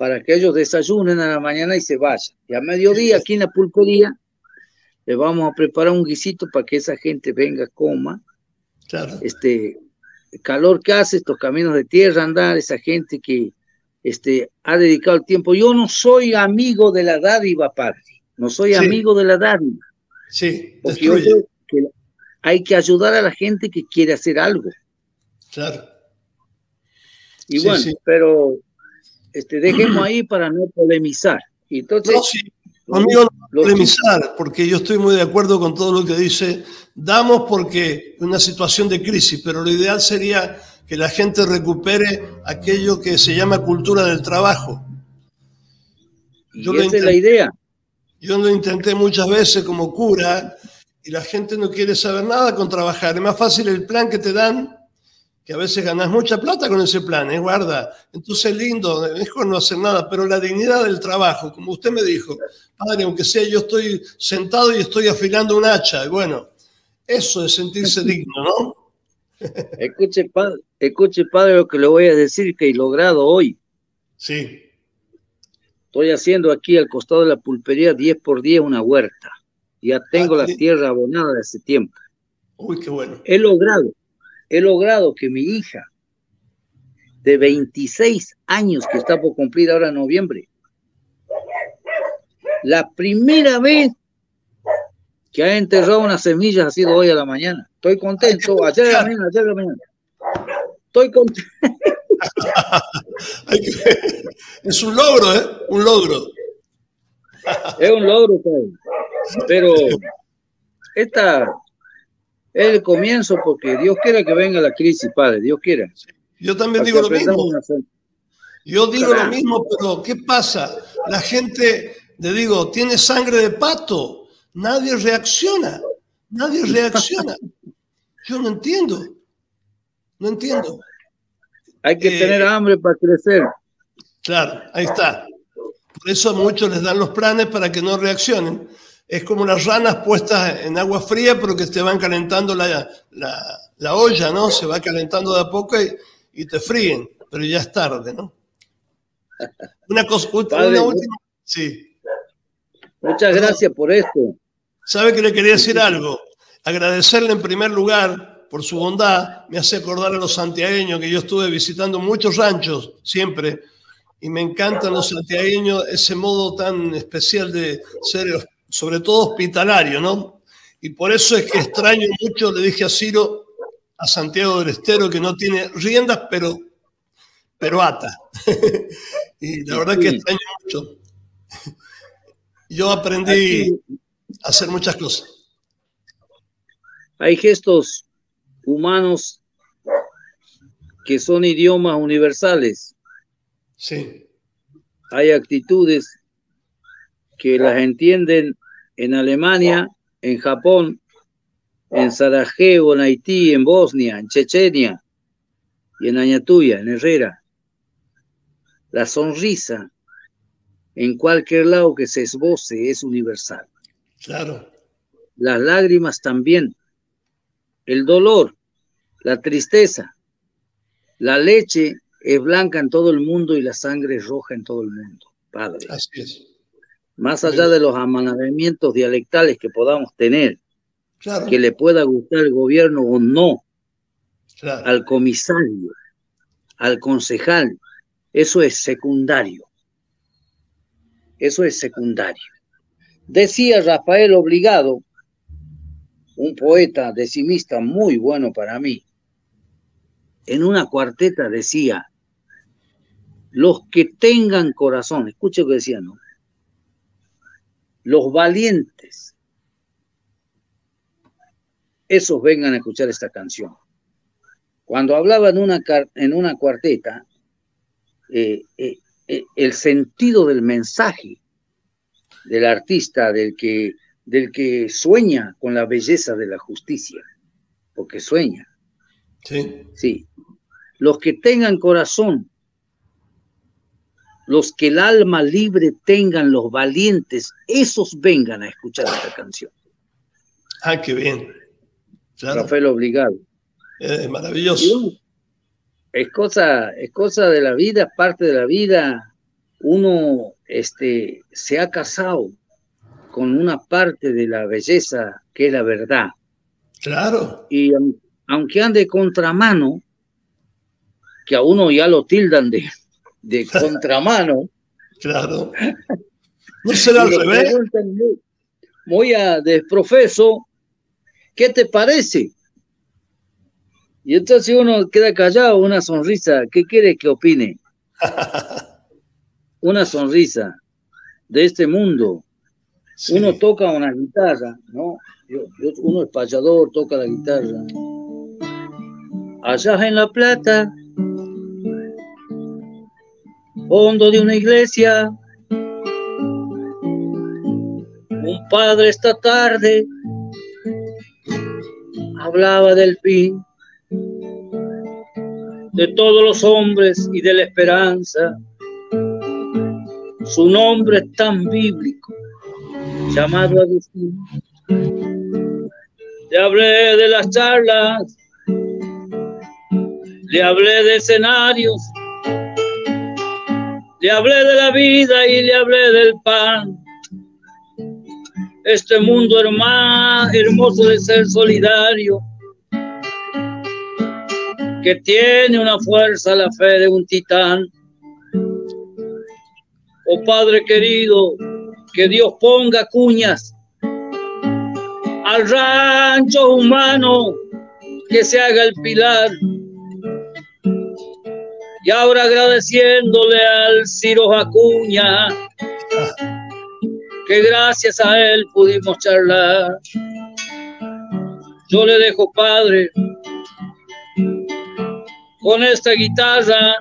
para que ellos desayunen a la mañana y se vayan. Y a mediodía, aquí en la pulpería, le vamos a preparar un guisito para que esa gente venga, coma. Claro. El calor que hace, estos caminos de tierra, andar, esa gente que ha dedicado el tiempo. Yo no soy amigo de la dádiva, padre. No soy amigo de la dádiva. Sí, porque yo creo que hay que ayudar a la gente que quiere hacer algo. Claro. Y bueno, pero dejemos ahí para no polemizar. Entonces, no, sí. Amigo, no polemizar, porque yo estoy muy de acuerdo con todo lo que dice. Damos porque es una situación de crisis, pero lo ideal sería que la gente recupere aquello que se llama cultura del trabajo. Esa es la idea. Yo lo intenté muchas veces como cura y la gente no quiere saber nada con trabajar. Es más fácil el plan que te dan, que a veces ganas mucha plata con ese plan, guarda. Entonces lindo, es mejor no hacer nada, pero la dignidad del trabajo, como usted me dijo, padre, aunque sea yo estoy sentado y estoy afilando un hacha, y bueno, eso es sentirse digno, ¿no? Escuche, padre, lo que le voy a decir que he logrado hoy. Sí. Estoy haciendo aquí al costado de la pulpería 10 por 10 una huerta. Ya tengo la tierra abonada de ese tiempo. Uy, qué bueno. He logrado que mi hija, de 26 años, que está por cumplir ahora en noviembre, la primera vez que ha enterrado unas semillas ha sido hoy a la mañana. Estoy contento. Ayer a la mañana. Estoy contento. Es un logro, ¿eh? Un logro. Es un logro, padre. Pero esta es el comienzo, porque Dios quiera que venga la crisis, padre. Dios quiera. Yo también digo lo mismo. Yo digo lo mismo, pero ¿qué pasa? La gente, le digo, tiene sangre de pato. Nadie reacciona. Nadie reacciona. Yo no entiendo. No entiendo. Hay que tener hambre para crecer. Claro, ahí está. Por eso a muchos les dan los planes para que no reaccionen. Es como las ranas puestas en agua fría, pero que te van calentando la olla, ¿no? Se va calentando de a poco y te fríen, pero ya es tarde, ¿no? Una última. Sí. Muchas gracias por esto. ¿Sabe que le quería decir algo? Agradecerle en primer lugar por su bondad. Me hace acordar a los santiagueños, que yo estuve visitando muchos ranchos siempre, y me encantan los santiagueños, ese modo tan especial de ser, sobre todo hospitalario, ¿no? Y por eso es que extraño mucho, le dije a Ciro, a Santiago del Estero, que no tiene riendas, pero ata. Y la verdad que extraño mucho. Yo aprendí a hacer muchas cosas. Hay gestos humanos que son idiomas universales. Sí. Hay actitudes que las entienden en Alemania, en Japón, en Sarajevo, en Haití, en Bosnia, en Chechenia y en Añatuya, en Herrera. La sonrisa en cualquier lado que se esboce es universal. Claro. Las lágrimas también. El dolor, la tristeza. La leche es blanca en todo el mundo y la sangre es roja en todo el mundo, padre. Así es. Más allá de los amanamientos dialectales que podamos tener, claro, que le pueda gustar el gobierno o no, claro, al comisario, al concejal, eso es secundario. Eso es secundario. Decía Rafael Obligado, un poeta decimista muy bueno para mí, en una cuarteta decía, los que tengan corazón, escuche lo que decía, ¿no? Los valientes, esos vengan a escuchar esta canción. Cuando hablaba en una cuarteta, el sentido del mensaje del artista, del que sueña con la belleza de la justicia, porque sueña. Sí. Sí. Los que tengan corazón, los que el alma libre tengan, los valientes, esos vengan a escuchar esta canción. Ah, qué bien. Claro. Rafael Obligado. Maravilloso. Es cosa de la vida, parte de la vida. uno se ha casado con una parte de la belleza que es la verdad. Claro. Y aunque ande contramano, que a uno ya lo tildan de contramano. Claro. ¿No será al revés? Muy a desprofeso, ¿qué te parece? Y entonces uno queda callado, una sonrisa. ¿Qué quiere que opine? Una sonrisa de este mundo. Sí. Uno toca una guitarra, ¿no? Uno es payador, toca la guitarra. Allá en La Plata, fondo de una iglesia, un padre esta tarde hablaba del fin de todos los hombres y de la esperanza. Su nombre es tan bíblico, llamado Agustín. Le hablé de las charlas, le hablé de escenarios, le hablé de la vida y le hablé del pan. Este mundo hermoso de ser solidario, que tiene una fuerza, la fe de un titán. Oh Padre querido, que Dios ponga cuñas al rancho humano, que se haga el pilar. Y ahora agradeciéndole al Ciro Acuña, que gracias a él pudimos charlar. Yo le dejo, Padre, con esta guitarra.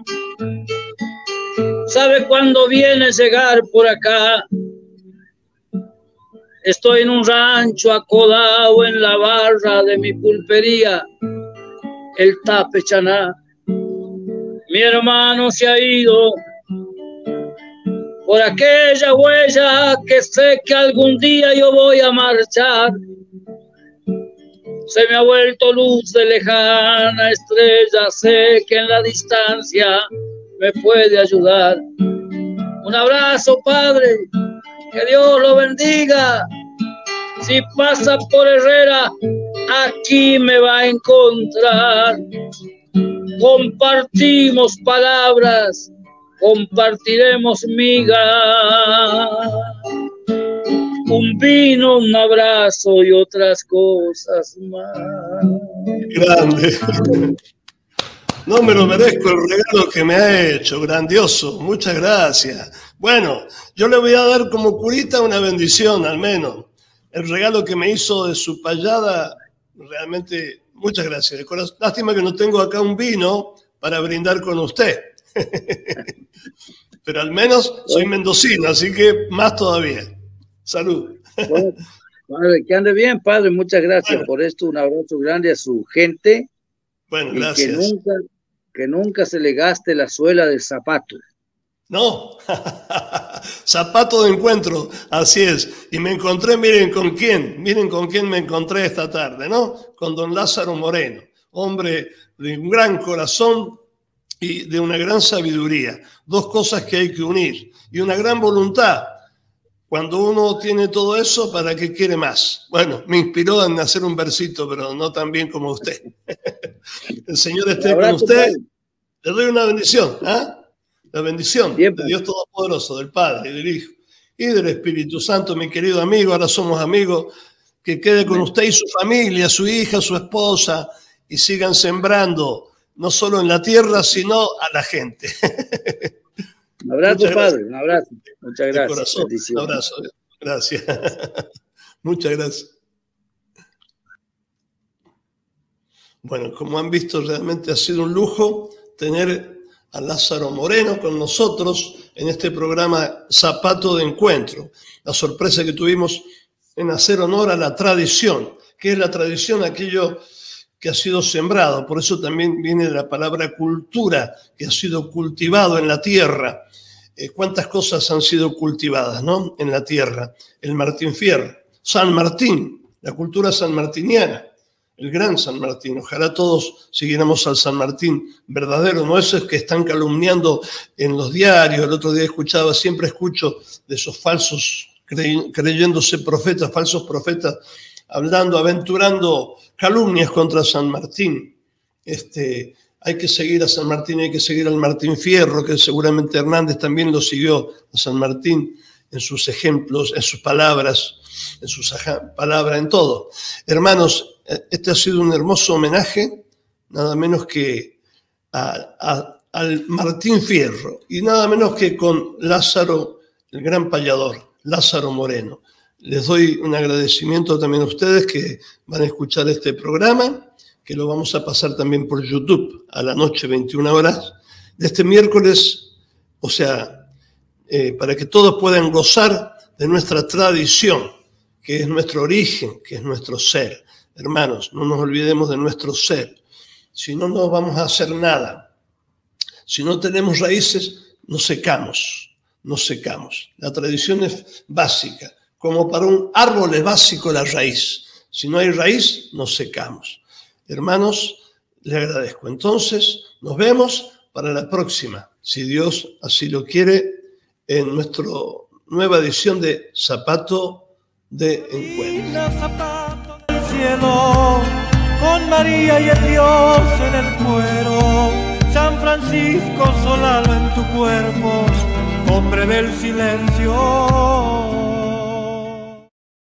¿Sabe cuándo viene llegar por acá? Estoy en un rancho acodado en la barra de mi pulpería, el Tape Chaná. Mi hermano se ha ido por aquella huella que sé que algún día yo voy a marchar. Se me ha vuelto luz de lejana estrella, sé que en la distancia me puede ayudar. Un abrazo, Padre, que Dios lo bendiga. Si pasa por Herrera, aquí me va a encontrar. Compartimos palabras, compartiremos migas, un vino, un abrazo y otras cosas más. Grande. No me lo merezco el regalo que me ha hecho, grandioso, muchas gracias. Bueno, yo le voy a dar como curita una bendición al menos. El regalo que me hizo de su payada, realmente muchas gracias. De corazón. Lástima que no tengo acá un vino para brindar con usted. Pero al menos soy mendocino, así que más todavía. Salud. Bueno, padre, que ande bien, Padre. Muchas gracias por esto. Un abrazo grande a su gente. Bueno, gracias. Y que nunca se le gaste la suela del zapato. No, zapato de encuentro, así es. Y me encontré, miren con quién me encontré esta tarde, ¿no? Con don Lázaro Moreno, hombre de un gran corazón y de una gran sabiduría. Dos cosas que hay que unir y una gran voluntad. Cuando uno tiene todo eso, ¿para qué quiere más? Bueno, me inspiró en hacer un versito, pero no tan bien como usted. El Señor esté con usted. Le doy una bendición, ¿ah? La bendición de Dios Todopoderoso, del Padre, del Hijo y del Espíritu Santo, mi querido amigo. Ahora somos amigos. Que quede con usted y su familia, su hija, su esposa, y sigan sembrando, no solo en la tierra, sino a la gente. Un abrazo, Padre, un abrazo. Muchas gracias. Corazón, un abrazo. Gracias. Muchas gracias. Bueno, como han visto, realmente ha sido un lujo tener a Lázaro Moreno con nosotros en este programa Zapato de Encuentro. La sorpresa que tuvimos en hacer honor a la tradición. ¿Qué es la tradición? Aquello que ha sido sembrado. Por eso también viene de la palabra cultura, que ha sido cultivado en la tierra. ¿Cuántas cosas han sido cultivadas, ¿no? En la tierra? El Martín Fierro, San Martín, la cultura sanmartiniana, el gran San Martín. Ojalá todos siguiéramos al San Martín verdadero, no esos que están calumniando en los diarios. El otro día siempre escucho de esos falsos, creyéndose profetas, falsos profetas, hablando, aventurando calumnias contra San Martín. Hay que seguir a San Martín, hay que seguir al Martín Fierro, que seguramente Hernández también lo siguió a San Martín en sus ejemplos, en sus palabras, en todo. Hermanos, este ha sido un hermoso homenaje, nada menos que al Martín Fierro, y nada menos que con Lázaro, el gran payador, Lázaro Moreno. Les doy un agradecimiento también a ustedes que van a escuchar este programa, que lo vamos a pasar también por YouTube a la noche, 21 horas, de este miércoles, para que todos puedan gozar de nuestra tradición, que es nuestro origen, que es nuestro ser. Hermanos, no nos olvidemos de nuestro ser. Si no, no vamos a hacer nada. Si no tenemos raíces, nos secamos. La tradición es básica. Como para un árbol es básico la raíz. Si no hay raíz, nos secamos. Hermanos, les agradezco. Entonces, nos vemos para la próxima, si Dios así lo quiere, en nuestra nueva edición de Zapato de Encuentro. Zapato del cielo, con María y el Dios en el cuero, San Francisco solano en tu cuerpo, hombre del silencio.